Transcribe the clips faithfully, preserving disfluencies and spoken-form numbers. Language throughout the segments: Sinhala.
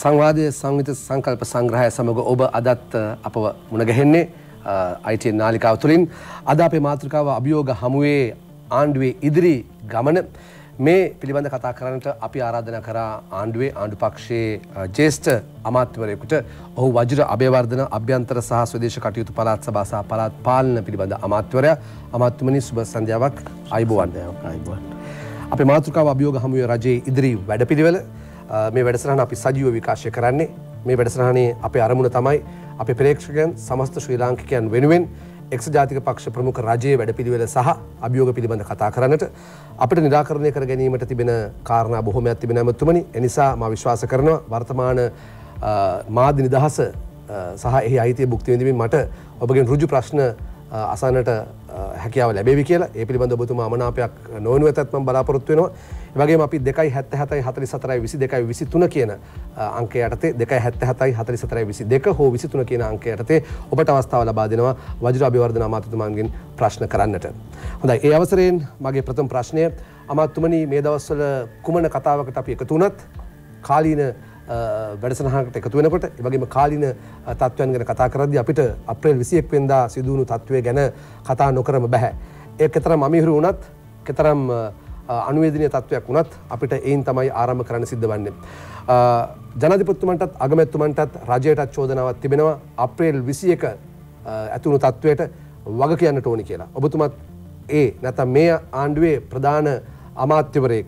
සංවාදයේ සංවිත සංකල්ප සංග්‍රහය සමග ඔබ අදත් අපව මුණ ගැහෙන්නේ I T N නාලිකාව තුළින්. අද අපේ මාතෘකාව අභියෝග හමුවේ ආණ්ඩුවේ ඉදිරි ගමන. මේ පිළිබඳ කතා කරන්නට අපි ආරාධනා කරා ආණ්ඩුවේ ආණ්ඩු පක්ෂයේ ජ්‍යෙෂ්ඨ අමාත්‍යවරයෙකුට. ඔහු වජිර අබේවර්ධන අභ්‍යන්තර සහ ස්වදේශ කටයුතු පළාත් සභා සහ පළාත් පාලන පිළිබඳ අමාත්‍යවරයා. අමාත්‍යමනි සුබ සන්ධ්‍යාවක්. අයබෝවන්. අයබෝවන්. අපේ මාතෘකාව අභියෝග හමුවේ රජයේ ඉදිරි වැඩපිළිවෙල. මේ වැඩසටහන අපි සජීව විකාශය කරන්නේ. මේ වැඩසටහනේ අපේ අරමුණ තමයි අපේ ප්‍රේක්ෂකයන් සමස්ත ශ්‍රී ලාංකිකයන් වෙනුවෙන් එක්සත් ජාතික පක්ෂ ප්‍රමුඛ රජයේ වැඩපිළිවෙල සහ අභියෝග පිළිබඳ කතා කරන්නට අපිට නිරාකරණය කර ගැනීමට තිබෙන කාරණා බොහෝමයක් තිබෙන ඇමතුමනි. ඒ නිසා මා විශ්වාස කරනවා වර්තමාන මාධ්‍ය නිදහස සහ එහි අයිතිය භුක්ති විඳින්මින් මට ඔබගෙන් ඍජු ප්‍රශ්න අසන්නට හැකියාව ලැබෙවි කියලා. ඒ පිළිබඳව ඔබතුමා අමනාපයක් නොවනු ඇතත් මම බලාපොරොත්තු වෙනවා. ඒ වගේම අපි දෙකයි හැත්තෑ හතයි හතළිස් හතරයි විසි දෙකයි විසි තුන කියන අංකය යටතේ දෙකයි හැත්තෑ හතයි හතළිස් හතරයි විසි දෙක හෝ විසි තුන කියන අංකය යටතේ ඔබට අවස්ථාව ලබා දෙනවා වජිර අබේවර්ධන අමාත්‍යතුමාගෙන් ප්‍රශ්න කරන්නට. හොඳයි. ඒ අවසරයෙන් මගේ ප්‍රථම ප්‍රශ්නය අමාත්‍යතුමනි, මේ දවස්වල කුමන කතාවකට අපි එකතු වුණත් කාලීන වැඩසටහනකට එකතු වෙනකොට ඒ වගේම කාලීන තත්ත්වයන් ගැන කතා කරද්දී අපිට අප්‍රේල් විසිඑක වෙනිදා සිදු වුණු තත්ත්වය ගැන කතා නොකරම බෑ. ඒක තරම් අමිහිරු වුණත්, කතරම් අනුවේදනීය තත්ත්වයක් වුණත් අපිට ඒයින් තමයි ආරම්භ කරන්න සිද්ධ වන්නේ. ජනාධිපතිතුමන්ටත් අගමැතිතුමන්ටත් රජයටත් චෝදනාවක් තිබෙනවා අප්‍රේල් විසිඑක ඇති වුණු තත්ත්වයට වග කියන්නට ඕනි කියලා. ඔබතුමත් ඒ නැත්නම් මේ ආණ්ඩුවේ ප්‍රධාන අමාත්‍යවරයෙක්,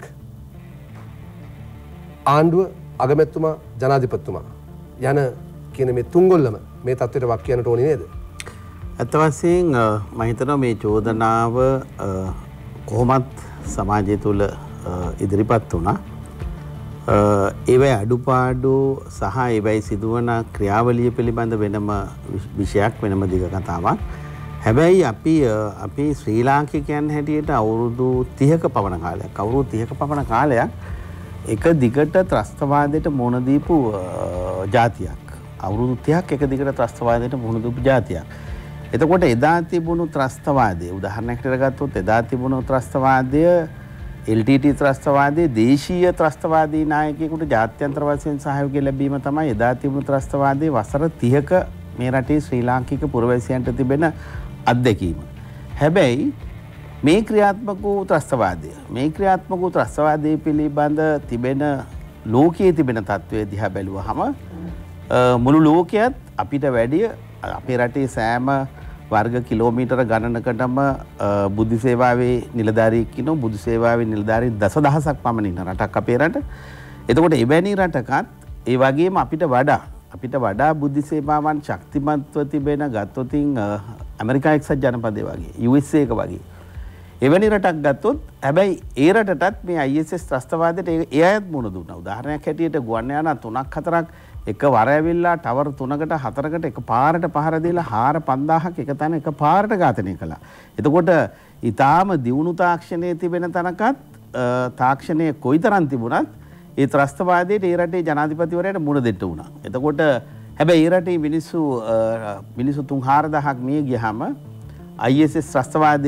ආණ්ඩුව, අගමැතිතුමා, ජනාධිපතිතුමා යන කියන මේ තුන්ගොල්ලම මේ තත්ත්වයට වක් කියන්නට ඕනේ නේද? ඇත්ත වශයෙන් මම හිතනවා මේ චෝදනාව කොහොමත් සමාජය තුළ ඉදිරිපත් වුණා. ඒවයි අඩුපාඩු සහ ඒවයි සිදුවන ක්‍රියාවලිය පිළිබඳ වෙනම විෂයක්, වෙනම දිග කතාවක්. හැබැයි අපි අපි ශ්‍රී ලාංකිකයන් හැටියට අවුරුදු තිහක පමණ කාලයක් අවුරුදු තිහක පමණ කාලයක් එක දිගට ත්‍රස්තවාදයට මුහුණ දීපු ජාතියක්. අවුරුදු තිහක් එක දිගට ත්‍රස්තවාදයට මුහුණ දීපු ජාතියක්. එතකොට එදා තිබුණු ත්‍රස්තවාදය, උදාහරණයක් ගත්තොත් එදා තිබුණු ත්‍රස්තවාදය එල් ටී ටී ත්‍රස්තවාදයේ දේශීය ත්‍රස්තවාදී නායකයෙකුට ජාත්‍යන්තර වශයෙන් සහයෝගය ලැබීම තමයි එදා තිබුණු ත්‍රස්තවාදයේ වසර තිහක මේ රටේ ශ්‍රී ලාංකික පුරවැසියන්ට තිබෙන අත්දැකීම. හැබැයි මේ ක්‍රියාත්මක වූ ත්‍රස්තවාදය, මේ ක්‍රියාත්මක වූ ත්‍රස්තවාදයේ පිළිබඳ තිබෙන ලෝකයේ තිබෙන තත්ත්වය දිහා බැලුවහම මුළු ලෝකයේත් අපිට වැඩිය අපේ රටේ සෑම වර්ග කිලෝමීටර ගණනකටම බුද්ධ සේවාවේ නිලධාරියෙක් ඉන්නවා. බුද්ධ සේවාවේ නිලධාරී දසදහසක් පමණ ඉන්න රටක් අපේ රට. එතකොට එවැනි රටකත් ඒ වගේම අපිට වඩා අපිට වඩා බුද්ධ සේවාවන් ශක්තිමත්ව තිබෙන ගත්තොතින් ඇමරිකා එක්සත් ජනපදයේ වගේ, යූ එස් ඒ එක වගේ එවැනි රටක් ගත්තොත්, හැබැයි ඒ රටටත් මේ ආයි එස් එස් ත්‍රස්තවාදයට ඒ අයත් මුණ දුන්නා. උදාහරණයක් හැටියට ගුවන් යානා තුනක් හතරක් එක වර ඇවිල්ලා ටවර් තුනකට හතරකට එක පාරට පහර දීලා හාර පන්දාහක් එක තැන එක පාරට ඝාතනය කළා. එතකොට ඊටාම දියුණු තාක්ෂණයේ තිබෙන තැනකත් තාක්ෂණයේ කොයිතරම් තිබුණත් ඒ ත්‍රස්තවාදයට ඒ රටේ ජනාධිපතිවරයාට මුණ දෙන්න වුණා. එතකොට හැබැයි ඒ රටේ මිනිස්සු මිනිස්සු තුන් හාරදහක් මිය ගියාම ආයි එස් එස් ත්‍රස්තවාදය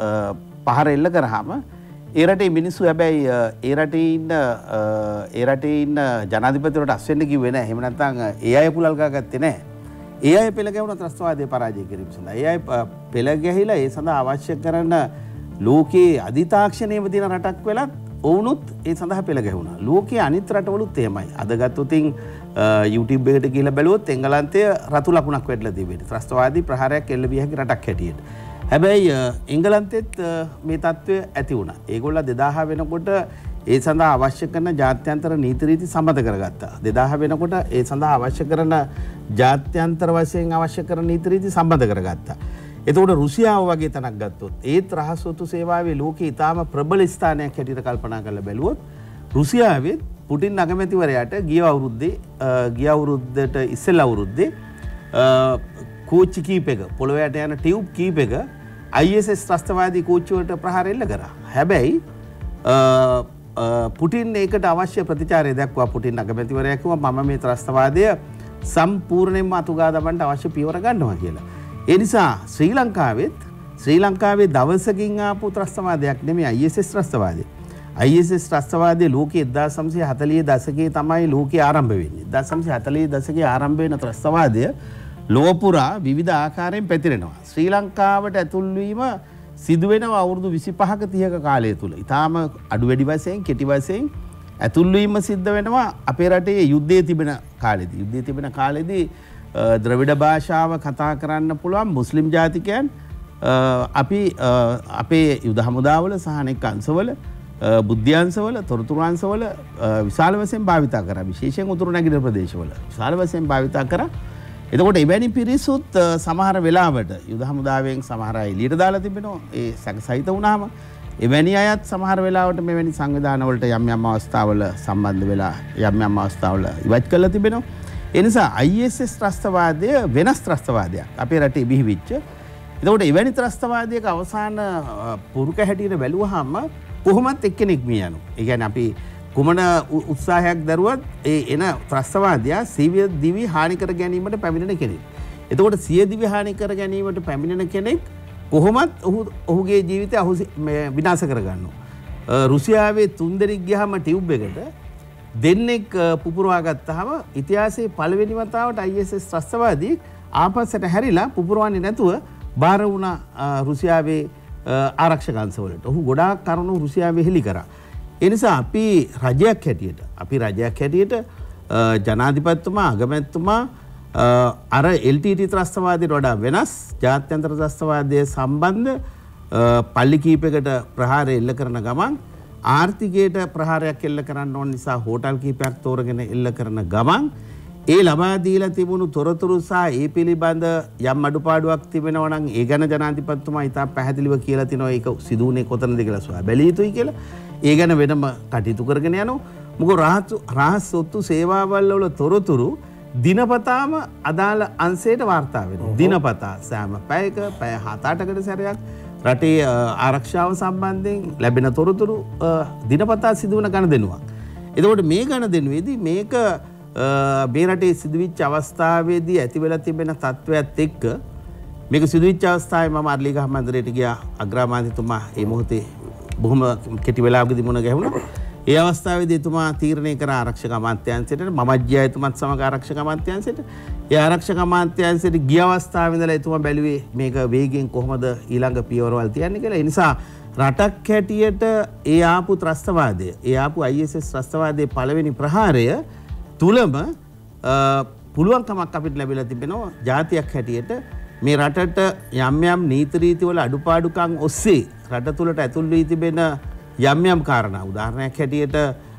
පහර එල්ල කරාම ඒ රටේ මිනිස්සු හැබැයි ඒ රටේ ඉන්න ඒ රටේ ඉන්න ජනාධිපතිවරට අස් වෙන්න කිව්වේ නැහැ. එහෙම නැත්නම් ඒ අය පුලල් ගාගත්තේ නැහැ. ඒ අය පෙළ ගැහුණා ත්‍රස්තවාදයේ පරාජය කිරීම සඳහා. ඒ අය පෙළ ගැහිලා ඒ සඳහා අවශ්‍ය කරන ලෝකයේ අධිතාක්ෂණයේම තියෙන රටක් වෙලත් ඔවුනුත් ඒ සඳහා පෙළ ගැහුණා. ලෝකයේ අනිත් රටවලුත් එහෙමයි. අද ගත්තොතින් YouTube එකට ගිහිල්ලා බැලුවොත් එංගලන්තය රතු ලකුණක් වැටලා තිබෙනවා. ත්‍රස්තවාදී ප්‍රහාරයක් එල්ල විය හැකි රටක් හැටියට. හැබැයි එංගලන්තෙත් මේ තත්ත්වය ඇති වුණා. ඒගොල්ලෝ දෙදාහ වෙනකොට ඒ සඳහා අවශ්‍ය කරන ජාත්‍යන්තර නීති රීති සම්මත කරගත්තා. දෙදාහ වෙනකොට ඒ සඳහා අවශ්‍ය කරන ජාත්‍යන්තර වශයෙන් අවශ්‍ය කරන නීති රීති සම්මත කරගත්තා. එතකොට රුසියාව වගේ තැනක් ගත්තොත් ඒත් රහස් ඔත්තු සේවාවේ ලෝකේ ඉතාම ප්‍රබල ස්ථානයක් හැටියට කල්පනා කරලා බැලුවොත් රුසියාවේ පුටින් අගමැතිවරයාට ගිය අවුරුද්දේ ගිය අවුරුද්දට ඉස්සෙල්ලා අවුරුද්දේ කෝච්චි කීපයක පොළොවට යන ටියුබ් කීපයක ආයි එස් එස් ත්‍රස්තවාදී කෝච්චියට ප්‍රහාර එල්ල කරා. හැබැයි පුටින් ඒකට අවශ්‍ය ප්‍රතිචාරය දක්වා පුටින් අගමැතිවරයා කිව්වා මම මේ ත්‍රස්තවාදය සම්පූර්ණයෙන්ම අතුගා දමන්න අවශ්‍ය පියවර ගන්නවා කියලා. ඒ නිසා ශ්‍රී ලංකාවෙත් ශ්‍රී ලංකාවේ දවසකින් ආපු ත්‍රස්තවාදයක් නෙමෙයි ආයි එස් එස් ත්‍රස්තවාදය. I S S ත්‍රස්තවාදයේ ලෝකයේ එක්දාස් නවසිය හතළිහ දශකයේ තමයි ලෝකයේ ආරම්භ වෙන්නේ. එක්දාස් නවසිය හතළිහ දශකයේ ආරම්භ වෙන ත්‍රස්තවාදය ලොව පුරා විවිධ ආකාරයෙන් පැතිරෙනවා. ශ්‍රී ලංකාවට ඇතුල් වීම සිදු වෙනවා අවුරුදු විසිපහක තිහක කාලය තුල. ඊටාම අඩු වැඩි වශයෙන් කෙටි වශයෙන් ඇතුල් වීම සිද්ධ වෙනවා අපේ රටේ යුද්ධයේ තිබෙන කාලෙදී. යුද්ධයේ තිබෙන කාලෙදී ද්‍රවිඩ භාෂාව කතා කරන්න පුළුවන් මුස්ලිම් ජාතිකයන් අපි අපේ යුද හමුදාවල සහ අනෙක් අංශවල බුද්ධ්‍යංශවල තොරතුරු අංශවල විශාල වශයෙන් භාවිතා කරා. විශේෂයෙන් උතුරු නැගෙනහිර ප්‍රදේශවල විශාල වශයෙන් භාවිතා කරා. එතකොට එවැනි පිරිසුත් සමහර වෙලාවට යුද හමුදාවෙන් සමහර අය එළියට දාලා තිබෙනවා. ඒ සැකසහිත වුණාම එවැනි අයත් සමහර වෙලාවට මෙවැනි සංවිධාන වලට යම් යම් අවස්ථාවල සම්බන්ධ වෙලා යම් යම් අවස්ථාවල ඉවත් කරලා තිබෙනවා. ඒ නිසා I S S ත්‍රස්තවාදය වෙනස් ත්‍රස්තවාදයක් අපේ රටේ බිහිවිච්ච. එතකොට එවැනි ත්‍රස්තවාදයක අවසාන පුරුක හැටියට බැලුවාම කොහොමත් එක්කෙනෙක් මිය යනවා. ඒ කියන්නේ අපි කුමන උත්සාහයක් දරුවත් ඒ එන ත්‍රස්තවාදය සිය දිවි හානි කර ගැනීමට පැමිණෙන කෙනෙක්. එතකොට සිය දිවි හානි කර ගැනීමට පැමිණෙන කෙනෙක් කොහොමත් ඔහු ඔහුගේ ජීවිතය අහු විනාශ කර ගන්නවා. රුසියාවේ තුන් දෙනෙක් ගියාම ටියුබ් එකට දෙන්නෙක් පුපුරවා ගත්තාම ඉතිහාසයේ පළවෙනි වතාවට I S S ත්‍රස්තවාදී ආපස්සට හැරිලා පුපුරවන්නේ නැතුව බාර වුණා රුසියාවේ ආරක්ෂක අංශවලට. ඔහු ගොඩාක් කරුණු රුසියාවේ හෙළි කරා. ඒ නිසා අපි රජයක් හැටියට අපි රජයක් හැටියට ජනාධිපතිතුමා අගමැතිතුමා අර L T T ත්‍රස්තවාදයට වඩා වෙනස් ජාත්‍යන්තර ත්‍රස්තවාදයේ සම්බන්ධ පල්ලි කීපයකට ප්‍රහාරය එල්ල කරන ගමන් ආර්ථිකයට ප්‍රහාරයක් එල්ල කරන්න ඕන නිසා හෝටල් කීපයක් තෝරගෙන එල්ල කරන ගමන් ඒ ලබා දීලා තිබුණු තොරතුරු සහ ඒ පිළිබඳ යම් අඩුපාඩුවක් තිබෙනවා නම් ඒ ගැන ජනාධිපතිතුමා ඉතා පැහැදිලිව කියලා තිනවා ඒක සිදු වුණේ කොතනද කියලා සොයා බැලිය යුතුයි කියලා. ඒ ගැන වෙනම කටයුතු කරගෙන යනවා. මොකද රහස් සොත්තු සේවාවල් වල තොරතුරු දිනපතාම අදාළ අංශයට වාර්තා වෙනවා. දිනපතා සෑම පැයක පැය හත අටකට සැරයක් රටේ ආරක්ෂාව සම්බන්ධයෙන් ලැබෙන තොරතුරු දිනපතා සිදුවන ගණදෙනුවක්. එතකොට මේ ගණදෙනුවේදී මේක මේ රටේ සිදුවිච්ච අවස්ථාවේදී ඇති වෙලා තිබෙන තත්ත්වයක් එක්ක මේක සිදුවිච්ච අවස්ථාවේ මම අර්ලිගහ මන්දිරයට ගියා අග්‍රාමාත්‍යතුමා ඒ මොහොතේ බොහොම කෙටි වෙලාවකදී මුණ ගැහුණා. ඒ අවස්ථාවේදී එතුමා තීරණය කර ආරක්ෂක අමාත්‍යාංශයට මම ගියා එතුමත් සමග ආරක්ෂක අමාත්‍යාංශයට. ඒ ආරක්ෂක අමාත්‍යාංශයට ගිය අවස්ථාවේ ඉඳලා එතුමා බැලුවේ මේක වේගෙන් කොහොමද ඊළඟ පියවරවල් තියන්නේ කියලා. ඒ නිසා රටක් හැටියට ඒ ආපු ත්‍රස්තවාදය, ඒ ආපු I S S ත්‍රස්තවාදයේ පළවෙනි ප්‍රහාරය තුලම පුළුවන්කමක් අපිට ලැබිලා තිබෙනවා ජාතියක් හැටියට මේ රටට යම් යම් නීති රීති වල අඩුපාඩුකම් ඔස්සේ රට තුලට ඇතුල් වී තිබෙන යම් යම් කාරණා උදාහරණයක් හැටියට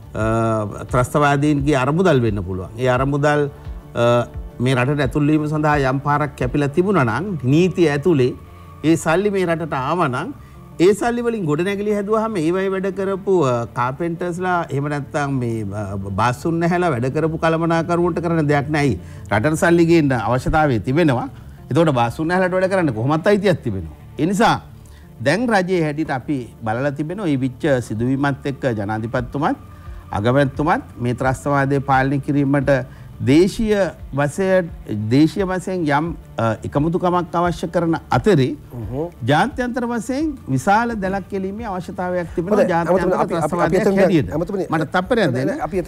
ත්‍රස්තවාදීන්ගේ අරමුදල් වෙන්න පුළුවන්. ඒ අරමුදල් මේ රටට ඇතුල් වීම සඳහා යම් පාරක් කැපිලා තිබුණා නම් නීතිය ඇතුලේ ඒ සල්ලි මේ රටට ආවා නම් ඒ සල්ලි වලින් ගොඩනැගිලි හැදුවාම ඒවයි වැඩ කරපු කාපෙන්ටර්ස්ලා එහෙම නැත්නම් මේ බාස්ුන් නැහැලා වැඩ කරපු කළමනාකරුවන්ට කරන දෙයක් නෑයි. රටට සල්ලි ගේන්න අවශ්‍යතාවය තිබෙනවා. එතකොට බාස්ුන් නැහැලාට වැඩ කරන්න කොහොමත් අයිතියක් තිබෙනවා. ඒ නිසා දැන් රජයේ හැටියට අපි බලලා තිබෙනවා මේ විච්ච සිදුවීමත් එක්ක ජනාධිපතිතුමත් අගමැතිතුමත් මේ ත්‍රස්තවාදය පාලනය කිරීමට දේශීය වශයෙන් දේශීය වශයෙන් යම් එකමුතුකමක් අවශ්‍ය කරන අතරේ ජාත්‍යන්තර වශයෙන් විශාල දැලක් කෙලීමේ අවශ්‍යතාවයක් තිබෙනවා ජාත්‍යන්තර ත්‍රස්තවාදයක් හැටියට. මට තප්පරයක් දෙන්න.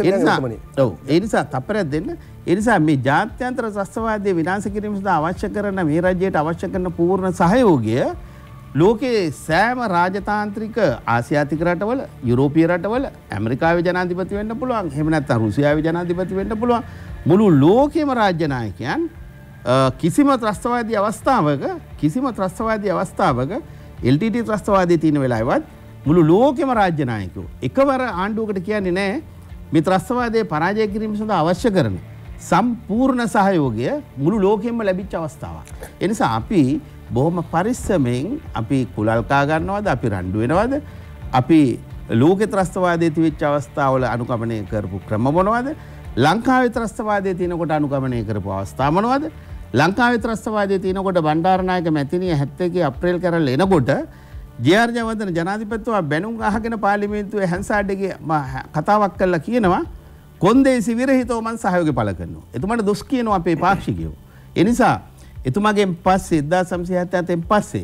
ඔව් ඒ නිසා තප්පරයක් දෙන්න. ඒ නිසා මේ ජාත්‍යන්තර ත්‍රස්තවාදයේ විනාශ කිරීම සඳහා අවශ්‍ය කරන මේ රජයට අවශ්‍ය කරන පූර්ණ සහයෝගය ලෝකයේ සෑම රාජතාන්ත්‍රික ආසියාතික රටවල යුරෝපීය රටවල ඇමරිකාවේ ජනාධිපති වෙන්න පුළුවන්. එහෙම නැත්නම් රුසියාවේ ජනාධිපති වෙන්න පුළුවන්. මුළු ලෝකෙම රාජ්‍ය නායකයන් කිසිම ත්‍රස්තවාදී අවස්ථාවක කිසිම ත්‍රස්තවාදී අවස්ථාවක L T T ත්‍රස්තවාදී තියෙන වෙලාවෙවත් මුළු ලෝකෙම රාජ්‍ය නායකයෝ එකවර ආණ්ඩුවකට කියන්නේ නැහැ මේ ත්‍රස්තවාදයේ පරාජය කිරීම සඳහා අවශ්‍ය කරන සම්පූර්ණ සහයෝගය මුළු ලෝකෙම ලැබිච්ච අවස්ථාවක්. ඒ නිසා අපි බොහොම පරිස්සමෙන් අපි කුලල්කා ගන්නවද අපි රණ්ඩු වෙනවද අපි ලෝක ත්‍රස්තවාදයේ තිබිච්ච අවස්ථාවල අනුගමනය කරපු ක්‍රම මොනවද ලංකාවේ ත්‍රස්තවාදයේ තියෙනකොට අනුගමනය කරපු අවස්ථා මොනවද ලංකාවේ ත්‍රස්තවාදයේ තියෙනකොට බණ්ඩාරනායක මැතිණිය හැත්තෑ එකේ අප්‍රේල් කරල් එනකොට ජේ ආර් ජයවර්ධන ජනාධිපතිතුමා බැනුම් අහගෙන පාර්ලිමේන්තුවේ හැන්සාඩ්ගේ කතාවක් කළා කියනවා කොන්දේසි විරහිතව මම සහයෝගය පළ කරනවා. එතුමාට දොස් කියනවා අපේ පාක්ෂිකයෝ. ඒ නිසා එතුමාගෙන් පස්සේ එක්දාස් නවසිය හැත්තෑ හතෙන් පස්සේ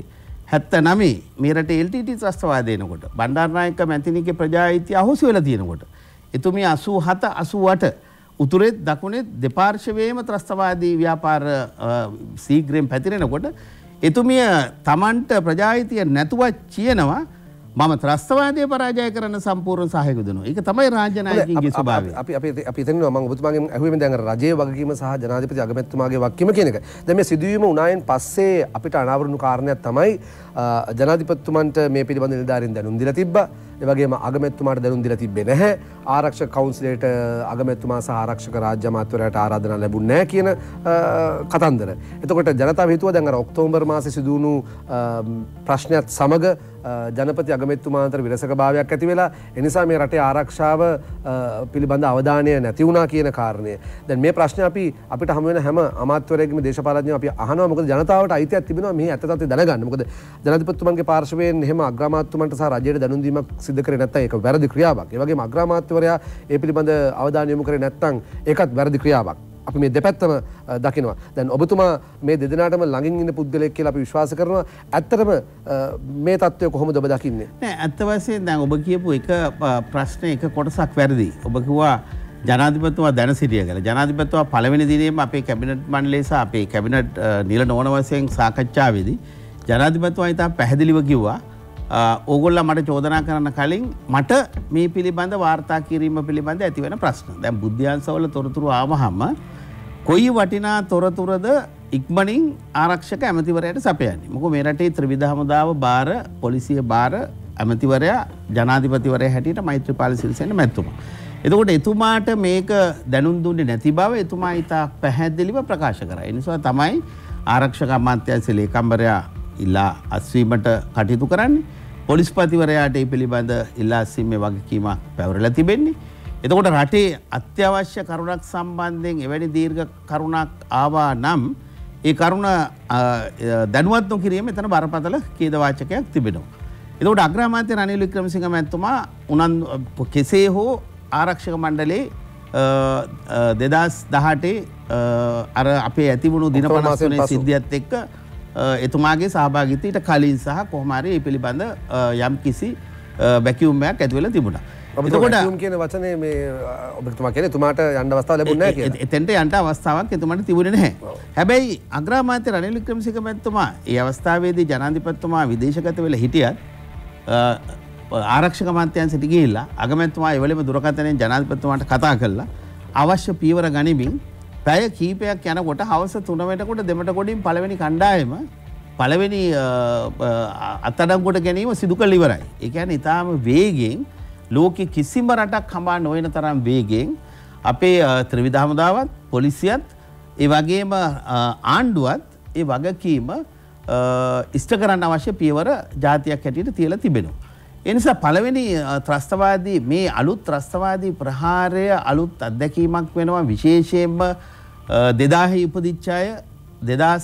හැත්තනමේ මේ රටේ එල් ටී ටී ත්‍රස්තවාදය එනකොට බණ්ඩාරනායක මැතිනිගේ ප්‍රජා අයිතිය අහෝසි වෙලා තියෙනකොට එතුමිය අසූ හත අසූ අට උතුරෙත් දකුණෙත් දෙපාර්ශවයේම ත්‍රස්තවාදී ව්‍යාපාර සීග්‍රයෙන් පැතිරෙනකොට එතුමිය තමන්ට ප්‍රජා අයිතිය නැතුව කියනවා මම ත්‍රස්තවාදය පරාජය කරන සම්පූර්ණ සහයෝගය දෙනවා. ඒක තමයි රාජ්‍ය නායකයින්ගේ ස්වභාවය. අපි අපි අපි හිතනවා මම ඔබතුමාගෙන් අහුවෙමින් දැන් අර රජයේ වගකීම සහ ජනාධිපති අගමැතිතුමාගේ වගකීම කියන එක. දැන් මේ සිදුවීම උනායෙන් පස්සේ අපිට අනාවරණු කාරණයක් තමයි ජනාධිපතිතුමන්ට මේ පිළිබඳ නිලධාරීන් දැනුම් දීලා තිබ්බා. ඒ වගේම අගමැතිතුමාට දැනුම් දීලා තිබ්බේ නැහැ. ආරක්ෂක කවුන්සිලයට අගමැතිතුමා සහ ආරක්ෂක රාජ්‍ය අමාත්‍යවරයාට ආරාධනා ලැබුණේ නැහැ කියන කතන්දර. එතකොට ජනතාව හිතුවා දැන් අර ඔක්තෝබර් මාසයේ සිදු වුණු ප්‍රශ්නයත් සමග ජනපති අගමැතිතුමා අතර විරසක භාවයක් ඇති වෙලා ඒ නිසා මේ රටේ ආරක්ෂාව පිළිබඳ අවධානය නැති වුණා කියන කාරණය. දැන් මේ ප්‍රශ්නේ අපි අපිට හමු වෙන හැම අමාත්‍යවරයෙක්ම දේශපාලඥයෝ අපි අහනවා මොකද ජනතාවට අයිතියක් තිබෙනවා මේ ඇත්ත තත්ත්වය දැනගන්න. මොකද ජනාධිපතිතුමන්ගේ පාර්ශවයෙන් එහෙම අග්‍රාමාත්‍යතුමන්ට සහ රජයට දැනුම් දීමක් සිදු කරේ නැත්නම් ඒක වැරදි ක්‍රියාවක්. ඒ වගේම අග්‍රාමාත්‍යවරයා ඒ පිළිබඳ අවධානය යොමු කරේ නැත්නම් ඒකත් වැරදි ක්‍රියාවක්. අපි මේ දෙපැත්තම දකිනවා. දැන් ඔබතුමා මේ දෙදෙනාටම ළඟින් ඉන්න පුද්ගලයෙක් කියලා අපි විශ්වාස කරනවා. ඇත්තටම මේ තත්ත්වය කොහොමද ඔබ දකින්නේ? නෑ ඇත්ත වශයෙන් දැන් ඔබ කියපු එක ප්‍රශ්නේ එක කොටසක් වැරදි. ඔබ කිව්වා ජනාධිපතිතුමා දැන සිටිය කියලා. ජනාධිපතිතුමා පළවෙනි දිනේම අපේ කැබිනට් මණ්ඩලය සහ අපේ කැබිනට් නිල නොවන වශයෙන් සාකච්ඡාවේදී ජනාධිපතිතුමා ඉතා පැහැදිලිව කිව්වා ඕගොල්ලෝ මට චෝදනා කරන්න කලින් මට මේ පිළිබඳ වාර්තා කිරීම පිළිබඳ ඇති වෙන ප්‍රශ්න. දැන් බුද්ධ්‍යංශවල තොරතුරු ආවහම කොයි වටිනා තොරතුරද ඉක්මනින් ආරක්ෂක ඇමතිවරයාට සපයන්නේ. මොකද මේ රටේ ත්‍රිවිධ හමුදාව බාර පොලිසිය බාර ඇමතිවරයා ජනාධිපතිවරයා හැටියට මෛත්‍රීපාල සිරිසේන මැතිතුමා. එතකොට එතුමාට මේක දැනුම් දුන්නේ නැති බව එතුමා ඉතා පැහැදිලිව ප්‍රකාශ කරා. ඒ නිසා තමයි ආරක්ෂක අමාත්‍යාංශ ලේකම්වරයා ඉල්ලා අස්වීමට කටයුතු කරන්නේ. පොලිස්පතිවරයාට ඒ පිළිබඳ ඉල්ලා අස්වීමේ වගකීමක් පැවරලා තිබෙන්නේ. එතකොට රටේ අත්‍යවශ්‍ය කරුණක් සම්බන්ධයෙන් එවැනි දීර්ඝ කරුණක් ආවා නම් ඒ කරුණ දැනුවත් නොකිරීම එතන බරපතල ඛේදවාචකයක් තිබෙනවා. එතකොට අග්‍රාමාත්‍ය රනිල් වික්‍රමසිංහ මැතිතුමා උනන් කෙසේ හෝ ආරක්ෂක මණ්ඩලයේ දෙදහස් දහඅටේ අර අපේ ඇතිවුණු දින පනස් තුනේ සිද්ධියත් එක්ක එතුමාගේ සහභාගීත්වය ඊට කලින් සහ කොහොම හරි මේ පිළිබඳ යම් කිසි වැකියුම්යක් ඇති වෙලා තිබුණා. එතකොට වැකියුම් කියන වචනේ මේ ඔබතුමා කියන්නේ එතුමාට යන්න අවස්ථාවක් ලැබුණේ නැහැ කියලා. එතෙන්ට යන්න අවස්ථාවක් එතුමාට තිබුණේ නැහැ. හැබැයි අග්‍රාමාත්‍ය රනිල් වික්‍රමසිංහ මැතිතුමා ඒ අවස්ථාවේදී ජනාධිපතිතුමා විදේශගත වෙලා හිටියත් ආරක්ෂක අමාත්‍යාංශයට ගිහිල්ලා අගමැතිතුමා ඒ වෙලෙම දුරකථනයෙන් ජනාධිපතිතුමාට කතා කළා අවශ්‍ය පීවර ගනිමින් පැය කීපයක් යනකොට හවස තුන වෙනකොට දෙමට කොටින් පළවෙනි කණ්ඩායම පළවෙනි අත්අඩංගුවට ගැනීම සිදු කළ ඉවරයි. ඒ කියන්නේ ඊටාම වේගෙන් ලෝකෙ කිසිම රටක් හඹා නොවන තරම් වේගෙන් අපේ ත්‍රිවිධ හමුදාවත් පොලිසියත් ඒ වගේම ආණ්ඩුවත් ඒ වගකීම ඉෂ්ට කරන්න අවශ්‍ය පියවර ජාතියක් හැටියට තියලා තිබෙනවා. ඒ නිසා පළවෙනි ත්‍රස්තවාදී මේ අලුත් ත්‍රස්තවාදී ප්‍රහාරය අලුත් අත්දැකීමක් වෙනවා විශේෂයෙන්ම දෙදාහේ ඉපදිච්ච අය දෙදහස්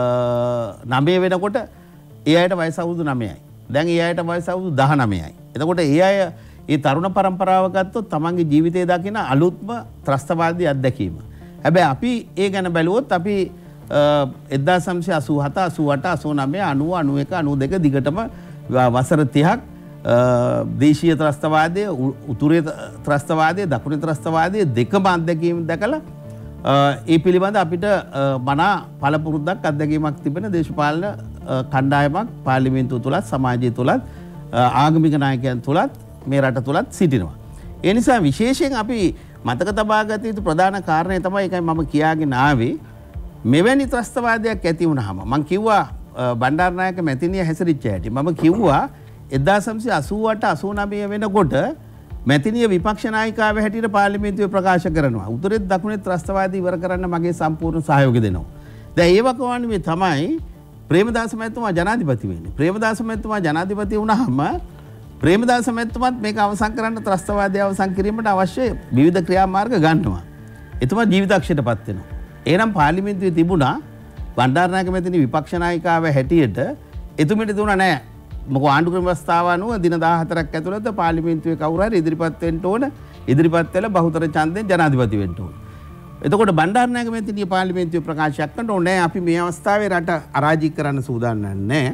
නවය වෙනකොට ඒ අයට වයස අවුරුදු නවයයි. දැන් ඒ අයට වයස අවුරුදු දහනවයයි. එතකොට ඒ අය ඒ තරුණ පරම්පරාව ගත්තොත් තමන්ගේ ජීවිතය දකින අලුත්ම ත්‍රස්තවාදී අත්දැකීම. හැබැයි අපි ඒ ගැන බැලුවොත් අපි එක්දාස් නවසිය අසූ හත අසූ අට අසූ නවය අනූ අනූ එක අනූ දෙක දිගටම වසර තිහක් දේශීය ත්‍රස්තවාදය උතුරේ ත්‍රස්තවාදය දකුණේ ත්‍රස්තවාදය දෙකම අත්දැකීම් දැකලා ඒ පිළිබඳ අපිට මනා පළපුරුද්දක් අත්දැකීමක් තිබෙන දේශපාලන කණ්ඩායමක් පාර්ලිමේන්තුව තුලත් සමාජය තුලත් ආගමික නායකයන් තුලත් මේ රට තුලත් සිටිනවා. ඒ නිසා විශේෂයෙන් අපි මතක තබා ගත යුතු ප්‍රධාන කාරණය තමයි ඒකයි මම කියාගෙන ආවේ මෙවැනි ත්‍රස්තවාදයක් ඇති වුණාම මම කිව්වා බණ්ඩාරනායක මැතිනිය හැසිරිච්ච හැටි මම කිව්වා එක්දාස් නවසිය අසූ අට අසූ නවය වෙනකොට මැතිනිය විපක්ෂ නායිකාව හැටියට පාර්ලිමේන්තුවේ ප්‍රකාශ කරනවා. උතුරේ දකුණේ ත්‍රස්තවාදී ඉවර කරන්න මගේ සම්පූර්ණ සහයෝගය දෙනවා. දැන් ඒ වකවානුවේ තමයි ප්‍රේමදාස මැතිතුමා ජනාධිපති වෙන්නේ. ප්‍රේමදාස මැතිතුමා ජනාධිපති වුණාම ප්‍රේමදාස මැතිතුමාත් මේක අවසන් කරන්න ත්‍රස්තවාදය අවසන් කිරීමට අවශ්‍ය විවිධ ක්‍රියාමාර්ග ගන්නවා. එතුමා ජීවිතක්ෂයටපත් වෙනවා. එහෙනම් පාර්ලිමේන්තුවේ තිබුණා බණ්ඩාරනායක මැතිනි විපක්ෂ නායිකාව හැටියට එතුමිට දුණා නෑ. මොකද ආණ්ඩු ක්‍රම ව්‍යවස්ථාව අනුව දින දාහතරක් ඇතුළත පාර්ලිමේන්තුවේ කවුරු හරි ඉදිරිපත් වෙන්න ඕන. ඉදිරිපත් වෙලා බහුතර ඡන්දයෙන් ජනාධිපති වෙන්න ඕන. එතකොට බණ්ඩාරනායක මැතිනිය පාර්ලිමේන්තුවේ ප්‍රකාශයක් කරන්න ඕනේ අපි මේ අවස්ථාවේ රට අරාජික කරන්න සූදානම් නැහැ.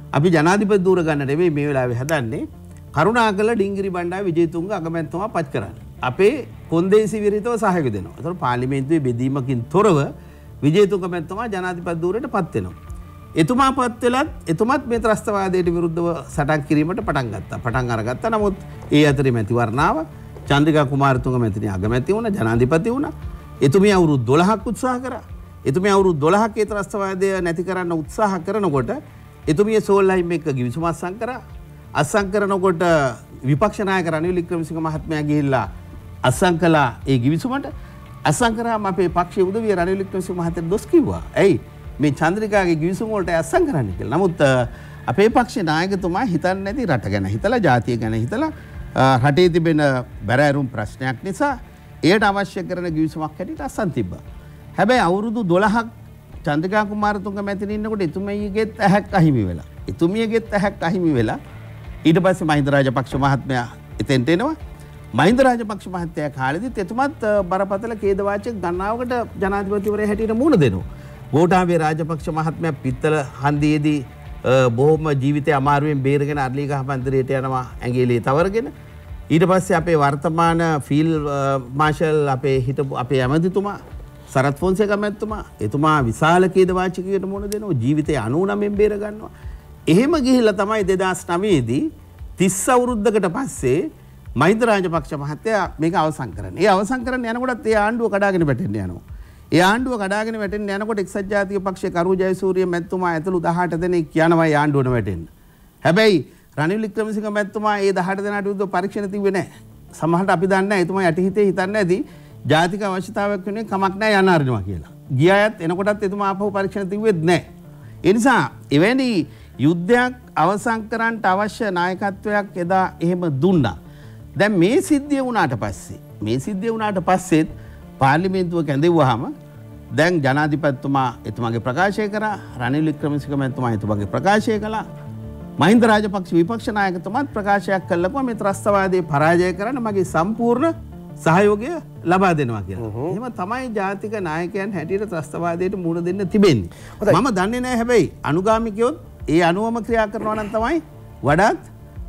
අපි ජනාධිපති ධූර ගන්න නෙවෙයි මේ වෙලාවේ හදන්නේ. කරුණාකර ඩිංගිරි බණ්ඩාර විජේතුංග අගමැතිතුමා පත් කරන්න. අපේ කොන්දේසි විරහිතව සහයෝග දෙනවා. ඒතර පාර්ලිමේන්තුවේ බෙදීමකින් තොරව විජේතුංග මැතිතුමා ජනාධිපති ධූරයට පත් වෙනවා. එතුමා පත් වෙලත් එතුමත් මේ ත්‍රස්තවාදයට විරුද්ධව සටන් කිරීමට පටන් ගත්තා. පටන් අරගත්තා. නමුත් ඒ අතරේ මැතිවරණාව චන්ද්‍රිකා කුමාරතුංග මැතිණිය අගමැති වුණා, ජනාධිපති වුණා. එතුමිය අවුරුදු දොළහක් උත්සාහ කරා. එතුමිය අවුරුදු දොළහක් ඒ ත්‍රස්තවාදය නැති කරන්න උත්සාහ කරනකොට එතුමිය සෝල්ලයිම් එක ගිවිසුම අත්සන් කරා. අත්සන් කරනකොට විපක්ෂ නායක රනිල් වික්‍රමසිංහ මහත්මයා ගිහිල්ලා අත්සන් කළා ඒ ගිවිසුමට. අත්සන් කරාම අපේ පක්ෂයේ උදවිය රනිල් වික්‍රමසිංහ මහත්තයා දොස් කිව්වා. ඇයි මේ චන්ද්‍රිකාගේ ගිවිසුම වලට අත්සන් කරන්න කියලා. නමුත් අපේ පක්ෂේ නායකතුමා හිතන්නේ නැති රට ගැන හිතලා, ජාතිය ගැන හිතලා රටේ තිබෙන බැරෑරුම් ප්‍රශ්නයක් නිසා එයට අවශ්‍ය කරන ගිවිසුමක් හැටියට අත්සන් තිබ්බා. හැබැයි අවුරුදු දොළහක් චන්ද්‍රිකා කුමාරතුංග මැතිණිය ඉන්නකොට එතුමියගෙත් ඇහැක් අහිමි වෙලා. එතුමියගෙත් ඇහැක් අහිමි වෙලා ඊට පස්සේ මහින්ද රාජපක්ෂ මහත්මයා එතෙන්ට එනවා. මහින්ද රාජපක්ෂ මහත්තයා කාලෙදිත් එතුමත් බරපතල ඛේදවාචක ගණනාවකට ජනාධිපතිවරයා හැටියට මුහුණ දෙනවා. ගෝඨාභය රාජපක්ෂ මහත්මයා පිත්තල හන්දියේදී බොහොම ජීවිතය අමාරුවෙන් බේරගෙන අර්ලීගහ පන්තරයට යනවා ඇඟිලි තවරගෙන. ඊට පස්සේ අපේ වර්තමාන ෆීල්ඩ් මාෂල් අපේ හිටපු අපේ ඇමතිතුමා සරත් ෆොන්සේකා මැතිතුමා එතුමා විශාල ඛේදවාචකයකට මුහුණ දෙනවා. ජීවිතය අනූනමෙන් බේර ගන්නවා. එහෙම ගිහිල්ලා තමයි දෙදාස් නවය දී තිස් අවුරුද්දකට පස්සේ මහින්ද රාජපක්ෂ මහත්තයා මේක අවසන් කරන්නේ. ඒ අවසන් කරන්න යනකොටත් ඒ ආණ්ඩුව කඩාගෙන වැටෙන්න යනවා. ඒ ආණ්ඩුව කඩාගෙන වැටෙන්න යනකොට එක්සත් ජාතික පක්ෂයේ කරු ජයසූරිය මැතිතුමා ඇතුළු දහඅට දෙනෙක් යනවා ඒ ආණ්ඩුවට වැටෙන්න. හැබැයි රනිල් වික්‍රමසිංහ මැතිතුමා ඒ දහඅට දෙනාට විරුද්ධව පරීක්ෂණ තිබ්බේ නැහැ. සමහරට අපි දන්නේ නැහැ එතුමා යටිහිතේ හිතන්නේ නැති ජාතික අවශ්‍යතාවයක් වෙනුවෙන් කමක් නැහැ යන්න අරිනවා කියලා. ගියායත් එනකොටත් එතුමා ආපහු පරීක්ෂණ තිබ්බෙත් නැහැ. ඒ නිසා එවැනි යුද්ධයක් අවසන් කරන්නට අවශ්‍ය නායකත්වයක් එදා එහෙම දුන්නා. දැන් මේ සිද්ධිය වුණාට පස්සේ මේ සිද්ධිය වුණාට පස්සෙත් පාර්ලිමේන්තුව කැඳෙව්වහම දැන් ජනාධිපතිතුමා එතුමාගේ ප්‍රකාශය කරා, රනිල් වික්‍රමසිංහ මැතිතුමා එතුමාගේ ප්‍රකාශය කළා. මහින්ද රාජපක්ෂ විපක්ෂ නායකතුමාත් ප්‍රකාශයක් කළා මේ ත්‍රස්තවාදයේ පරාජය කරන්න මගේ සම්පූර්ණ සහයෝගය ලබා දෙනවා කියලා. එහෙම තමයි ජාතික නායකයන් හැටියට ත්‍රස්තවාදයට මුහුණ දෙන්න තිබෙන්නේ. මම දන්නේ නැහැ හැබැයි අනුගාමිකයොත් ඒ අනුවම ක්‍රියා කරනවා නම් තමයි වඩාත්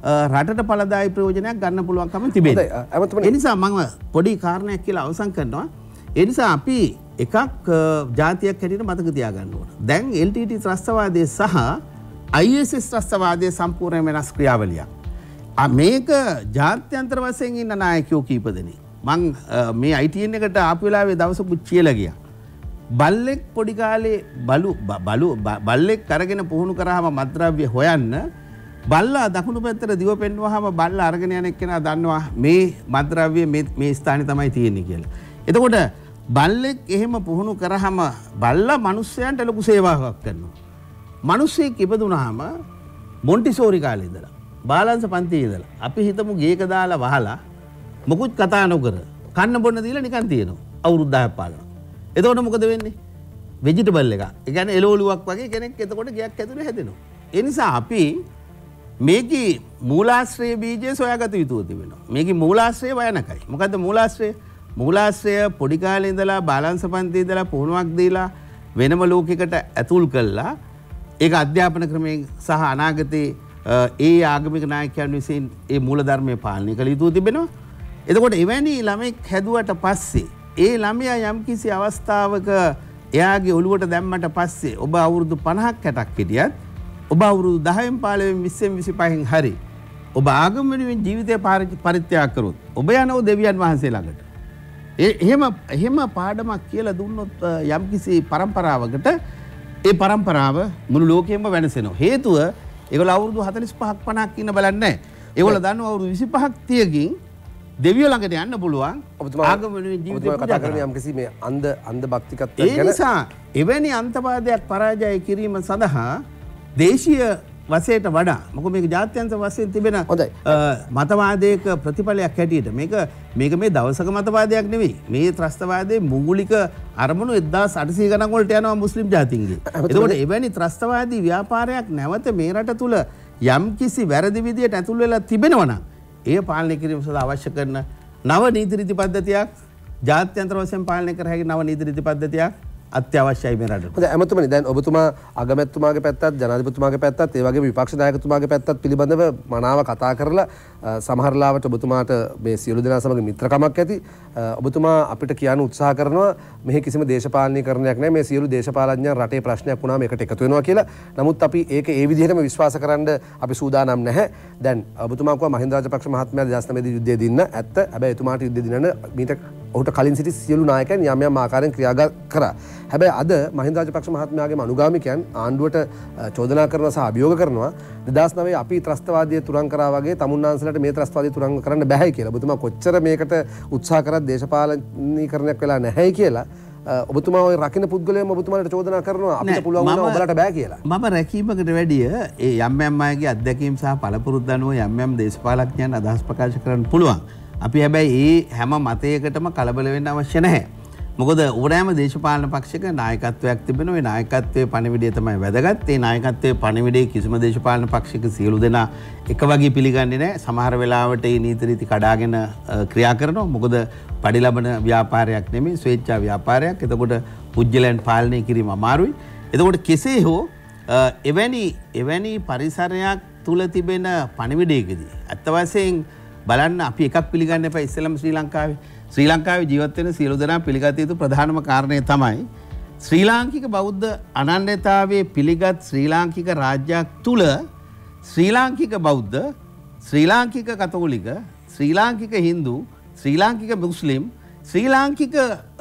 රටට ඵලදායී ප්‍රයෝජනයක් ගන්න පුළුවන්කම තිබෙන්නේ. ඒ නිසා මම පොඩි කාරණයක් කියලා අවසන් කරනවා. ඒ නිසා අපි එකක් ජාතියක් හැටියට මතක තියාගන්න ඕන. දැන් එල් ටී ටී ත්‍රස්තවාදයේ සහ ආයි එස් එස් ත්‍රස්තවාදයේ සම්පූර්ණ වෙනස් ක්‍රියාවලියක්. මේක ජාත්‍යන්තර වශයෙන් ඉන්න නායකයෝ කීප දෙනෙක්. මං මේ ආයි ටී එන් එකට ආපු වෙලාවේ දවසකුත් කියලා ගියා. බල්ලෙක් පොඩි කාලේ බලු බලු බල්ලෙක් අරගෙන පුහුණු කරාම මත්ද්‍රව්‍ය හොයන්න බල්ලා දකුණු පැත්තට දිව පෙන්වුවාම බල්ලා අරගෙන යන එක්කෙනා දන්නවා මේ මත්ද්‍රව්‍ය මේ මේ ස්ථානේ තමයි තියෙන්නේ කියලා. එතකොට බල්ලෙක් එහෙම පුහුණු කරාම බල්ලා මිනිස්සයන්ට ලොකු සේවාවක් කරනවා. මිනිස්සෙක් ඉපදුනහම මොන්ටිසෝරි කාලේ ඉඳලා බාලංශ පන්තියේ ඉඳලා අපි හිතමු ගේක දාලා වහලා මොකුත් කතා නොකර කන්න බොන්න දීලා නිකන් තියෙනවා අවුරුදු දහයක් පාලන. එතකොට මොකද වෙන්නේ? වෙජිටබල් එක. ඒ කියන්නේ එළවලුවක් වගේ කෙනෙක් එතකොට ගයක් ඇතුලේ හැදෙනවා. ඒ නිසා අපි මේකේ මූලාශ්‍රය බීජය සොයාගත යුතුව තිබෙනවා. මේකේ මූලාශ්‍රය භයානකයි. මොකද්ද මූලාශ්‍රය? මූලාශ්‍රය පොඩි කාලේ ඉඳලා බාලංශ පන්තියේ ඉඳලා පුහුණුවක් දීලා වෙනම ලෝකයකට ඇතුල් කළා. ඒක අධ්‍යාපන ක්‍රමයෙන් සහ අනාගතේ ඒ ආගමික නායකයන් විසින් ඒ මූලධර්මයේ පාලනය කළ යුතුව තිබෙනවා. එතකොට එවැනි ළමෙක් හැදුවට පස්සේ ඒ ළමයා යම්කිසි අවස්ථාවක එයාගේ ඔළුවට දැම්මට පස්සේ ඔබ අවුරුදු පනහක් හැටක් හිටියත් ඔබ අවුරුදු දහයෙන් පහළොවෙන් විස්සෙන් විසිපහෙන් හරි ඔබ ආගම වෙනුවෙන් ජීවිතය පරිත්‍යාග කරොත් ඔබ යනවා දෙවියන් වහන්සේ ළඟට. ඒ එහෙම එහෙම පාඩමක් කියලා දුන්නොත් යම්කිසි પરම්පරාවකට ඒ પરම්පරාව මුළු ලෝකෙම වෙනසෙනවා. හේතුව ඒගොල්ලෝ අවුරුදු හතළිස් පහක් පනහක් ඉන්න බලන්නේ නැහැ. ඒගොල්ලෝ දන්නවා අවුරුදු විසිපහක් තියකින් දෙවියෝ ළඟට යන්න පුළුවන්. ආගම වෙනුවෙන් ජීවිතය කතා කරන්නේ යම්කිසි මේ අන්ධ අන්ධ භක්තිකත්වයක් ගැන. ඒ නිසා එවැනි අන්තවාදයක් පරාජය කිරීම සඳහා දේශීය වශයෙන් වඩා මොකද මේක ජාත්‍යන්තර වශයෙන් තිබෙන මතවාදයක ප්‍රතිඵලයක් හැටියට මේක මේක මේ දවසක මතවාදයක් නෙවෙයි. මේ ත්‍රස්තවාදයේ මූලික අරමුණු එක්දාස් අටසිය ගණන් වලට යනවා මුස්ලිම් ජාතීන්ගේ. එතකොට එවැනි ත්‍රස්තවාදී ව්‍යාපාරයක් නැවත මේ රට තුල යම්කිසි වැරදි විදියට ඇතුල් වෙලා තිබෙනවා නම් ඒ පාලනය කිරීම සඳහා අවශ්‍ය කරන නව නීති රීති පද්ධතියක් ජාත්‍යන්තර වශයෙන් පාලනය කර හැකි නව නීති රීති පද්ධතියක් අත්‍යවශ්‍යයි මේ රටට. හොඳයි ඇමතුමනි දැන් ඔබතුමා අගමැතිතුමාගේ පැත්තත් ජනාධිපතිතුමාගේ පැත්තත් ඒ වගේම විපක්ෂ නායකතුමාගේ පැත්තත් පිළිබඳව මනාව කතා කරලා සමහර ලාවට ඔබතුමාට මේ සියලු දෙනා සමග මිත්‍රකමක් ඇති. ඔබතුමා අපිට කියන්න උත්සාහ කරනවා මෙහි කිසිම දේශපාලනීකරණයක් නැහැ මේ සියලු දේශපාලඥයන් රටේ ප්‍රශ්නයක් වුණාම එකට එකතු වෙනවා කියලා. නමුත් අපි ඒක ඒ විදිහටම විශ්වාස කරන්න අපි සූදානම් නැහැ. දැන් ඔබතුමා කිව්වා මහින්ද රාජපක්ෂ මහත්මයා දෙදාස් නවය දී යුද්ධය දින්න ඇත්ත. හැබැයි එතුමාට යුද්ධය දිනන මීට ඔහුට කලින් සිටි සියලු නායකයන් යම් යම් ආකාරයෙන් ක්‍රියා කරා. හැබැයි අද මහින්ද රාජපක්ෂ මහත්මයාගේම අනුගාමිකයන් ආණ්ඩුවට චෝදනා කරනවා සහ අභියෝග කරනවා දෙදාස් නවය අපි ත්‍රස්තවාදීය තුරන් කරා වගේ තමුන්නාන්සලට මේ ත්‍රස්තවාදීය තුරන් කරන්න බැහැයි කියලා. ඔබතුමා කොච්චර මේකට උත්සාහ කරත් දේශපාලනීකරණයක් වෙලා නැහැයි කියලා ඔබතුමා ඔය රකින්න පුද්ගලයම ඔබතුමාට චෝදනා කරනවා අපිට පුළුවන් වුණා ඔබලට බෑ කියලා. මම රැකීමකට වැඩිය ඒ යම් යම් අයගේ අත්දැකීම් සහ පළපුරුද්ද අනුව යම් යම් දේශපාලඥයන් අදහස් ප්‍රකාශ කරන්න පුළුවන්. අපි හැබැයි ඒ හැම මතයකටම කලබල වෙන්න අවශ්‍ය නැහැ. මොකද ඕනෑම දේශපාලන පක්ෂයක නායකත්වයක් තිබෙනවා. ඒ නායකත්වයේ පණිවිඩය තමයි වැදගත්. ඒ නායකත්වයේ පණිවිඩය කිසිම දේශපාලන පක්ෂයක සියලු දෙනා එක වගේ පිළිගන්නේ නැහැ. සමහර වෙලාවට මේ නීති රීති කඩාගෙන ක්‍රියා කරනවා. මොකද පඩි ලබන ව්‍යාපාරයක් නෙමෙයි ස්වේච්ඡා ව්‍යාපාරයක්. එතකොට පුජ්‍යලයන් පාලනය කිරීම අමාරුයි. එතකොට කෙසේ හෝ එවැනි එවැනි පරිසරයක් තුල තිබෙන පණිවිඩයකදී අත්ත වශයෙන් බලන්න අපි එකක් පිළිගන්න එපා. ඉස්සෙල්ලම ශ්‍රී ලංකාවේ ශ්‍රී ලංකාවේ ජීවත් වෙන සියලු දෙනා පිළිගත යුතු ප්‍රධානම කාරණය තමයි ශ්‍රී ලාංකික බෞද්ධ අනන්‍යතාවයේ පිළිගත් ශ්‍රී ලාංකික රාජ්‍යයක් තුල ශ්‍රී ලාංකික බෞද්ධ, ශ්‍රී ලාංකික කතෝලික, ශ්‍රී ලාංකික හින්දු, ශ්‍රී ලාංකික මුස්ලිම්, ශ්‍රී ලාංකික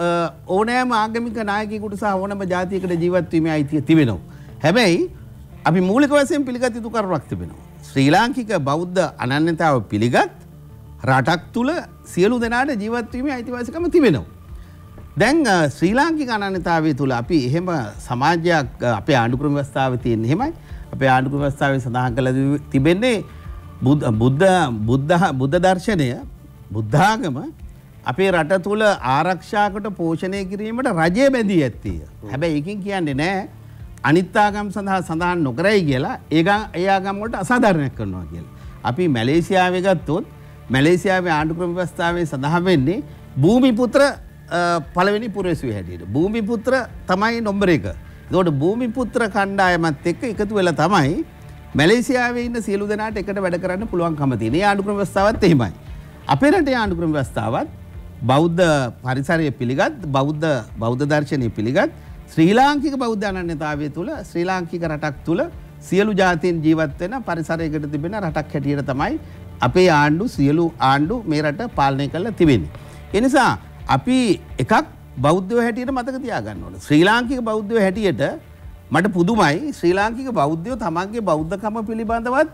ඕනෑම ආගමික නායකයෙකුට සහ ඕනෑම ජාතියකට ජීවත් වීමේ අයිතිය තිබෙනවා. හැබැයි අපි මූලික වශයෙන් පිළිගත යුතු කරුණක් තිබෙනවා. ශ්‍රී ලාංකික බෞද්ධ අනන්‍යතාව පිළිගත් රටක් තුල සියලු දෙනාට ජීවත් වීමේ අයිතිවාසිකම තිබෙනවා. දැන් ශ්‍රී ලාංකික අනන්‍යතාවය තුල අපි එහෙම සමාජයක් අපේ ආණ්ඩු ක්‍රම ව්‍යවස්ථාවේ තියෙන එහෙමයි. අපේ ආණ්ඩු ක්‍රම ව්‍යවස්ථාවේ සඳහන් කරලා තිබෙන්නේ බුද්ධ බුද්ධ බුද්ධ දර්ශනය බුද්ධාගම අපේ රට තුල ආරක්ෂාකට පෝෂණය කිරීමට රජය බැඳී ඇත්තේ. හැබැයි ඒකින් කියන්නේ නෑ අනිත් ආගම් සඳහා සඳහන් නොකරයි කියලා ඒ ඒ ආගම් වලට අසාධාරණයක් කරනවා කියලා. අපි මැලේසියාවේ ගත්තොත් මැලේසියාවේ ආණ්ඩු ක්‍රම ව්‍යවස්ථාවේ සඳහන් වෙන්නේ භූමිපුත්‍ර පළවෙනි පුරවැසියෝ හැටියට. භූමිපුත්‍ර තමයි නම්බර එක. ඒකට භූමිපුත්‍ර කණ්ඩායමත් එක්ක එකතු වෙලා තමයි මැලේසියාවේ ඉන්න සියලු දෙනාට එකට වැඩ කරන්න පුළුවන්කම තියෙන. ඒ ආණ්ඩු ක්‍රම ව්‍යවස්ථාවත් එහෙමයි. අපේ රටේ ආණ්ඩු ක්‍රම ව්‍යවස්ථාවත් බෞද්ධ පරිසරය පිළිගත් බෞද්ධ බෞද්ධ දර්ශනය පිළිගත් ශ්‍රී ලාංකික බෞද්ධ අනන්‍යතාවය තුළ ශ්‍රී ලාංකික රටක් තුළ සියලු ජාතීන් ජීවත් වෙන පරිසරයකට තිබෙන රටක් හැටියට තමයි අපේ ආණ්ඩු සියලු ආණ්ඩු මේ රට පාලනය කරලා තිබෙන්නේ. ඒ නිසා අපි එකක් බෞද්ධයෝ හැටියට මතක තියාගන්න ඕනේ. ශ්‍රී ලාංකික බෞද්ධයෝ හැටියට මට පුදුමයි ශ්‍රී ලාංකික බෞද්ධයෝ තමන්ගේ බෞද්ධකම පිළිබඳවත්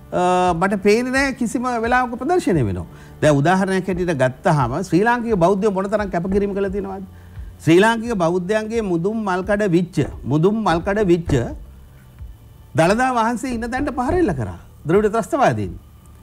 මට පේන්නේ නැහැ කිසිම වෙලාවක ප්‍රදර්ශනය වෙනවා. දැන් උදාහරණයක් හැටියට ගත්තාම ශ්‍රී ලාංකික බෞද්ධයෝ මොනතරම් කැපකිරීම කළා තියෙනවද? ශ්‍රී ලාංකික බෞද්ධයන්ගේ මුදුන් මල්කඩ විච්ච මුදුන් මල්කඩ විච්ච දළදා වහන්සේ ඉන්න තැනට පහරෙල්ල කරා. ද්‍රවිඩ ත්‍රස්තවාදීන්.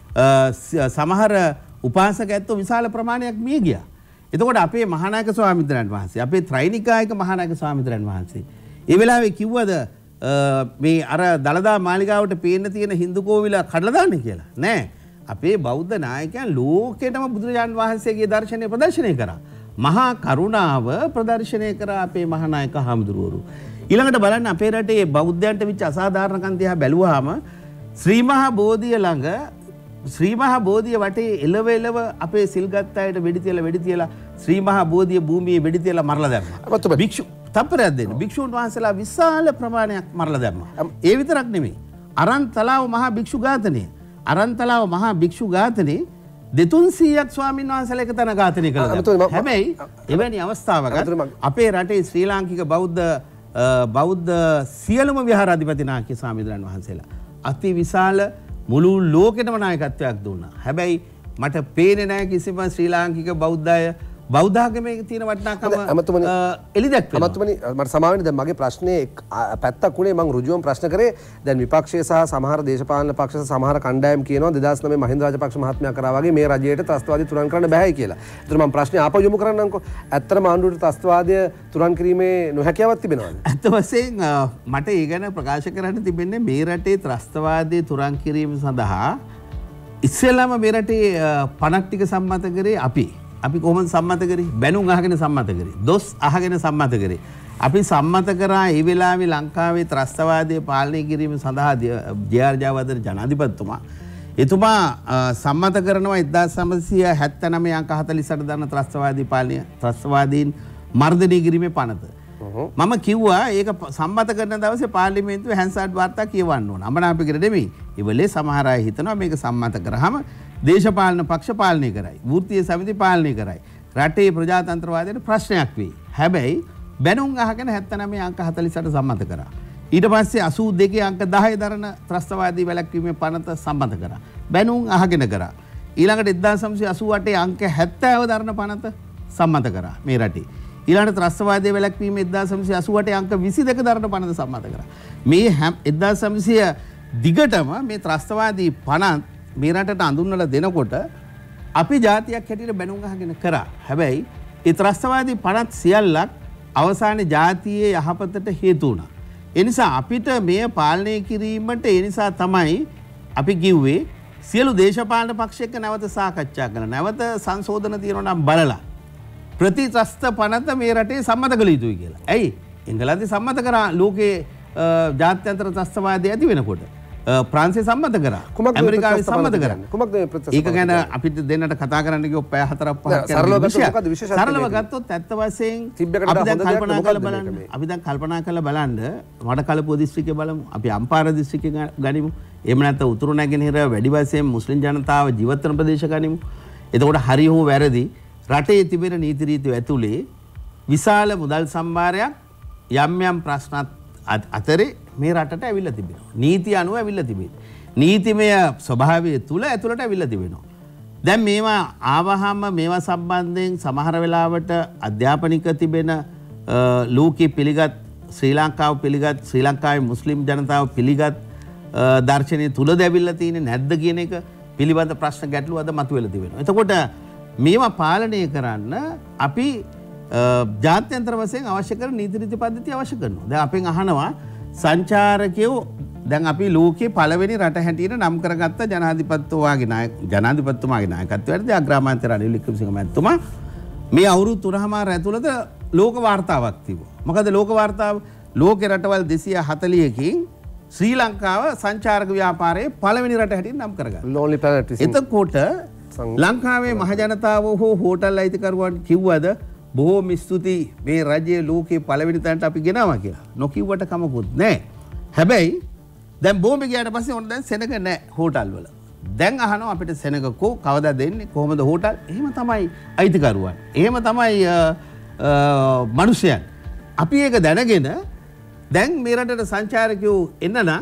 සමහර උපාසක ඇත්තෝ විශාල ප්‍රමාණයක් මිය ගියා. එතකොට අපේ මහානායක ස්වාමීන් වහන්සේ අපේ ත්‍රිනිකායක මහානායක ස්වාමීන් වහන්සේ ඒ වෙලාවේ කිව්වද මේ අර දළදා මාලිගාවට පේන්න තියෙන හින්දු කෝවිල කඩලා දාන්න කියලා? නෑ. අපේ බෞද්ධ නායකයන් ලෝකෙටම බුදුරජාන් වහන්සේගේ දර්ශනය ප්‍රදර්ශනය කරා. මහා කරුණාව ප්‍රදර්ශනය කරා අපේ මහානායක හාමුදුරුවරු. ඊළඟට බලන්න අපේ රටේ බෞද්ධයන්ට විච්ච අසාධාරණකම් දිහා බැලුවාම ශ්‍රී මහා බෝධිය ළඟ ශ්‍රී මහා බෝධිය වටේ එළව එළව අපේ සිල්ගත් අයට වෙඩි තියලා වෙඩි තියලා ශ්‍රී මහා බෝධිය භූමියේ වෙඩි තියලා මරලා දැම්මා. භික්ෂු තප්පරයක් දෙන්න. භික්ෂුන් වහන්සේලා විශාල ප්‍රමාණයක් මරලා දැම්මා. ඒ විතරක් නෙමෙයි. අරන්තලාව මහා භික්ෂු ඝාතනය. අරන්තලාව මහා භික්ෂු ඝාතනේ දෙතුන්සීයක් ස්වාමීන් වහන්සේලා එක තැන ඝාතනය කළා. හැබැයි එවැනි අවස්ථාවක අපේ රටේ ශ්‍රී ලාංකික බෞද්ධ බෞද්ධ සියලුම විහාරාධිපති නායක ස්වාමීන් වහන්සේලා අති විශාල මුළු ලෝකෙටම නායකත්වයක් දුන්නා. හැබැයි මට පේන්නේ නැහැ කිසිම ශ්‍රී ලාංකික බෞද්ධය බෞද්ධාගමේ තියෙන වටිනාකම එලි දැක්වෙනවා. අමතුමනි මට සමාව වෙන්න දැන් මගේ ප්‍රශ්නේ පැත්තක් උනේ මම ඍජුවම ප්‍රශ්න කරේ දැන් විපක්ෂයේ සහ සමහර දේශපාලන පක්ෂ සහ සමහර කණ්ඩායම් කියනවා දෙදාස් නවය මහින්ද රාජපක්ෂ මහත්මයා කරා වගේ මේ රජයට ත්‍රස්තවාදී තුරන් කරන්න බෑයි කියලා. ඒතර මම ප්‍රශ්නේ ආපහු යොමු කරන්නම්කෝ. ඇත්තටම ආණ්ඩුවට ත්‍රස්තවාදය තුරන් කිරීමේ නොහැකියාවක් තිබෙනවද? ඇත්ත වශයෙන් මට ඒ ගැන ප්‍රකාශ කරන්න තිබෙන්නේ මේ රටේ ත්‍රස්තවාදී තුරන් කිරීම සඳහා ඉස්සෙල්ලාම මේ රටේ පණක් ටික සම්මත කරේ අපි අපි කොහොමද සම්මත කරේ? බැනුම් අහගෙන සම්මත කරේ. දොස් අහගෙන සම්මත කරේ. අපි සම්මත කරා ඒ වෙලාවේ ලංකාවේ ත්‍රස්තවාදය පාලනය කිරීම සඳහා ජේ.ආර්. ජයවර්ධන ජනාධිපතිතුමා එතුමා සම්මත කරනවා එක්දාස් නවසිය හැත්තෑ නවය අංක හතළිස් අට දන්න ත්‍රස්තවාදී පාලනය ත්‍රස්තවාදීන් මර්ධනය කිරීමේ පනත. මම කිව්වා ඒක සම්මත කරන දවසේ පාර්ලිමේන්තුවේ හැන්සාඩ් වාර්තා කියවන්න ඕන. අමනාපිකර නෙමෙයි. ඉවලේ සමහර අය හිතනවා මේක සම්මත කරාම දේශපාලන පක්ෂ පාලනය කරයි. වෘත්තීය සමිති පාලනය කරයි. රටේ ප්‍රජාතන්ත්‍රවාදයට ප්‍රශ්නයක් වෙයි. හැබැයි බැනුම් අහගෙන හැත්තෑ නවය අංක හතළිස් අට සම්මත කරා. ඊට පස්සේ අසූ දෙකේ අංක දහය දරන ත්‍රස්තවාදී වැළැක්වීමේ පනත සම්මත කරා. බැනුම් අහගෙන කරා. ඊළඟට එක්දාස් නවසිය අසූ අටේ අංක හැත්තෑව දරන පනත සම්මත කරා මේ රටේ. ඊළඟට ත්‍රස්තවාදයේ වැළැක්වීම එක්දාස් නවසිය අසූ අටේ අංක විසි දෙක දරන පනත සම්මත කරා. මේ එක්දාස් නවසිය දිගටම මේ ත්‍රස්තවාදී පනත් මේ රටට අඳුන්වලා දෙනකොට අපි ජාතියක් හැටියට බැනුම් අහගෙන කරා. හැබැයි ඒ ත්‍රස්තවාදී පනත් සියල්ලක් අවසානයේ ජාතියේ යහපතට හේතු වුණා. ඒ නිසා අපිට මේ පාලනය කිරීමට ඒ නිසා තමයි අපි කිව්වේ සියලු දේශපාලන පක්ෂ එක්ක නැවත සාකච්ඡා කරන නැවත සංශෝධන තියෙනවා නම් බලලා ප්‍රතිත්‍රස්ත පනත මේ රටේ සම්මත කළ යුතුයි කියලා. ඇයි? එංගලන්තේ සම්මත කරා ලෝකේ ජාත්‍යන්තර ත්‍රස්තවාදය ඇති වෙනකොට. ප්‍රාන්සිය සම්මත කරා. ඇමරිකාවේ සම්මත කරා. කුමක්ද මේ ප්‍රතිත්‍රස්ත? ඒක ගැන අපිට දෙන්නට කතා කරන්න ගියොත් පැය හතරක් පහක් යනවා. සරලව ගත්තොත් ඇත්ත වශයෙන් අපි දැන් කල්පනා කරලා බලන්න. අපි දැන් කල්පනා කරලා බලන්න වඩකලපුව දිස්ත්‍රික්කය බලමු. අපි අම්පාර දිස්ත්‍රික්කය ගනිමු. එහෙම නැත්නම් උතුරු නැගෙනහිර වැඩි වශයෙන් මුස්ලිම් ජනතාව ජීවත් වෙන ප්‍රදේශ ගනිමු. එතකොට හරි හෝ වැරදි රටේ තිබෙන නීති රීති ඇතුලේ විශාල මුදල් සම්භාරයක් යම් යම් ප්‍රශ්නත් අතරේ මේ රටට ඇවිල්ලා තිබෙනවා. නීති අනුව ඇවිල්ලා තිබෙනවා. නීතිමය ස්වභාවය තුල ඇතුළට ඇවිල්ලා තිබෙනවා. දැන් මේවා ආවහම මේවා සම්බන්ධයෙන් සමහර වෙලාවට අධ්‍යාපනික තිබෙන ලෝකේ පිළිගත් ශ්‍රී ලංකාව පිළිගත් ශ්‍රී ලංකාවේ මුස්ලිම් ජනතාව පිළිගත් දර්ශනය තුලද ඇවිල්ලා තියෙන්නේ නැද්ද කියන එක පිළිබඳ ප්‍රශ්න ගැටලු අද මතුවෙලා තිබෙනවා. එතකොට මේවා පාලනය කරන්න අපි ජාත්‍යන්තර වශයෙන් අවශ්‍ය කරන නීති රීති පද්ධතිය අවශ්‍ය කරනවා. දැන් අපෙන් අහනවා සංචාරකයෝ දැන් අපි ලෝකේ පළවෙනි රට හැටියට නම් කරගත්ත ජනාධිපතිතුමාගේ නායක ජනාධිපතිතුමාගේ නායකත්වයේදී අග්‍රාමාත්‍ය රනිල් වික්‍රමසිංහ මහත්මයා මේ අවුරුදු තුනමාර ඇතුළත ලෝක වාර්තාවක් තිබුණා. මොකද ලෝක වාර්තාව ලෝකේ රටවල් දෙසිය හතළිහකින් ශ්‍රී ලංකාව සංචාරක ව්‍යාපාරයේ පළවෙනි රට හැටියට නම් කරගත්තා. Lonely Planet. එතකොට ලංකාවේ මහජනතාව හෝ හෝටල් අයිතිකරුවන් කිව්වද බොහෝම ස්තුතියි මේ රජයේ ලෝකේ පළවෙනි තැනට අපි ගෙනාවා කියලා. නොකියුවට කමකුත් නැහැ. හැබැයි දැන් බෝම්බ ගියාට පස්සේ ඕන දැන් සෙනග නැහැ හෝටල් වල. දැන් අහනවා අපිට සෙනග කෝ කවදා දෙන්නේ කොහොමද හෝටල්? එහෙම තමයි අයිතිකරුවන්. එහෙම තමයි මිනිසයන්. අපි ඒක දැනගෙන දැන් මේ රටට සංචාරකයෝ එන්න නම්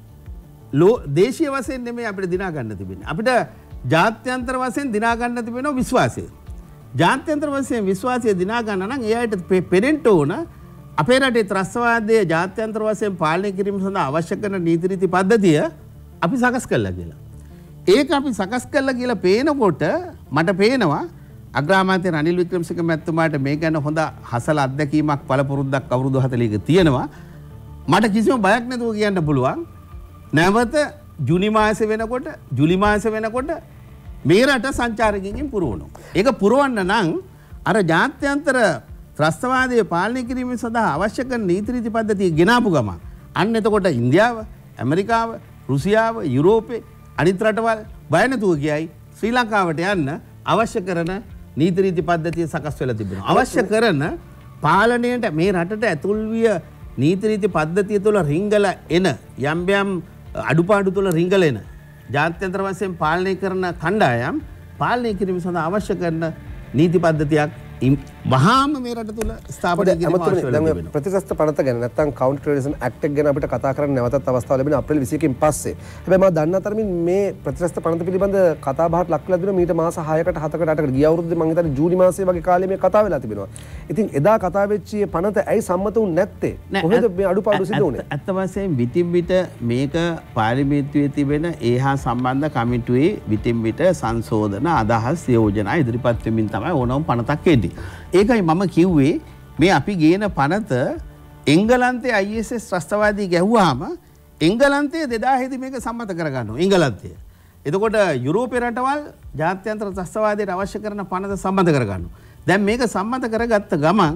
දේශීය වශයෙන් නෙමෙයි අපිට දිනා ගන්න තිබෙන්නේ. අපිට ජාත්‍යන්තර වශයෙන් දිනා ගන්න තිබෙන විශ්වාසය. ජාත්‍යන්තර වශයෙන් විශ්වාසය දිනා ගන්න නම් ඒ අයට පෙරෙන්න ඕන අපේ රටේ ත්‍රස්තවාදයේ ජාත්‍යන්තර වශයෙන් පාලනය කිරීම සඳහා අවශ්‍ය කරන නීති රීති පද්ධතිය අපි සකස් කළා කියලා. ඒක අපි සකස් කළා කියලා පේනකොට මට පේනවා අග්‍රාමාත්‍ය රනිල් වික්‍රමසිංහ මහත්මයාට මේ ගැන හොඳ හසල අත්දැකීමක් පළපුරුද්දක් අවුරුදු හතළිහක තියෙනවා. මට කිසිම බයක් නැතුව කියන්න පුළුවන් නැවත ජුනි මාසේ වෙනකොට ජුලි මාසේ වෙනකොට මේ රට සංචාරකයන්ගෙන් පුරවනවා. ඒක පුරවන්න නම් අර ජාත්‍යන්තර ත්‍රස්තවාදයේ පාලනය කිරීම සඳහා අවශ්‍ය කරන නීති රීති පද්ධතිය ගෙනාපු ගමන් අන්න එතකොට ඉන්දියාව, ඇමරිකාව, රුසියාව, යුරෝපේ අනිත් රටවල් බය නැතුව ගියයි ශ්‍රී ලංකාවට යන්න අවශ්‍ය කරන නීති රීති පද්ධතිය සකස් වෙලා තිබෙනවා. අවශ්‍ය කරන පාලනයට මේ රටට ඇතුල් විය නීති රීති පද්ධතිය තුළ රිංගල එන යම් යම් අඩුපාඩු තුළ රිංගල එන ජාත්‍යන්තර වශයෙන් පාලනය කරන කණ්ඩායම් පාලනය කිරීම සඳහා අවශ්‍ය කරන නීති පද්ධතියක් වහාම මේ රට තුළ ස්ථාපනය කිරීම අවශ්‍ය වෙනවා. ප්‍රතිශස්ත පනත ගැන නැත්නම් කවුන්ටර් ටෙරරිසම් ඇක්ට් එක ගැන අපිට කතා කරන්න නැවතත් අවස්ථාව ලැබෙන අප්‍රේල් විසි එකකින් පස්සේ. හැබැයි මම දන්නා තරමින් මේ ප්‍රතිශස්ත පනත පිළිබඳ කතා බහට ලක් වෙලා තිබෙනවා මීට මාස හයකට හතකට අටකට ගිය අවුරුද්දේ මම හිතන්නේ ජූනි මාසයේ වගේ කාලේ මේ කතා වෙලා තිබෙනවා. ඉතින් එදා කතා වෙච්ච පනත ඇයි සම්මත වුනේ නැත්තේ? කොහෙද මේ අඩුපාඩු සිදු වුනේ? ඇත්ත වශයෙන් විටින් විට මේක පාර්ලිමේන්තුවේ තිබෙන ඒහා සම්බන්ධ කමිටුවේ විටින් විට සංශෝධන අදහස් යෝජනා ඉදිරිපත් වෙමින් තමයි ඕනම පනතක් එන්නේ. ඒකයි මම කිව්වේ මේ අපි ගේන පනත එංගලන්තයේ I S S ත්‍රස්තවාදී ගැහුවාම එංගලන්තයේ දෙදාහේ දී මේක සම්මත කරගන්නවා එංගලන්තය. එතකොට යුරෝපේ රටවල් ජාත්‍යන්තර ත්‍රස්තවාදයට අවශ්‍ය කරන පනත සම්මත කරගන්නවා. දැන් මේක සම්මත කරගත්ත ගමන්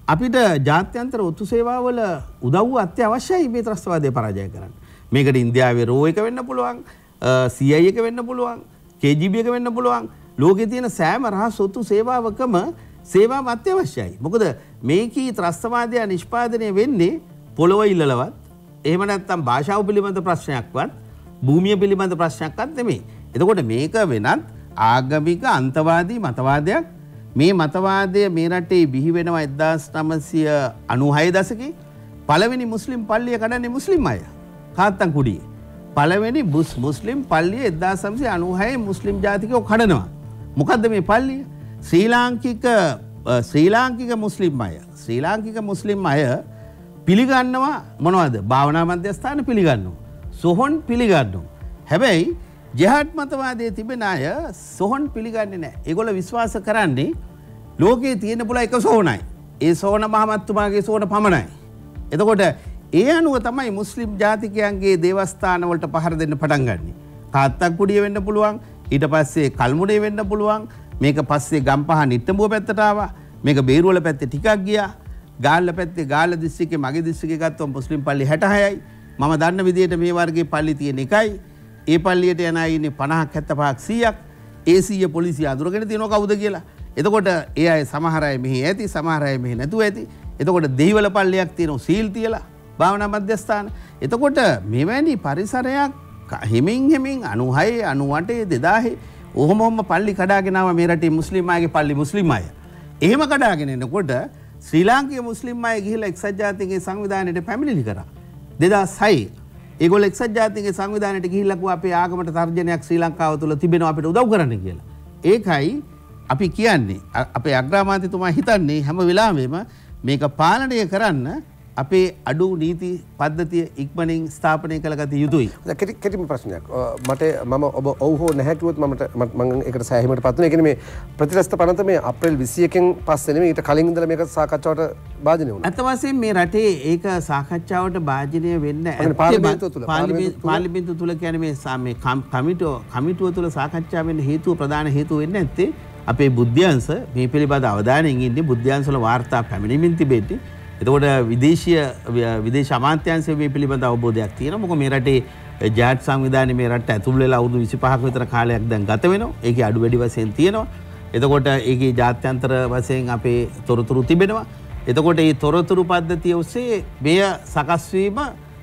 අපිට ජාත්‍යන්තර ඔත්තු සේවාවල උදව්ව අත්‍යවශ්‍යයි මේ ත්‍රස්තවාදය පරාජය කරන්න. මේකට ඉන්දියාවේ රෝ එක වෙන්න පුළුවන්, සී අයි එක වෙන්න පුළුවන්, කේ ජී බී එක වෙන්න පුළුවන්. ලෝකේ තියෙන සෑම රහස් ඔත්තු සේවාවකම සේවාව අත්‍යවශ්‍යයි. මොකද මේකී ත්‍රස්තවාදය නිෂ්පාදනය වෙන්නේ පොළොව ඉල්ලලවත්, එහෙම නැත්නම් භාෂාව පිළිබඳ ප්‍රශ්නයක්වත්, භූමිය පිළිබඳ ප්‍රශ්නයක්වත් නෙමෙයි. එතකොට මේක වෙනත් ආගමික අන්තවාදී මතවාදයක්. මේ මතවාදය මේ රටේ බිහි වෙනවා එක්දාස් නවසිය අනූහය දශකයේ. පළවෙනි මුස්ලිම් පල්ලිය කඩන්නේ මුස්ලිම් අය. කාත්තන්කුඩියේ. පළවෙනි මුස්ලිම් පල්ලිය එක්දාස් නවසිය අනූහය මුස්ලිම් ජාතිකයෝ කඩනවා. මොකද්ද මේ පල්ලිය? ශ්‍රී ලාංකික ශ්‍රී ලාංකික මුස්ලිම් අය. ශ්‍රී ලාංකික මුස්ලිම් අය පිළිගන්නවා මොනවද? භාවනා මධ්‍යස්ථාන පිළිගන්නවා. සොහොන් පිළිගන්නවා. හැබැයි ජෙහාඩ් මතවාදයේ තිබෙන අය සොහොන් පිළිගන්නේ නැහැ. ඒගොල්ලෝ විශ්වාස කරන්නේ ලෝකේ තියෙන පුළුවන් එක සොහොනයි. ඒ සොහොන මහමත්තුමාගේ සොහොන පමණයි. එතකොට ඒ අනුව තමයි මුස්ලිම් ජාතිකයන්ගේ දේවස්ථාන වලට පහර දෙන්න පටන් ගන්නෙ. කාත්තක්කුඩිය වෙන්න පුළුවන්, ඊට පස්සේ කල්මුඩේ වෙන්න පුළුවන්, මේක පස්සේ ගම්පහ නිට්ටඹුව පැත්තට ආවා, මේක බේරුවල පැත්තේ ටිකක් ගියා, ගාල්ල පැත්තේ ගාල්ල දිස්ත්‍රික්කේ මගේ දිස්ත්‍රික්කේ ගත්තොත් මුස්ලිම් පල්ලි හැටහයයි. මම දන්න විදිහට මේ වර්ගයේ පල්ලි තියෙන එකයි. ඒ පල්ලියට යන අය ඉන්නේ පනහක් හැත්තෑපහක් සීයක්. ඒ සීය පොලිසිය අඳුරගෙන තියෙනවා කවුද කියලා. එතකොට ඒ අය සමහර අය මෙහි ඇති, සමහර අය මෙහි නැතුව ඇති. එතකොට දෙහිවල පල්ලියක් තියෙනවා සීල් තියලා භාවනා මධ්‍යස්ථාන. එතකොට මෙවැනි පරිසරයක් හිමින් හිමින් අනූහය අනූඅට දෙදාහේ ඔහොම ඔහොම පල්ලි කඩාගෙන ආව මේ රටේ මුස්ලිම් අයගේ පල්ලි මුස්ලිම් අය. එහෙම කඩාගෙන එනකොට ශ්‍රී ලාංකීය මුස්ලිම් අය ගිහිලා එක්සත් ජාතීන්ගේ සංවිධානයට පැමිණිලි කරා. දෙදාස් හය ඒගොල්ලෝ එක්සත් ජාතීන්ගේ සංවිධානයට ගිහිල්ලා කිව්වා අපේ ආගමට තර්ජනයක් ශ්‍රී ලංකාව තුළ තිබෙනවා අපිට උදව් කරන්න කියලා. ඒකයි අපි කියන්නේ අපේ අග්‍රාමාත්‍යතුමා හිතන්නේ හැම වෙලාවෙම මේක පාලනය කරන්න අපේ අඩු නීති පද්ධතිය ඉක්මනින් ස්ථාපනය කළගත යුතුයි. කෙටි කෙටිම ප්‍රශ්නයක්. මට මම ඔබ ඔව් හෝ නැහැ කිව්වොත් මම මම ඒකට සෑහීමට පත් වෙනවා. ඒ කියන්නේ මේ ප්‍රතිරස්ත පනත මේ අප්‍රේල් විසි එකෙන් පස්සේ නෙමෙයි ඊට කලින් ඉඳලා මේක සාකච්ඡාවට භාජනය වුණා. අත වශයෙන් මේ රටේ ඒක සාකච්ඡාවට භාජනය වෙන්න පාර්ලිමේන්තුව තුල පාර්ලිමේන්තුව තුල කියන්නේ මේ මේ කමිටුව කමිටුව තුල සාකච්ඡා වෙන්න හේතුව ප්‍රධාන හේතුව වෙන්නේ නැත්තේ අපේ බුද්ධ්‍යංශ මේ පිළිබඳ අවධානයෙන් ඉන්නේ බුද්ධ්‍යංශ වල වාර්තා පැමිණෙමින් තිබෙද්දී. එතකොට විදේශීය විදේශ අමාත්‍යාංශයේ මේ පිළිබඳ අවබෝධයක් තියෙනවා. මොකද මේ රටේ ජාත් සංවිධානයේ මේ රටට ඇතුල් වෙලා අවුරුදු විසිපහක විතර කාලයක් දැන් ගත වෙනවා. ඒකේ අඩු වැඩි වශයෙන් තියෙනවා. එතකොට ඒකේ ජාත්‍යන්තර වශයෙන් අපේ තොරතුරු තිබෙනවා. එතකොට මේ තොරතුරු පද්ධතිය ඔස්සේ මෙය සකස් වීම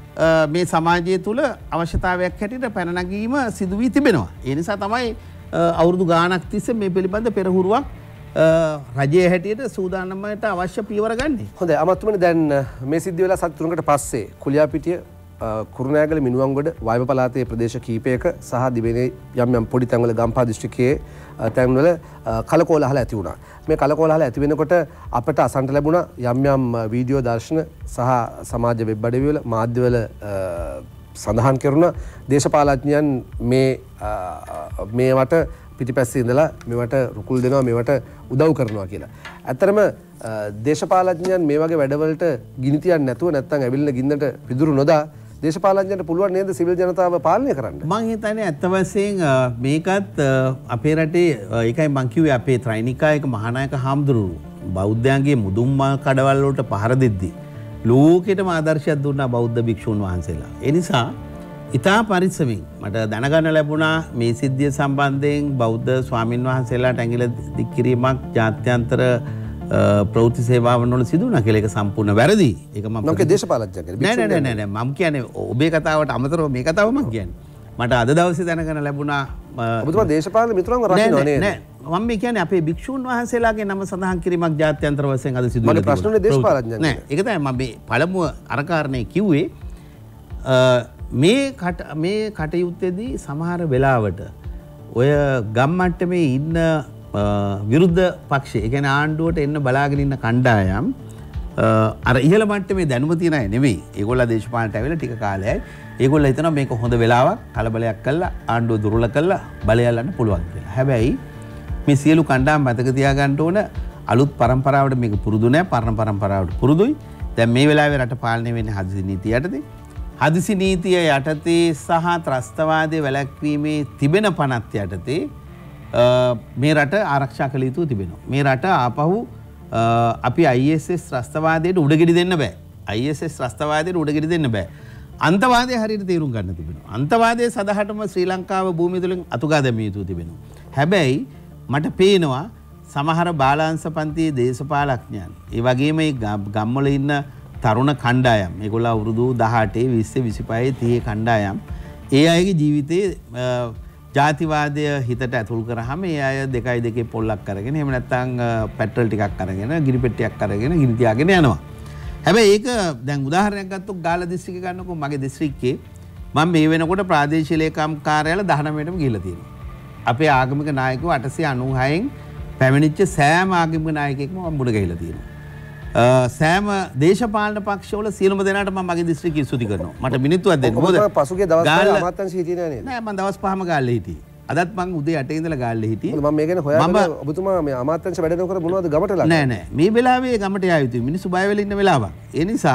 මේ සමාජය තුළ අවශ්‍යතාවයක් හැටියට පැන නැගීම සිදු වී තිබෙනවා. ඒ නිසා තමයි අවුරුදු ගාණක් තිස්සේ මේ පිළිබඳ පෙරහුරුවක් රජයේ හැටියට සූදානමට අවශ්‍ය පියවර ගන්නේ. හොඳයි අමාත්‍යතුමනි දැන් මේ සිද්ධ වෙලා සති තුනකට පස්සේ කුලියාපිටිය කුරුණෑගල මිනුවන්ගොඩ වයඹ පළාතේ ප්‍රදේශ කීපයක සහ දිවයිනේ යම් යම් පොඩි තැන්වල ගම්පහ දිස්ත්‍රික්කයේ තැන්වල කලකෝලහල ඇති වුණා. මේ කලකෝලහල ඇති වෙනකොට අපට අසන්නට ලැබුණා යම් යම් වීඩියෝ දර්ශන සහ සමාජ වෙබ් අඩවිවල මාධ්‍යවල සඳහන් කරන දේශපාලඥයන් මේ මේවට පිටිපස්සේ ඉඳලා මේවට රුකුල් දෙනවා මේවට උදව් කරනවා කියලා. ඇත්තරම දේශපාලඥයන් මේ වගේ වැඩවලට ගිනි තියන්නේ නැතුව නැත්නම් ඇවිල්ලා ගින්නට පිදුරු නොදා දේශපාලඥයන්ට පුළුවන් නේද සිවිල් ජනතාව පාලනය කරන්න? මම හිතන්නේ ඇත්ත වශයෙන් මේකත් අපේ රටේ ඒකයි මම කිව්වේ අපේ ත්‍රිනිකායක මහානායක හාමුදුරුවෝ බෞද්ධයන්ගේ මුදුන්ම කඩවල් වලට පහර දෙද්දී ලෝකෙටම ආදර්ශයක් දුන්නා බෞද්ධ භික්ෂුන් වහන්සේලා. ඒ නිසා ඉතා පරිස්සමින් මට දැනගන්න ලැබුණා මේ සිද්ධිය සම්බන්ධයෙන් බෞද්ධ ස්වාමින් වහන්සේලාට ඇඟිල්ල දික් කිරීමක් ජාත්‍යන්තර ප්‍රවෘත්ති සේවාවන් වල සිදු වුණා කියලා ඒක සම්පූර්ණ වැරදි. ඒක මම නොකේ දේශපාලඥයෙක් නෑ නෑ නෑ නෑ මම කියන්නේ ඔබේ කතාවට අමතරව මේ කතාව මම කියන්නේ. මට අද දවසේ දැනගන්න ලැබුණා ඔබතුමා දේශපාලන මිතුරන්ව රකින්නව නේද? නෑ මම මේ කියන්නේ අපේ භික්ෂුන් වහන්සේලාගේ නම සඳහන් කිරීමක් ජාත්‍යන්තර වශයෙන් අද සිදු වෙලා මගේ ප්‍රශ්නේ දේශපාලඥයෙක් නෑ. ඒක තමයි මම මේ පළමුව අර කාරණේ කිව්වේ. මේ කට මේ කටයුත්තේදී සමහර වෙලාවට ඔය ගම් මට්ටමේ ඉන්න විරුද්ධ පක්ෂය, ඒ කියන්නේ ආණ්ඩුවට එන්න බලාගෙන ඉන්න කණ්ඩායම් අර ඉහළ මට්ටමේ දැනුම තියන අය නෙමෙයි. ඒගොල්ලෝ දේශපාලනට ඇවිල්ලා ටික කාලයයි. ඒගොල්ලෝ හිතනවා මේක හොඳ වෙලාවක් කලබලයක් කළා ආණ්ඩුව දුර්වල කළා බලය අල්ලන්න පුළුවන් කියලා. හැබැයි මේ සියලු කණ්ඩායම් මතක තියාගන්න ඕන අලුත් පරම්පරාවට මේක පුරුදු නැහැ. පරණ පරම්පරාවට පුරුදුයි. දැන් මේ වෙලාවේ රට පාලනය වෙන්නේ හදිසි නීතිය යටතේ. හදිසි නීතිය යටතේ සහ ත්‍රස්තවාදයේ වැළැක්වීමේ තිබෙන පනත් යටතේ මේ රට ආරක්ෂා කළ යුතු තිබෙනවා. මේ රට ආපහු අපි I S S ත්‍රස්තවාදයට උඩගෙඩි දෙන්න බෑ. I S S ත්‍රස්තවාදයට උඩගෙඩි දෙන්න බෑ. අන්තවාදය හරියට තේරුම් ගන්න තිබෙනවා. අන්තවාදයේ සදහටම ශ්‍රී ලංකාව භූමිය තුලින් අතුගා දැමිය යුතු තිබෙනවා. හැබැයි මට පේනවා සමහර බාලාංශ පන්තියේ දේශපාලඥයන් ඒ වගේම මේ ගම්වල ඉන්න තරුණ කණ්ඩායම් මේගොල්ලෝ අවුරුදු දහඅටේ විස්සේ විසිපහේ තිහේ කණ්ඩායම් ඒ අයගේ ජීවිතේ ජාතිවාදය හිතට ඇතුල් කරාම ඒ අය දෙකයි දෙකේ පොල්ලක් අරගෙන එහෙම නැත්නම් පෙට්‍රල් ටිකක් අරගෙන ගිනි පෙට්ටියක් අරගෙන ගිනි තියාගෙන යනවා. හැබැයි ඒක දැන් උදාහරණයක් ගත්තොත් ගාල්ල දිස්ත්‍රික්කේ ගන්නකො මගේ දිස්ත්‍රික්කේ මම මේ වෙනකොට ප්‍රාදේශීය ලේකම් කාර්යාල දහනවයටම ගිහිල්ලා තියෙනවා. අපේ ආගමික නායකයෝ අටසිය අනූහයෙන් පැමිණිච්ච සෑම ආගමික නායකයෙක්ම මම මුණ ගැහිලා තියෙනවා. සෑම දේශපාලන පක්ෂවල සියලුම දෙනාට මම මගේ දිස්ත්‍රික්කයේ ස්තුති කරනවා. මට මිනිත්තුවක් දෙන්න. මොකද පසුගිය දවස් පහේ අමාත්‍යාංශ හිටියේ නෑ නේද? නෑ මම දවස් පහම ගාල්ලේ හිටියේ. අදත් මම උදේ අටේ ඉඳලා ගාල්ලේ හිටියේ. මම මේ ගැන හොයාගෙන ඔබතුමා මේ අමාත්‍යාංශ වැඩ කරනකොට මොනවද ගමට ලා? නෑ නෑ. මේ වෙලාවේ ගමට යා යුතුයි. මිනිස්සු බය වෙලා ඉන්න වෙලාවක්. ඒ නිසා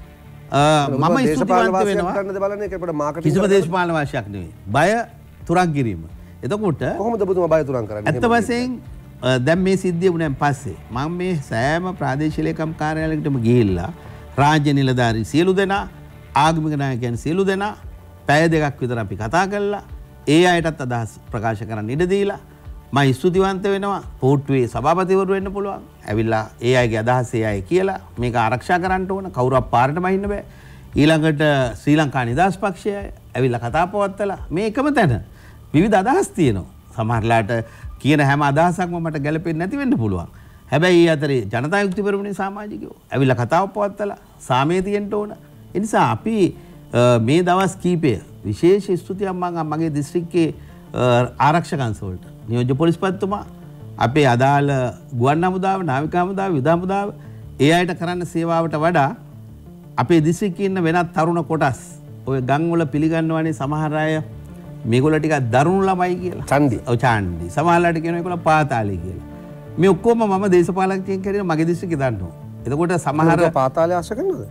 මම ස්තුතිවන්ත වෙනවා. කරන්නද බලන්නේ ඒකට මාකටිං කිසිම දේශපාලන වාසියක් නෙවෙයි. බය තුරන් කිරීම. එතකොට කොහොමද ඔබතුමා බය තුරන් කරන්නේ? ඇත්ත වශයෙන් දැන් මේ සිද්ධිය වුණාන් පස්සේ මම මේ සෑම ප්‍රාදේශීය ලේකම් කාර්යාලයකටම ගිහිල්ලා රාජ්‍ය නිලධාරී සියලු දෙනා ආගමික නායකයන් සියලු දෙනා පැය දෙකක් විතර අපි කතා කළා. ඒ අයටත් අදහස් ප්‍රකාශ කරන්න ඉඩ දීලා මම ස්තුතිවන්ත වෙනවා. පොට්ටුවේ සභාපතිවරු වෙන්න පුළුවන්. ඇවිල්ලා ඒ අයගේ අදහස් ඒ අය කියලා මේක ආරක්ෂා කරන්න ඕන. කවුරුත් පාරට බහින්න බෑ. ඊළඟට ශ්‍රී ලංකා නිදහස් පක්ෂය ඇවිල්ලා කතා පවත්වලා මේ එකම තැන විවිධ අදහස් තියෙනවා. සමහරලාට කියන හැම අදහසක්ම මට ගැලපෙන්නේ නැති වෙන්න පුළුවන්. හැබැයි ඒ අතරේ ජනතා යුක්ති පෙරමුණේ සමාජිකයෝ ඇවිල්ලා කතාව පවත්වලා සාමය තියෙන්න ඕන. ඒ නිසා අපි මේ දවස් කීපය විශේෂ ස්තුතියක් මම මගේ දිස්ත්‍රික්කයේ ආරක්ෂක අංශ වලට නියෝජ්‍ය පොලිස්පතිතුමා අපේ අදාළ ගුවන් හමුදාව, නාවික හමුදාව, යුද හමුදාව ඒ අයට කරන්න සේවාවට වඩා අපේ දිස්ත්‍රික්කයේ ඉන්න වෙනත් තරුණ කොටස් ඔය ගම් වල පිළිගන්නවනේ සමහර අය මේගොල්ලෝ ටිකක් දරුණු ළමයි කියලා. චන්දි. ඔව් චන්දි. සමහරලාට කියනවා ඒගොල්ලෝ පාතාලේ කියලා. මේ ඔක්කොම මම දේශපාලකයන් කරගෙන මගේ දිස්ත්‍රික්කේ දන්නවා. එතකොට සමහර පාතාලේ ආශ්‍රය කරනවද?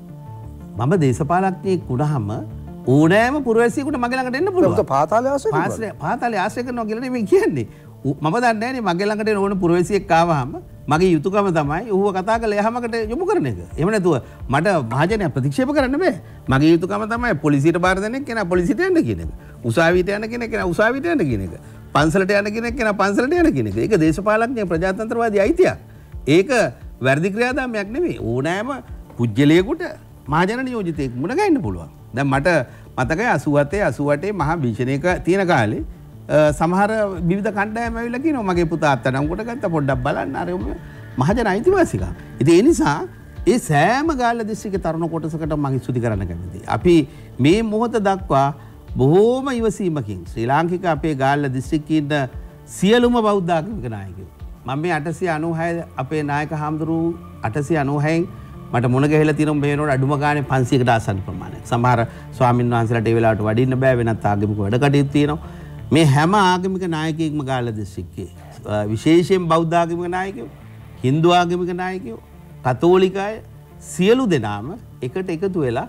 මම දේශපාලකයෙක් වුණාම ඕනෑම පුරවැසියෙකුට මගේ ළඟට එන්න පුළුවන්. ඒක පාතාලේ ආශ්‍රය කරනවා. පාතාලේ ආශ්‍රය කරනවා කියලා නෙමෙයි කියන්නේ. මම දන්නේ නැහැ මගේ ළඟට එන ඕන පුරවැසියෙක් ආවහම මගේ යුතුයකම තමයි ඌව කතා කරලා එහමකට යොමු කරන එක. එහෙම නැතුව මට මහජනයා ප්‍රතික්ෂේප කරන්න බෑ. මගේ යුතුයකම තමයි පොලිසියට බාර දෙන එක කෙනා පොලිසියට යන්න කියන එක. උසාවියට යන කෙනෙක් කෙනා උසාවියට යන්න කියන එක. පන්සලට යන කෙනෙක් කෙනා පන්සලට යන කියන එක. ඒක දේශපාලඥ ප්‍රජාතන්ත්‍රවාදී අයිතියක්. ඒක වැරදි ක්‍රියාදාමයක් නෙමෙයි. ඕනෑම පුජ්‍යලයකට මහජන නියෝජිතයෙක් මුණ ගැහෙන්න පුළුවන්. දැන් මට මතකයි අසූහතේ අසූඅටේ මහා භීෂණයක තියෙන කාලේ සමහර විවිධ කණ්ඩායම් ඇවිල්ලා කියනවා මගේ පුතා අත්අඩංගුවට ගත්තා පොඩ්ඩක් බලන්න අර මහජන අයිතිවාසිකම්. ඉතින් ඒ නිසා ඒ සෑම ගාල්ල දිස්ත්‍රික්කේ තරුණ කොටසකට මම ස්තුති කරන්න කැමතියි. අපි මේ මොහොත දක්වා බොහෝම ඉවසීමකින් ශ්‍රී ලාංකික අපේ ගාල්ල දිස්ත්‍රික්කයේ ඉන්න සියලුම බෞද්ධ ආගමික නායකයෝ මම මේ අටසිය අනූහය අපේ නායක හාමුදුරුවෝ අටසිය අනූහයෙන් මට මුණ ගැහිලා තියෙන මේ වෙනකොට අඩුම ගානේ පන්සියයකට ආසන්න ප්‍රමාණයක්. සමහර ස්වාමීන් වහන්සේලාට ඒ වෙලාවට වඩින්න බෑ වෙනත් ආගමික වැඩ කටයුතු තියෙනවා. මේ හැම ආගමික නායකයෙක්ම ගාල්ල දිස්ත්‍රික්කයේ විශේෂයෙන් බෞද්ධ ආගමික නායකයෝ, හින්දු ආගමික නායකයෝ, කතෝලික අය සියලු දෙනාම එකට එකතු වෙලා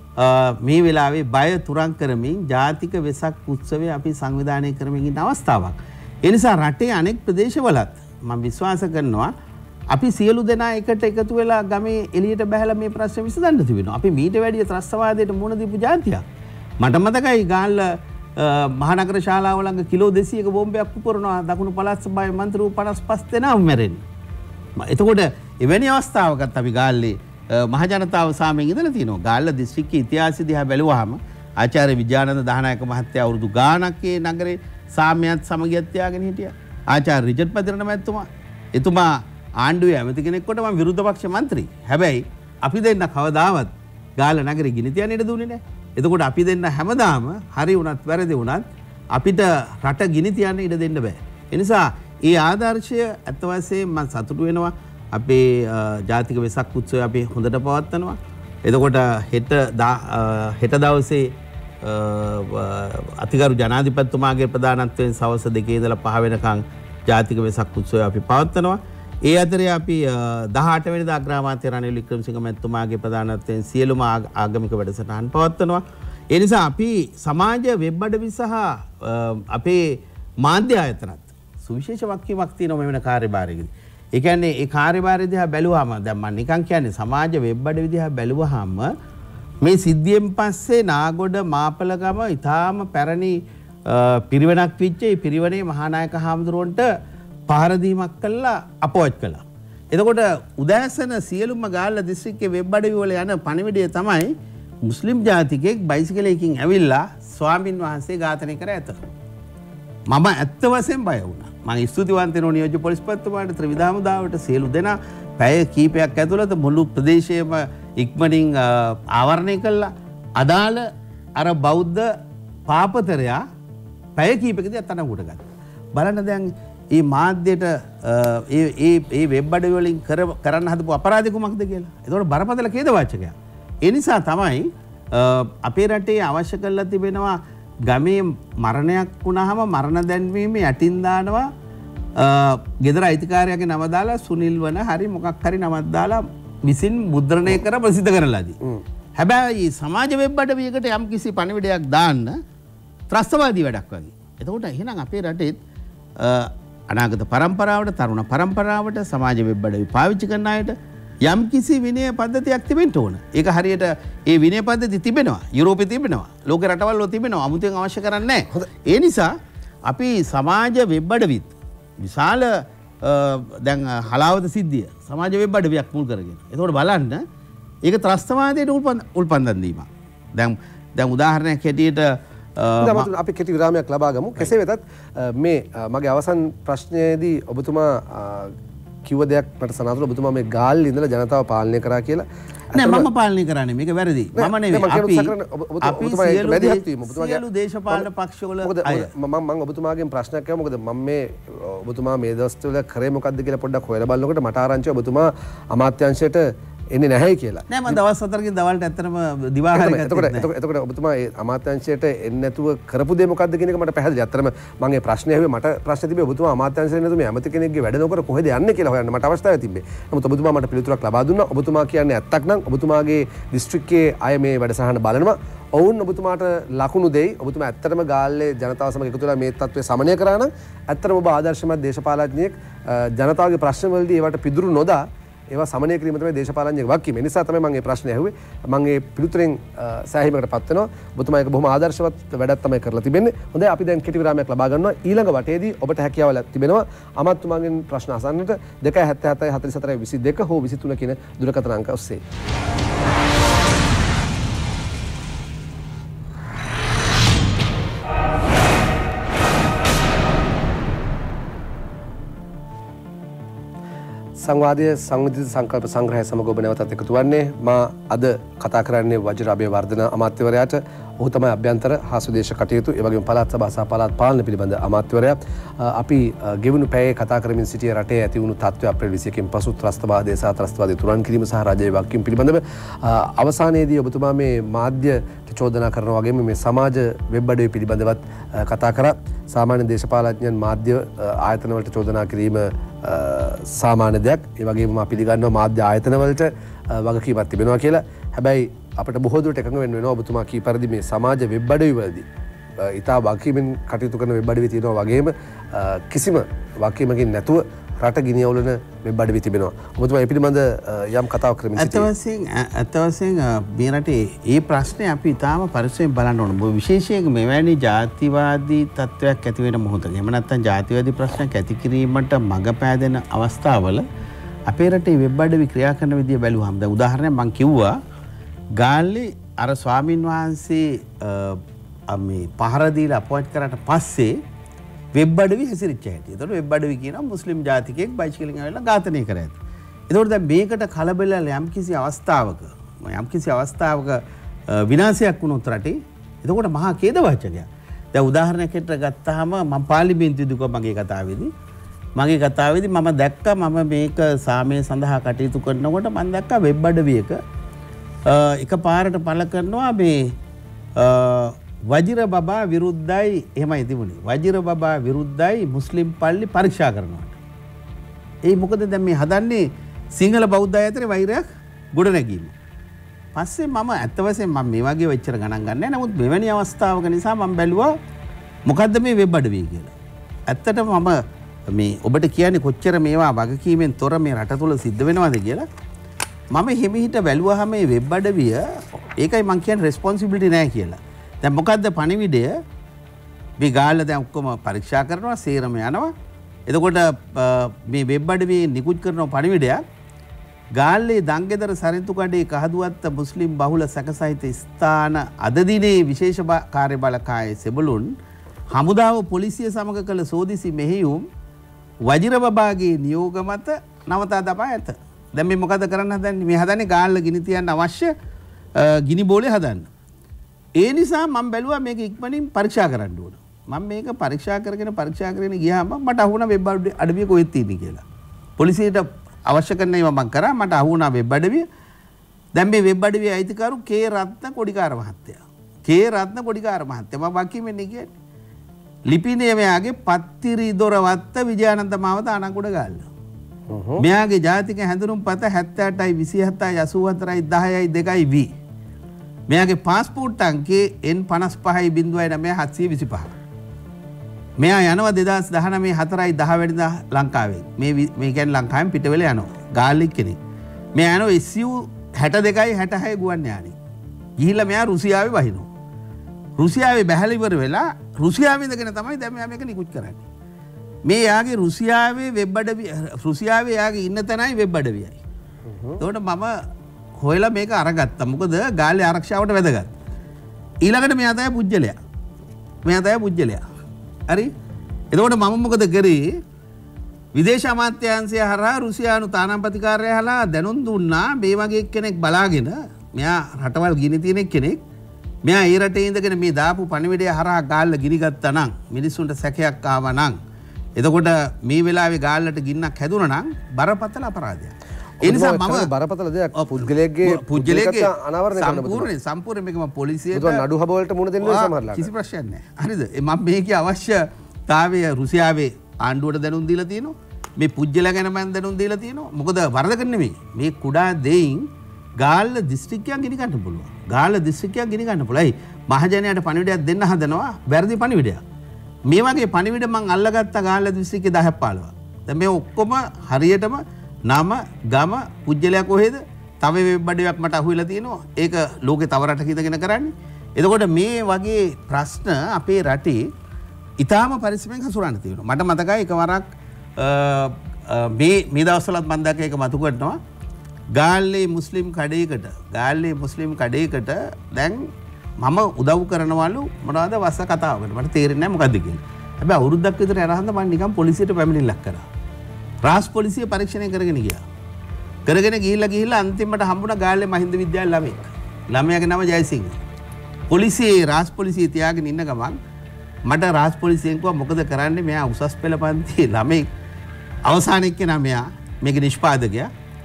මේ වෙලාවේ බය තුරන් කරමින් ජාතික වෙසක් උත්සවය අපි සංවිධානය කරමින් ඉන්න අවස්ථාවක්. ඒ නිසා රටේ අනෙක් ප්‍රදේශවලත් මම විශ්වාස කරනවා අපි සියලු දෙනා එකට එකතු වෙලා ගමේ එළියට බහැලා මේ ප්‍රශ්න විසඳන්න තිබෙනවා. අපි මීට වැඩිය ත්‍රස්තවාදයට මුහුණ දීපු ජාතියක්. මට මතකයි ගාල්ල මහනගර ශාලාව ළඟ කිලෝ දෙසීයක බෝම්බයක් පුපුරනවා දකුණු පළාත් සභාවේ මන්ත්‍රීවරු පනස් පහ දෙනාම මැරෙන්නේ. එතකොට එවැනි අවස්ථාවකත් අපි ගාල්ලේ මහ ජනතාව සාමයෙන් ඉඳලා තියෙනවා. ගාල්ල දිස්ත්‍රික්කයේ ඉතිහාසය දිහා බැලුවාම ආචාර්ය විජයානන්ද දහනායක මහත්තයා අවුරුදු ගාණක් ඒ නගරේ සාම්‍යයත් සමගියත් තියාගෙන හිටියා. ආචාර්ය රිචඩ් පදිරණ මැතිතුමා එතුමා ආණ්ඩුවේ ඇමති කෙනෙක් කොට මම විරුද්ධ පක්ෂ මන්ත්‍රී. හැබැයි අපි දෙන්න කවදාවත් ගාල්ල නගරේ ගිනි තියන්න ඉඩ දුන්නේ නැහැ. එතකොට අපි දෙන්න හැමදාම හරි වුණත් වැරදි වුණත් අපිට රට ගිනි තියන්න ඉඩ දෙන්න බෑ. ඒ නිසා ඒ ආදර්ශය අත් වශයෙන්ම මම සතුටු වෙනවා. අපේ ජාතික වෙසක් උත්සවය අපි හොඳට පවත්වනවා. එතකොට හෙට හෙට දවසේ අතිගරු ජනාධිපතිතුමාගේ ප්‍රධානත්වයෙන් සවස් දෙකේ ඉඳලා පහ වෙනකන් ජාතික වෙසක් උත්සවය අපි පවත්වනවා. ඒ අතරේ අපි දහඅට වෙනිදා අග්‍රාමාත්‍ය රනිල් වික්‍රමසිංහ මැතිතුමාගේ ප්‍රධානත්වයෙන් සියලුම ආගමික වැඩසටහන් පවත්වනවා. ඒ නිසා අපි සමාජ වෙබ් අඩවි සහ අපේ මාධ්‍ය ආයතනත් සුවිශේෂ වක්කීමක් තියෙනවා මේ වෙන කාර්යභාරයකදී. ඒ කියන්නේ ඒ කාර්යභාරය දිහා බැලුවාම දැන් මම නිකන් කියන්නේ සමාජ වෙබ් අඩවි දිහා බැලුවාම මේ සිද්ධියෙන් පස්සේ නාගොඩ මාපලගම ඊටාම පැරණි පිරිවෙනක් විච්ච ඒ පිරිවනේ මහානායක හාමුදුරුවන්ට පහර දීමක් කළා අපෝච් කළා. එතකොට උදෑසන සියලුම ගාල්ල දිස්ත්‍රික්කයේ වෙබ් අඩවි වල යන පණිවිඩය තමයි මුස්ලිම් ජාතිකයෙක් බයිසිකලයකින් ඇවිල්ලා ස්වාමින් වහන්සේ ඝාතනය කර ඇත. මම ඇත්ත වශයෙන් බය වුණා. මම ස්තුතිවන්ත වෙනවා නියෝජ්‍ය පොලිස්පතිතුමාට ත්‍රිවිධ හමුදාවට සියලු දෙනා පැය කීපයක් ඇතුළත මුළු ප්‍රදේශයේම ඉක්මනින් ආවරණය කළා. අදාළ අර බෞද්ධ පාපතරයා පැය කීපකදී අත්අඩංගුවට ගත්තා. බලන්න දැන් මේ මාධ්‍යයට ඒ ඒ ඒ වෙබ් අඩවි වලින් කරන්න හදපු අපරාධ කුමක්ද කියලා. ඒතකොට බරපතල ඛේද වාචකයක්. ඒ නිසා තමයි අපේ රටේ අවශ්‍ය කරලා තිබෙනවා ගමේ මරණයක් වුණාම මරණ දැන්වීමේ යටින් දානවා ගෙදර අයිතිකාරයාගේ නම දාලා සුනිල් වන හරි මොකක් හරි නමක් දාලා විසින් මුද්‍රණය කර ප්‍රසිද්ධ කරලාදී. හැබැයි සමාජ වෙබ් අඩවියකට යම් කිසි පණිවිඩයක් දාන්න ත්‍රස්තවාදී වැඩක් වගේ. එතකොට එහෙනම් අපේ රටේ අනාගත පරම්පරාවට තරුණ පරම්පරාවට සමාජ වෙබ් අඩවි පාවිච්චි කරන අයට යම් කිසි විනය පද්ධතියක් තිබෙන්න ඕන. ඒක හරියට ඒ විනය පද්ධති තිබෙනවා. යුරෝපේ තිබෙනවා. ලෝක රටවල් වල තිබෙනවා. 아무තෙන් අවශ්‍ය කරන්නේ නැහැ. ඒ නිසා අපි සමාජ වෙබ් අඩවිත් විශාල දැන් හලාවත සිද්ධිය සමාජ වෙබ් අඩවියක් මුල් කරගෙන. ඒකෝට බලන්න ඒක ත්‍රස්තවාදයට උල්පන්දම් දීමක්. දැන් දැන් උදාහරණයක් හැටියට අපි කෙටි විරාමයක් ලබා ගමු. කෙසේ වෙතත් මේ මගේ අවසන් ප්‍රශ්නයේදී ඔබතුමා කිව්ව දෙයක් මට සනාතුල ඔබතුමා මේ ගාල්ල ඉඳලා ජනතාව පාලනය කරා කියලා. නෑ මම පාලනය කරන්නේ මේක වැරදි. මම නෙවෙයි අපි අපි සියලු දේශපාලන පක්ෂවල අය මම මම ඔබතුමාගෙන් ප්‍රශ්නයක් අහුවා. මොකද මම මේ ඔබතුමා මේ දවස්වල කරේ මොකද්ද කියලා පොඩ්ඩක් හොයලා බලනකොට මට ආරංචිව ඔබතුමා අමාත්‍යාංශයට එන්නේ නැහැ කියලා. නෑ මම දවස් හතරකින් දවල්ට ඇත්තටම දිවාහාරයක් එතකොට එතකොට ඔබතුමා ඒ අමාත්‍යාංශයට එන්නේ නැතුව කරපු දේ මොකද්ද කියන එක මට පැහැදිලි. ඇත්තටම මම මේ ප්‍රශ්නේ ඇහුවේ මට ප්‍රශ්න තිබේ ඔබතුමා අමාත්‍යාංශයෙන් නැතුව මේ ඇමති කෙනෙක්ගේ වැඩ නොකර කොහෙද යන්නේ කියලා හොයන්න මට අවස්ථාවක් තිබ්බේ. නමුත් ඔබතුමා මට පිළිතුරක් ලබා දුන්නා. ඔබතුමා කියන්නේ ඇත්තක් නම් ඔබතුමාගේ දිස්ත්‍රික්කයේ අය මේ වැඩසටහන බලනවා. ඔවුන් ඔබතුමාට ලකුණු දෙයි. ඔබතුමා ඇත්තටම ගාල්ලේ ජනතාව සමග එකතු වෙලා මේ තත්ත්වය සමනය කරා නම් ඇත්තටම ඔබ ආදර්ශමත් දේශපාලඥයෙක්. ජනතාවගේ ප්‍රශ්න වලදී ඒවට පිදුරු නොදා ඒවා සමනය කිරීම තමයි දේශපාලනඥයෙක් වගකීම. ඒ නිසා තමයි මම මේ ප්‍රශ්නේ ඇහුවේ. මම මේ පිළිතුරෙන් සෑහීමකටපත් වෙනවා. ඔබතුමා ඒක බොහොම ආදර්ශවත් වැඩක් තමයි කරලා තිබෙන්නේ. හොඳයි අපි දැන් කෙටි විරාමයක් ලබා ගන්නවා. ඊළඟ වටේදී ඔබට හැකියාව තිබෙනවා අමාත්‍යතුමාගෙන් ප්‍රශ්න අසන්නට දෙකයි හතයි හතයි හතළිස් හතරයි විසි දෙක හෝ විසි තුන කියන දුරකථන අංක ඔස්සේ. සංවාදය සංවිධිත සංකල්ප සංග්‍රහය සමග ඔබ නැවතත් එකතු වන්නේ. මා අද කතා කරන්නේ වජිර අබේවර්ධන අමාත්‍යවරයාට. ඔහු තමයි අභ්‍යන්තර හා සුදේශ කටයුතු ඒ වගේම පළාත් සභා සහ පළාත් පාලන පිළිබඳ අමාත්‍යවරයා. අපි ගෙවුණු පැයේ කතා කරමින් සිටිය රටේ ඇති වුණු තත්ත්වය අප්‍රේල් විසි එකකින් පසු ත්‍රස්තවාදය සහ ත්‍රස්තවාදය තුරන් කිරීම සහ රජයේ වගකීම් පිළිබඳව අවසානයේදී ඔබතුමා මේ මාධ්‍යට චෝදනා කරන වගේම මේ සමාජ වෙබ් අඩවි පිළිබඳවත් කතා කරා. සාමාන්‍ය දේශපාලඥයන් මාධ්‍ය ආයතන වලට චෝදනා කිරීම සාමාන්‍ය දෙයක්. ඒ වගේම මා පිළිගන්නවා මාධ්‍ය ආයතන වලට වගකීමක් තිබෙනවා කියලා. හැබැයි අපිට බොහෝ දුරට එකඟ වෙන්න වෙනවා ඔබතුමා කී පරිදි මේ සමාජ වෙබ් අඩවි වලදී ඉතා වගකීමෙන් කටයුතු කරන වෙබ් අඩවි තියෙනවා වගේම කිසිම වගකීමකින් නැතුව රට ගිනියවලන වෙබ් අඩවි තිබෙනවා. ඔබතුමා මේ පිළිබඳ යම් කතාවක් කරමින් සිටිනවා. අත වශයෙන් අත වශයෙන් මේ රටේ මේ ප්‍රශ්නේ අපි ඉතාම පරිස්සමෙන් බලන්න ඕන. විශේෂයෙන් මෙවැනි ජාතිවාදී තත්වයක් ඇති වෙන මොහොතක එහෙම නැත්නම් ජාතිවාදී ප්‍රශ්නයක් ඇති කිරීමට මඟ පෑදෙන අවස්ථාවල අපේ රටේ වෙබ් අඩවි ක්‍රියා කරන විදිය බැලුවහම දැන් උදාහරණයක් මම කිව්වා ගාල්ලේ අර ස්වාමින් වහන්සේ මේ පහර දීලා අපෝච් කරාට පස්සේ වෙබ් අඩවි හැසිරිච්ච හැටි. ඒතකොට වෙබ් අඩවි කියනවා මුස්ලිම් ජාතිකයෙක් බයිසිකලෙන් ඇවිල්ලා ඝාතනය කරා ඇත. ඒතකොට දැන් මේකට කලබල යම් කිසි අවස්ථාවක යම් කිසි අවස්ථාවක විනාශයක් වුණොත් රටේ එතකොට මහා ඛේදවාචකයක්. දැන් උදාහරණයක් හිට ගත්තාම මම පාර්ලිමේන්තුවේදී කිව්වා මගේ කතාවේදී මගේ කතාවේදී මම දැක්කා මම මේක සාමය සඳහා කටයුතු කරනකොට මම දැක්කා වෙබ් අඩවියක එක පාරට පළ කරනවා මේ වජිර බබා විරුද්ධයි එහෙමයි තිබුණේ. වජිර බබා විරුද්ධයි මුස්ලිම් පල්ලි පරීක්ෂා කරනවා. ඒ මොකද දැන් මේ හදන්නේ සිංහල බෞද්ධ අය අතරේ වෛරයක් ගොඩ නැගීම. පස්සේ මම ඇත්ත වශයෙන්ම මම මේ වගේ වෙච්චර ගණන් ගන්නෑ. නමුත් මෙවැනි අවස්ථාවක නිසා මම බැලුවා මොකද්ද මේ වෙබ් අඩවිය කියලා. ඇත්තටම මම මේ ඔබට කියන්නේ කොච්චර මේවා වගකීමෙන් තොර මේ රට තුල සිද්ධ වෙනවද කියලා මම හිමිහිට බැලුවාම මේ වෙබ් අඩවිය ඒකයි මං කියන්නේ රෙස්පොන්සිබිලිටි නැහැ කියලා. දැන් මොකද්ද පණිවිඩය? මේ ගාල්ල දැන් ඔක්කොම පරීක්ෂා කරනවා සේරම යනවා. එතකොට මේ වෙබ් අඩවියේ නිකුත් කරන පණිවිඩයක් ගාල්ලේ දංගෙදර සරින්තු කඩේ කහදුවත්ත මුස්ලිම් බහුල සැකසහිත ස්ථාන අද දිනේ විශේෂ කාර්යබලකායේ සෙබළුන් හමුදාව පොලිසිය සමග කළ සෝදිසි මෙහෙයුම් වජිර බබාගේ නියෝග මත නවතා දමා ඇත. දැන් මේ මොකද කරන්න හදන්නේ? මේ හදන්නේ ගාල්ල ගිනි තියන්න අවශ්‍ය ගිනි බෝලේ හදන්න. ඒ නිසා මම බැලුවා මේක ඉක්මනින් පරීක්ෂා කරන්න ඕන. මම මේක පරීක්ෂා කරගෙන පරීක්ෂා කරගෙන ගියාම මට අහුණා වෙබ් අඩවිය කොහෙද තියෙන්නේ කියලා. පොලිසියට අවශ්‍ය කරන ඒවා මම කරා මට අහුණා වෙබ් අඩවිය. දැන් මේ වෙබ් අඩවියේ අයිතිකරු කේ රත්න කොඩිකාර මහත්තයා. කේ රත්න කොඩිකාර මහත්තයා මම වකීමෙන් කියන්නේ. ලිපිනේ මෙයාගේ පත්තිරි දොරවත්ත විජයානන්ද මාවත අනගොඩ ගාල්ල. මෙයාගේ ජාතික හැඳුනුම් පත හැත්තෑ අටයි විසි හතයි අසූ හතරයි දහයයි දෙකයි වී. මෙයාගේ පාස්පෝර්ට් අංකේ එන් පනස් පහයි බිංදුවයි නවය හත්සිය විසිපහ. මෙයා යනවා දෙදහස් දහනවය හතරයි දහ වෙනිදා ලංකාවේ. මේ මේ කියන්නේ ලංකාවෙන් පිටවෙල යනවා. ගාල්ලික් කෙනෙක්. මෙයා යනවා එස් යූ හැට දෙකයි හැටහය ගුවන් යානේ. ගිහිල්ලා මෙයා රුසියාවේ වහිනවා. රුසියාවේ බැහැලා ඉවර වෙලා රුසියාවේ ඉඳගෙන තමයි දැන් මෙයා මේක නිකුත් කරන්නේ. මේ යාගේ රුසියාවේ වෙබ් අඩවිය රුසියාවේ යාගේ ඉන්න තැනයි වෙබ් අඩවියයි. එතකොට මම හොයලා මේක අරගත්තා. මොකද ගාල්ලේ ආරක්ෂාවට වැදගත්. ඊළඟට මෙයා තමයි පුජ්‍යලයා. මෙයා තමයි පුජ්‍යලයා. හරි? එතකොට මම මොකද කරේ? විදේශ අමාත්‍යාංශය හරහා රුසියානු තානාපති කාර්යාලය හරහා දැනුම් දුන්නා මේ වගේ කෙනෙක් බලාගෙන මෙයා රටවල් ගිනි තියෙන කෙනෙක්. මෙයා ඒ රටේ ඉඳගෙන මේ දාපු පණිවිඩය හරහා ගාල්ල ගිනි ගත්තා නම් මිනිස්සුන්ට සැකයක් ආවා නම් එතකොට මේ වෙලාවේ ගාල්ලට ගින්නක් හැදුනා නම් බරපතල අපරාධයක්. ඒ නිසා මම බරපතල දෙයක් පුද්ගලයෙක්ගේ පුද්ගලයෙක්ගේ අනාවරණය කරන්න සම්පූර්ණ සම්පූර්ණ මේක මම පොලිසියට නඩු හබ වලට මුණ දෙන්න සමහරලා කිසි ප්‍රශ්නයක් නැහැ. හරිද? මම මේකේ අවශ්‍යතාවය රුසියාවේ ආණ්ඩුවට දැනුම් දීලා තියෙනවා. මේ පුද්ගලයා ගැන මම දැනුම් දීලා තියෙනවා. මොකද වරදක නෙමෙයි. මේ කුඩා දෙයින් ගාල්ල දිස්ත්‍රික්කයක් ගිනි ගන්න පුළුවන්. ගාල්ල දිස්ත්‍රික්කයක් ගිනි ගන්න පුළුවන්. ඒ මහජනයාට පණිවිඩයක් දෙන්න හදනවා වැරදි පණිවිඩයක්. මේ වගේ පණිවිඩ මං අල්ලගත්ත ගාල්ල දිස්ත්‍රික්කේ දහයක් පහළොවක්. දැන් මේ ඔක්කොම හරියටම නම ගම පුජ්‍යලයා කොහෙද? තව වෙබ් අඩවියක් මට අහුවෙලා තියෙනවා. ඒක ලෝකේ තව රටක ඉඳගෙන කරන්නේ. එතකොට මේ වගේ ප්‍රශ්න අපේ රටේ ඊටාම පරිස්සමෙන් හසුරන්න තියෙනවා. මට මතකයි එකවරක් මේ මේ දවස්වලත් මම දැක්ක එක මතු කරනවා. ගාල්ලේ මුස්ලිම් කඩේකට ගාල්ලේ මුස්ලිම් කඩේකට දැන් මම උදව් කරනවලු මොනවද වස්ස කතාවකට මට තේරෙන්නේ නැහැ මොකද්ද කියලා. හැබැයි අවුරුද්දක් විතර යනහන්ද මම නිකන් පොලිසියට පැමිණිල්ලක් කරා. රාජ් පොලිසිය පරීක්ෂණය කරගෙන ගියා. කරගෙන ගිහිල්ලා ගිහිල්ලා අන්තිමට හම්බුණා ගාල්ලේ මහින්ද විද්‍යාලය ළමෙක්. ළමයාගේ නම ජයසිංහ. පොලිසියේ රාජ් පොලිසිය තියාගෙන ඉන්න ගමන් මට රාජ් පොලිසියෙන් කිව්වා මොකද කරන්නේ මෙයා උසස් පෙළ පන්තියේ ළමෙක්. අවසාන එක්කෙනා මෙයා මේකේ නිෂ්පාදකයා.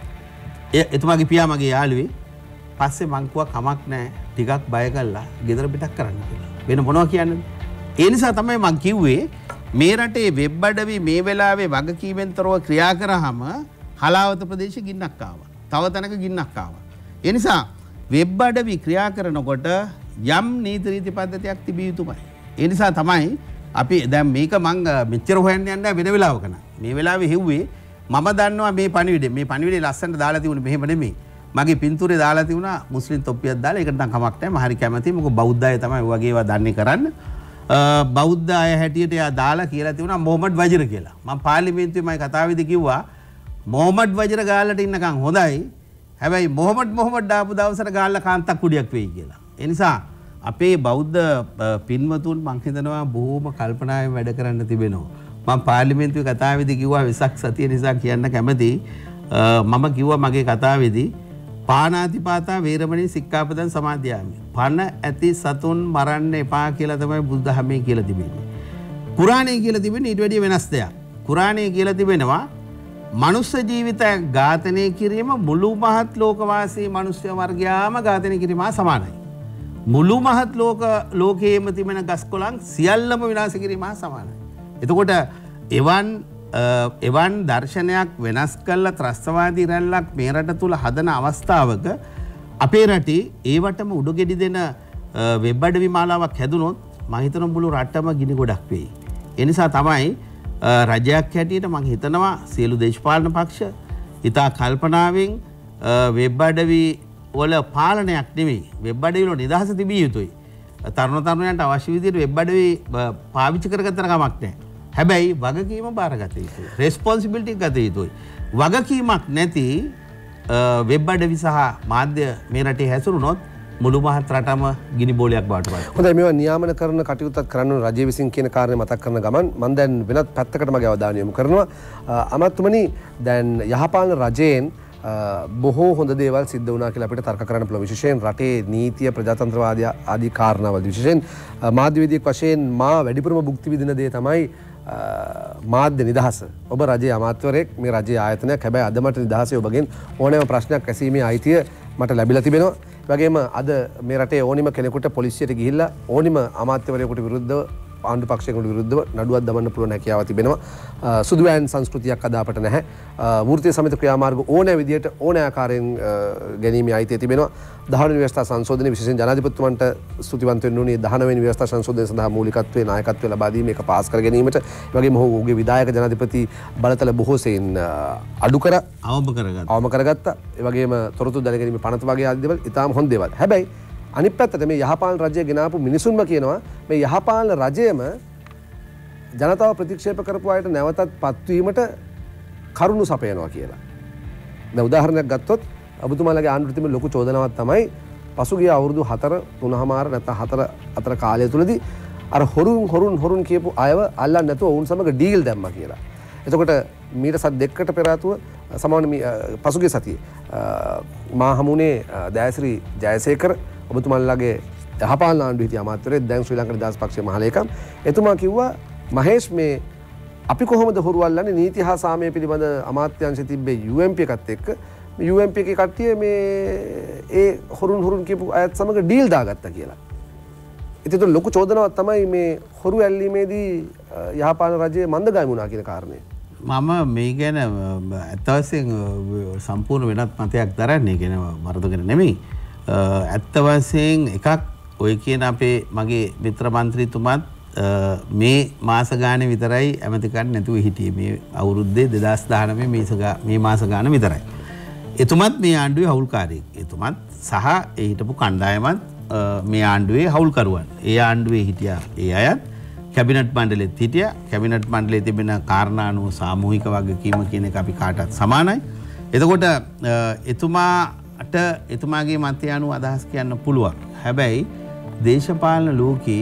එතුමාගේ පියා මගේ යාළුවේ. පස්සේ මං කිව්වා කමක් නැහැ ටිකක් බය කළා ගෙදර පිටක් කරන්න කියලා. වෙන මොනවා කියන්නේ? ඒ නිසා තමයි මං කිව්වේ මේ රටේ වෙබ් අඩවි මේ වෙලාවේ වගකීමෙන් තොරව ක්‍රියා කරාම හලාවත ප්‍රදේශෙ ගින්නක් ආවා. තව තැනක ගින්නක් ආවා. ඒ නිසා වෙබ් අඩවි ක්‍රියා කරනකොට යම් නීති රීති පද්ධතියක් තිබිය යුතුමයි. ඒ නිසා තමයි අපි දැන් මේක මං මෙච්චර හොයන්න යන්නේ වෙන වෙලාවක නා. මේ වෙලාවේ හෙව්වේ මම දන්නවා මේ පණිවිඩය. මේ පණිවිඩය ලස්සනට දාලා තිබුණේ මෙහෙම නෙමෙයි. මගේ පින්තූරේ දාලා තිබුණා මුස්ලිම් තොප්පියක් දාලා. ඒකට නම් කමක් නැහැ. මම හරි කැමතියි. මොකද බෞද්ධ අය තමයි වගේ ඒවා දන්නේ කරන්න. බෞද්ධ අය හැටියට එයා දාලා කියලා තිබුණා මොහමඩ් වජිර කියලා. මම පාර්ලිමේන්තුවේ මම කතාවේදී කිව්වා මොහමඩ් වජිර ගාල්ලට ඉන්නකම් හොඳයි. හැබැයි මොහමඩ් මොහමඩ් දාපු දවසට ගාල්ල කාන්තක් කුඩියක් වෙයි කියලා. ඒ නිසා අපේ බෞද්ධ පින්වතුන් මං හිතනවා බොහොම කල්පනාවෙන් වැඩ කරන්න තිබෙනවා. මම පාර්ලිමේන්තුවේ කතාවේදී කිව්වා වෙසක් සතිය නිසා කියන්න කැමතියි. මම කිව්වා මගේ කතාවේදී පාණාතිපාතා වේරමණී සික්ඛාපදං සමාදියාමි. පණ ඇති සතුන් මරන්න එපා කියලා තමයි බුදුදහමේ කියලා තිබෙන්නේ. කුරාණයේ කියලා තිබෙන්නේ ඊට වැඩිය වෙනස් දෙයක්. කුරාණයේ කියලා තිබෙනවා මනුෂ්‍ය ජීවිතයක් ඝාතනය කිරීම මුළු මහත් ලෝකවාසී මනුෂ්‍ය වර්ගයාම ඝාතනය කිරීම සමානයි. මුළු මහත් ලෝක ලෝකයේම තිබෙන ගස්කොළන් සියල්ලම විනාශ කිරීම සමානයි. එතකොට එවන් එවන් දර්ශනයක් වෙනස් කළ ත්‍රස්තවාදී රැල්ලක් මේ රට තුල හදන අවස්ථාවක අපේ රටේ ඒවටම උඩගෙඩි දෙන වෙබ් අඩවි මාලාවක් හැදුනොත් මම හිතනවා මුළු රටම ගිනි ගොඩක් වෙයි. ඒ නිසා තමයි රජයක් හැටියට මම හිතනවා සියලු දේශපාලන පක්ෂ ඉතා කල්පනාවෙන් වෙබ් අඩවි වල පාලනයක් නෙවෙයි වෙබ් අඩවි වල නිදහස තිබිය යුතුයි. තරුණ තරුණයන්ට අවශ්‍ය විදිහට වෙබ් අඩවි පාවිච්චි කරගත්තට කමක් නැහැ. හැබැයි වගකීම බාරගත යුතුයි. රෙස්පොන්සිබිලිටි ගත යුතුයි. වගකීමක් නැති වෙබ් අඩවි සහ මාධ්‍ය මේ රටේ හැසිරුණොත් මුළු මහත් රටම ගිනි බෝලයක් බවට පත් වෙනවා. හොඳයි මේවා නියාමන කරන කටයුත්තක් කරන්න රජය විසින් කියන කාරණේ මතක් කරන ගමන් මම දැන් වෙනත් පැත්තකට මගේ අවධානය යොමු කරනවා. අමතුමනි දැන් යහපාලන රජයෙන් බොහෝ හොඳ දේවල් සිද්ධ වුණා කියලා අපිට තර්ක කරන්න පුළුවන්. විශේෂයෙන් රටේ නීතිය ප්‍රජාතන්ත්‍රවාදී ආදී කාරණාවල් විශේෂයෙන් මාධ්‍යවේදියෙක් වශයෙන් මා වැඩිපුරම භුක්ති විඳින දේ තමයි මාධ්‍ය නිදහස. ඔබ රජයේ අමාත්‍යවරයෙක් මේ රජයේ ආයතනයක්. හැබැයි අද මට නිදහසේ ඔබගෙන් ඕනෑම ප්‍රශ්නයක් ඇසීමේ අයිතිය මට ලැබිලා තිබෙනවා. වගේම අද මේ රටේ ඕනිම කෙනෙකුට පොලිසියට ගිහිල්ලා ඕනිම අමාත්‍යවරයෙකුට විරුද්ධව ආණ්ඩු පක්ෂයකට විරුද්ධව නඩුවක් දමන්න පුළුවන් හැකියාව තිබෙනවා. සුදු වෑන් සංස්කෘතියක් අද අපට නැහැ. වෘත්තීය සමිත ක්‍රියාමාර්ග ඕනෑ විදියට ඕනෑ ආකාරයෙන් ගැනීමේ අයිතිය තිබෙනවා. දහනවෙනි ව්‍යවස්ථා සංශෝධනයේ විශේෂයෙන් ජනාධිපතිතුමන්ට ස්තුතිවන්ත වෙන්න ඕනේ. දහනවෙනි ව්‍යවස්ථා සංශෝධනය සඳහා මූලිකත්වයේ නායකත්වය ලබා දීම එක පාස් කර ගැනීමට. ඒ වගේම ඔහුගේ විධායක ජනාධිපති බලතල බොහෝ සෙයින් අඩු කර අවම කරගත්තා. අවම කරගත්තා. ඒ වගේම තොරතුරු දැනගැනීමේ පනත වගේ ආදී දේවල් ඉතාම හොඳ දේවල්. හැබැයි අනිත් පැත්තට මේ යහපාලන රජය ගෙනාපු මිනිසුන්ම කියනවා මේ යහපාලන රජයම ජනතාව ප්‍රතික්ෂේප කරපු අයට නැවතත් පත්වීමට කරුණු සපයනවා කියලා. දැන් උදාහරණයක් ගත්තොත් ඔබතුමාලගේ ආණ්ඩුවට තිබෙන ලොකු චෝදනාවක් තමයි පසුගිය අවුරුදු හතර තුනමාර නැත්නම් හතර අතර කාලය තුලදී අර හොරුන් හොරුන් හොරුන් කියපු අයව අල්ලන්න නැතුව ඔවුන් සමග ඩීල් දැම්මා කියලා. එතකොට මීට සත් දෙකකට පෙර ආතුව සමාන පසුගිය සතියේ මා හමුනේ දයාසිරි ජයසේකර ඔබතුමාලගේ යහපාලන ආණ්ඩුවේ හිටිය අමාත්‍යවරයෙක් දැන් ශ්‍රී ලංකා නිදහස් පක්ෂයේ මහලේකම් එතුමා කිව්වා මහේෂ් මේ අපි කොහොමද හොරු අල්ලන්නේ නීති හා සාමය පිළිබඳ අමාත්‍යාංශයේ තිබ්බේ යූ එම් පී එකත් එක්ක මේ යූ එම් පී එකේ කට්ටිය මේ ඒ හොරුන් හොරුන් කියපු අයත් සමග ඩීල් දාගත්තා කියලා. ඉතින් ලොකු චෝදනාවක් තමයි මේ හොරු ඇල්ලීමේදී යහපාලන රජයේ මන්දගාමී වුණා කියන කාරණය. මම මේ ගැන ඇත්ත වශයෙන් සම්පූර්ණ වෙනත් මතයක් දරන්නේ කියන වරදගෙන නෙමෙයි. ඇත්ත වශයෙන් එකක් ඔය කියන අපේ මගේ මිත්‍ර මන්ත්‍රීතුමත් මේ මාස ගානේ විතරයි ඇමති ගන්න නැතුව හිටියේ මේ අවුරුද්දේ දෙදාස් දහනවය මේ මාස ගාන විතරයි. එතුමත් මේ ආණ්ඩුවේ හවුල්කාරයෙක්. එතුමත් සහ ඒ හිටපු කණ්ඩායමත් මේ ආණ්ඩුවේ හවුල්කරුවන්. ඒ ආණ්ඩුවේ හිටියා ඒ අයත් කැබිනට් මණ්ඩලෙත් හිටියා. කැබිනට් මණ්ඩලයේ තිබෙන කාරණා අනුව සාමූහික වගකීම කියන එක අපි කාටත් සමානයි. එතකොට එතුමාට එතුමාගේ මතය අනුව අදහස් කියන්න පුළුවන්. හැබැයි දේශපාලන ලෝකේ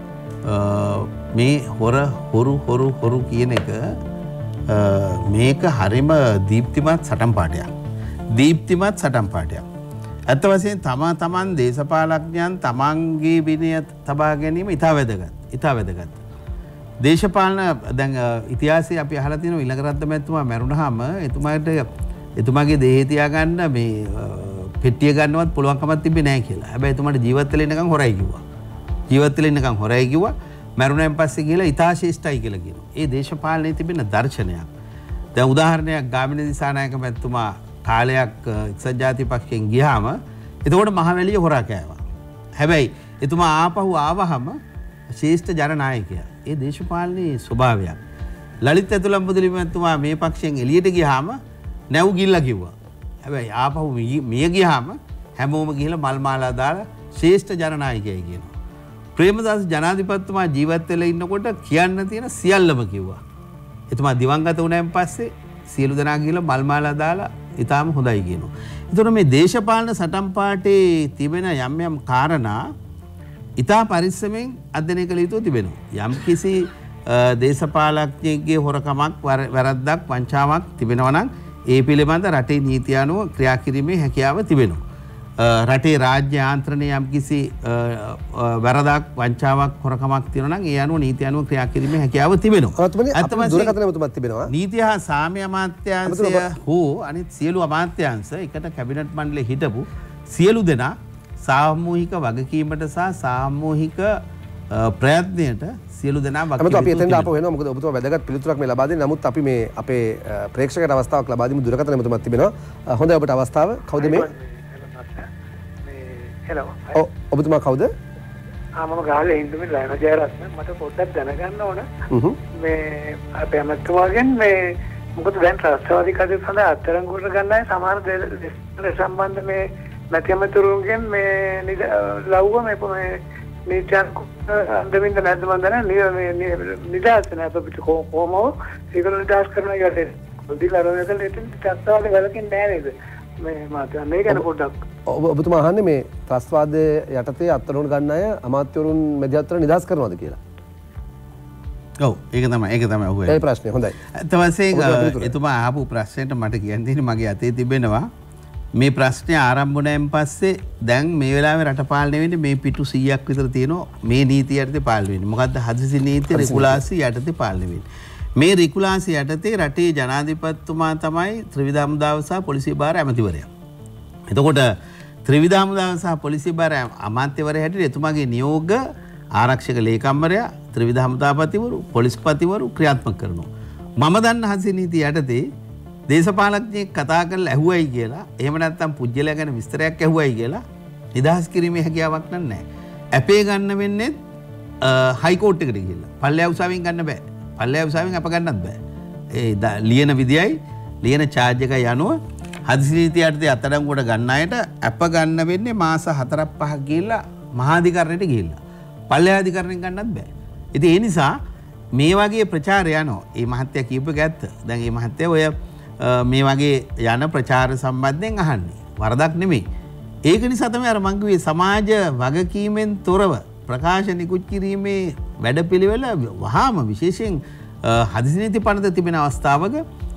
මේ හොර හොරු හොරු හොරු කියන එක මේක හරිම දීප්තිමත් සටන් පාඨයක්. දීප්තිමත් සටන් පාඨයක්. ඇත්ත වශයෙන් තමා තමන් දේශපාලඥයන් තමන්ගේ විනය තබා ගැනීම ඉතා වැදගත්. ඉතා වැදගත්. දේශපාලන දැන් ඉතිහාසයේ අපි අහලා තියෙනවා ඊළඟරත්න මැතිතුමා මැරුණාම එතුමාට එතුමාගේ දේහය තියාගන්න මේ පෙට්ටිය ගන්නවත් පුළුවන්කමක් තිබ්බේ නැහැ කියලා. හැබැයි එතුමාට ජීවත් වෙලා ඉන්නකම් හොරයි කිව්වා. ජීවත් වෙලා ඉන්නකම් හොරයි කිව්වා. මැරුණෙන් පස්සේ ගිහලා ඉතා ශේෂ්ඨයි කියලා කියනවා. ඒ දේශපාලනයේ තිබෙන දර්ශනයක්. දැන් උදාහරණයක් ගාමිණී දිසානායක මැතිතුමා කාලයක් එක්සත් ජාතික පක්ෂයෙන් ගියාම එතකොට මහවැලිය හොරා කෑවා. හැබැයි එතුමා ආපහු ආවහම ශේෂ්ඨ ජනනායකයා. ඒ දේශපාලනයේ ස්වභාවයක්. ලලිත් ඇතුළම්පුදුලි මැතිතුමා මේ පක්ෂයෙන් එළියට ගියාම නැව් ගිල්ලා කිව්වා. හැබැයි ආපහු මිය ගියාම හැමෝම ගිහලා මල් මාලා දාලා ශ්‍රේෂ්ඨ ජනනායකයයි කියනවා. ප්‍රේමදාස ජනාධිපතිතුමා ජීවත් වෙලා ඉන්නකොට කියන්න තියෙන සියල්ලම කිව්වා. එතුමා දිවංගත වුණාන් පස්සේ සියලු දෙනා ගිහලා මල් මාලා දාලා ඊටාම හොඳයි කියනවා. ඒතකොට මේ දේශපාලන සටන් පාඨයේ තිබෙන යම් යම් කාරණා ඉතා පරිස්සමෙන් අධ්‍යයනය කළ යුතු තිබෙනවා. යම් කිසි දේශපාලඥයෙක්ගේ හොරකමක් වැරද්දක් වංචාවක් තිබෙනවා නම් ඒ පිළිබඳ රටේ නීතිය අනුව ක්‍රියා කිරීමේ හැකියාව තිබෙනවා. රටේ රාජ්‍ය යාන්ත්‍රණයේ යම් කිසි වැරදක් වංචාවක් හොරකමක් තියෙනවා නම් ඒ අනුව නීතිය අනුව ක්‍රියා කිරීමේ හැකියාව තිබෙනවා. දුරකථනයමතුමත් තිබෙනවා. නීති හා සාම්‍ය අමාත්‍යාංශය හෝ අනිත් සියලු අමාත්‍යාංශ එකට කැබිනට් මණ්ඩලයේ හිටපු සියලු දෙනා සාමූහික වගකීමට සහ සාමූහික ප්‍රයත්නයට සියලු දෙනා වගකීම් අපි එතෙන්ට ආපහු එනවා. මොකද ඔබතුමා වැදගත් පිළිතුරක් මේ ලබා දෙන්නේ. නමුත් අපි මේ අපේ ප්‍රේක්ෂකයට අවස්ථාවක් ලබා දීමු. දුරකථනයමතුමත් තිබෙනවා. හොඳයි ඔබට අවස්ථාව. කවුද මේ? හෙලෝ. ඔව් ඔබතුමා කවුද? ආ මම ගාලේ හින්දුමේ ලයන ජයරත්න මට පොඩ්ඩක් දැනගන්න ඕන මේ අපේ අමතුමාගෙන් මේ මොකද දැන් ත්‍රස්තවාදී කටයුතු සඳහා අත්අඩංගුවට ගන්න අය සමහර දේශ සම්බන්ධ මේ නැති අමතුරුන්ගෙන් මේ ලව්ව මේ මේ නීතියන් අන්දමින්ද නැද්ද මන් දන්නේ මේ නිදාස් නැත පිට කොහොමව ඒගොල්ලෝ නිදාස් කරනවා යට පොඩිලා රෝයකල් එතන ත්‍රස්තවාදී වලකින් නෑ නේද මේ මාත් මේ ගැන පොඩ්ඩක් ඔබතුමා අහන්නේ මේ ත්‍රස්තවාදයේ යටතේ අත්අඩංගුවට ගන්න අය අමාත්‍යවරුන් මැදිහත්වල නිදාස් කරනවද කියලා ඔව් ඒක තමයි ඒක තමයි ඔහු ඒ ප්‍රශ්නේ හොඳයි. අත වශයෙන් එතුමා ආපු ප්‍රශ්නෙට මට කියන්න තියෙන්නේ මගේ අතේ තිබෙනවා මේ ප්‍රශ්නේ ආරම්භ වුණාන් පස්සේ දැන් මේ වෙලාවේ රට පාලනය වෙන්නේ මේ පිටු සීයක් විතර තියෙනවා මේ නීතිය යටතේ පාලනය වෙන්නේ. මොකද්ද හදිසි නීතිය රෙගුලාසි යටතේ පාලනය වෙන්නේ. මේ රෙගුලාසි යටතේ රටේ ජනාධිපතිතුමා තමයි ත්‍රිවිධ හමුදාව සහ පොලිසිය භාර ඇමතිවරයා. එතකොට ත්‍රිවිධ හමුදාව සහ පොලිසිය භාර අමාත්‍යවරයා හැටියට එතුමාගේ නියෝග ආරක්ෂක ලේකම්වරයා ත්‍රිවිධ හමුදාපතිවරු පොලිස්පතිවරු ක්‍රියාත්මක කරනවා. මම දන්න හදිසි නීතිය යටතේ දේශපාලඥයෙක් කතා කරලා ඇහුවයි කියලා එහෙම නැත්නම් පුජ්‍යලයා ගැන විස්තරයක් ඇහුවයි කියලා නිදහස් කිරීමේ හැකියාවක් නැහැ. ඇපේ ගන්න වෙන්නේ හයි කෝට් එකට ගිහිල්ලා. පල්ලෙහා උසාවියෙන් ගන්න බෑ. පල්ලෙහා උසාවියෙන් අප ගන්නත් බෑ. ඒ ලියන විදියයි ලියන charge එකයි යනුව හදිසි නීතිය යටතේ අත්අඩංගුවට ගන්න අයට ඇප ගන්න වෙන්නේ මාස හතරක් පහක් ගිහිල්ලා මහාධිකරණයට ගිහිල්ලා. පල්ලෙහා අධිකරණයෙන් ගන්නත් බෑ. ඉතින් ඒ නිසා මේ වගේ ප්‍රචාරය යනවා. මේ මහත්තයා කියපු එක ඇත්ත. දැන් මේ මහත්තයා ඔය මේ වගේ යන ප්‍රචාර සම්බන්ධයෙන් අහන්නේ. වරදක් නෙමෙයි. ඒක නිසා තමයි අර මං කිව්වේ සමාජ වගකීමෙන් තොරව ප්‍රකාශ නිකුත් කිරීමේ වැඩපිළිවෙල වහාම විශේෂයෙන් හදිසි නීති පනත තිබෙන අවස්ථාවක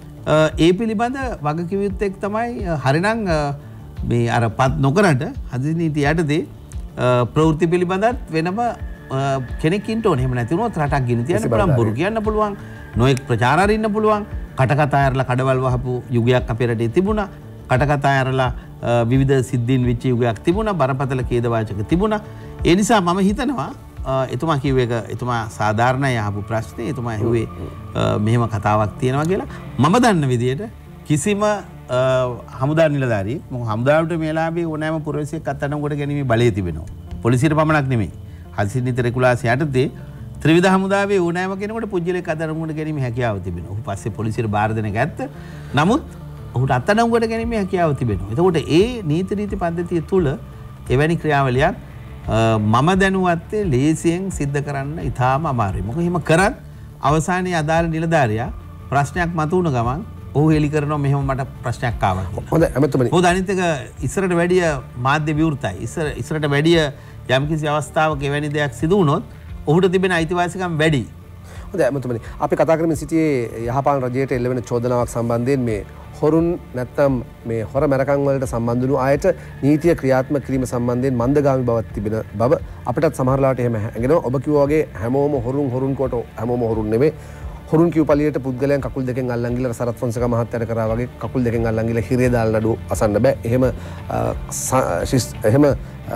ඒ පිළිබඳ වගකීම් යුක්තෙක් තමයි හරිනම් මේ අර පත් නොකරට හදිසි නීති යටතේ ප්‍රවෘත්ති පිළිබඳත් වෙනම කෙනෙක් ඉන්න ඕනේ. එහෙම නැති වුණොත් රටක් ගෙන තියන්න පුළුවන්, බොරු කියන්න පුළුවන්, නොඑක් ප්‍රචාර අරින්න පුළුවන්. කටකතා ඇරලා කඩවල් වහපු යුගයක් අපේ රටේ තිබුණා. කටකතා ඇරලා විවිධ සිද්ධීන් වෙච්ච යුගයක් තිබුණා. බරපතල ඛේදවාචක තිබුණා. ඒ නිසා මම හිතනවා එතුමා කිව්ව එක එතුමා සාධාරණයි අහපු ප්‍රශ්නේ. එතුමා ඇහුවේ මෙහෙම කතාවක් තියෙනවා කියලා. මම දන්න විදිහට කිසිම හමුදා නිලධාරී මොකද හමුදාවට මේ ලාභේ ඕනෑම පුරවැසියෙක් අත්අඩංගුවට ගැනීමේ බලය තිබෙනවා. පොලිසියට පමණක් නෙමෙයි. හදිසි නීති රෙගුලාසි යටතේ ත්‍රිවිධ හමුදාවේ ඕනෑම කෙනෙකුට පුජ්‍යලයක අත්අඩංගුවට ගැනීමේ හැකියාව තිබෙනවා. ඔහු පස්සේ පොලිසියට බාර දෙන එක ඇත්ත. නමුත් ඔහුට අත්අඩංගුවට ගැනීමේ හැකියාව තිබෙනවා. එතකොට ඒ නීති රීති පද්ධතිය තුල එවැනි ක්‍රියාවලියක් මම දැනුවත්තේ ලේසියෙන් සිද්ධ කරන්න ඉතාම අමාරුයි. මොකද එහෙම කරත් අවසානයේ අදාළ නිලධාරියා ප්‍රශ්නයක් මතුවන ගමන් ඔහු හෙලි කරනවා මෙහෙම මට ප්‍රශ්නයක් ආවා කියලා. හොඳයි අමතුමනි. මොකද අනිත් එක ඉස්සරට වැඩිය මාධ්‍ය විවෘතයි. ඉස්සර ඉස්සරට වැඩිය යම්කිසි අවස්ථාවක එවැනි දෙයක් සිදු වුණොත් ඔහුට තිබෙන අයිතිවාසිකම් වැඩි. හොඳයි අමතුමනි. අපි කතා කරමින් සිටියේ යහපාලන රජයට එල්ලවෙන චෝදනාවක් සම්බන්ධයෙන් මේ හොරුන් නැත්තම් මේ හොර මැරකම් වලට සම්බන්ධ වුණු අයට නීතිය ක්‍රියාත්මක කිරීම සම්බන්ධයෙන් මන්දගාමී බවක් තිබෙන බව අපිටත් සමහර ලාවට එහෙම හැඟෙනවා. ඔබ කිව්වා වගේ හැමෝම හොරුන් හොරුන් කොට හැමෝම හොරුන් නෙමෙයි. හොරුන් කියු පළියට පුද්ගලයන් කකුල් දෙකෙන් අල්ලන් ගිහලා සරත් ෆොන්සේකා මහත්තයාට කරා වගේ කකුල් දෙකෙන් අල්ලන් ගිහලා හිරේ දාලා නඩුව අසන්න බෑ. එහෙම එහෙම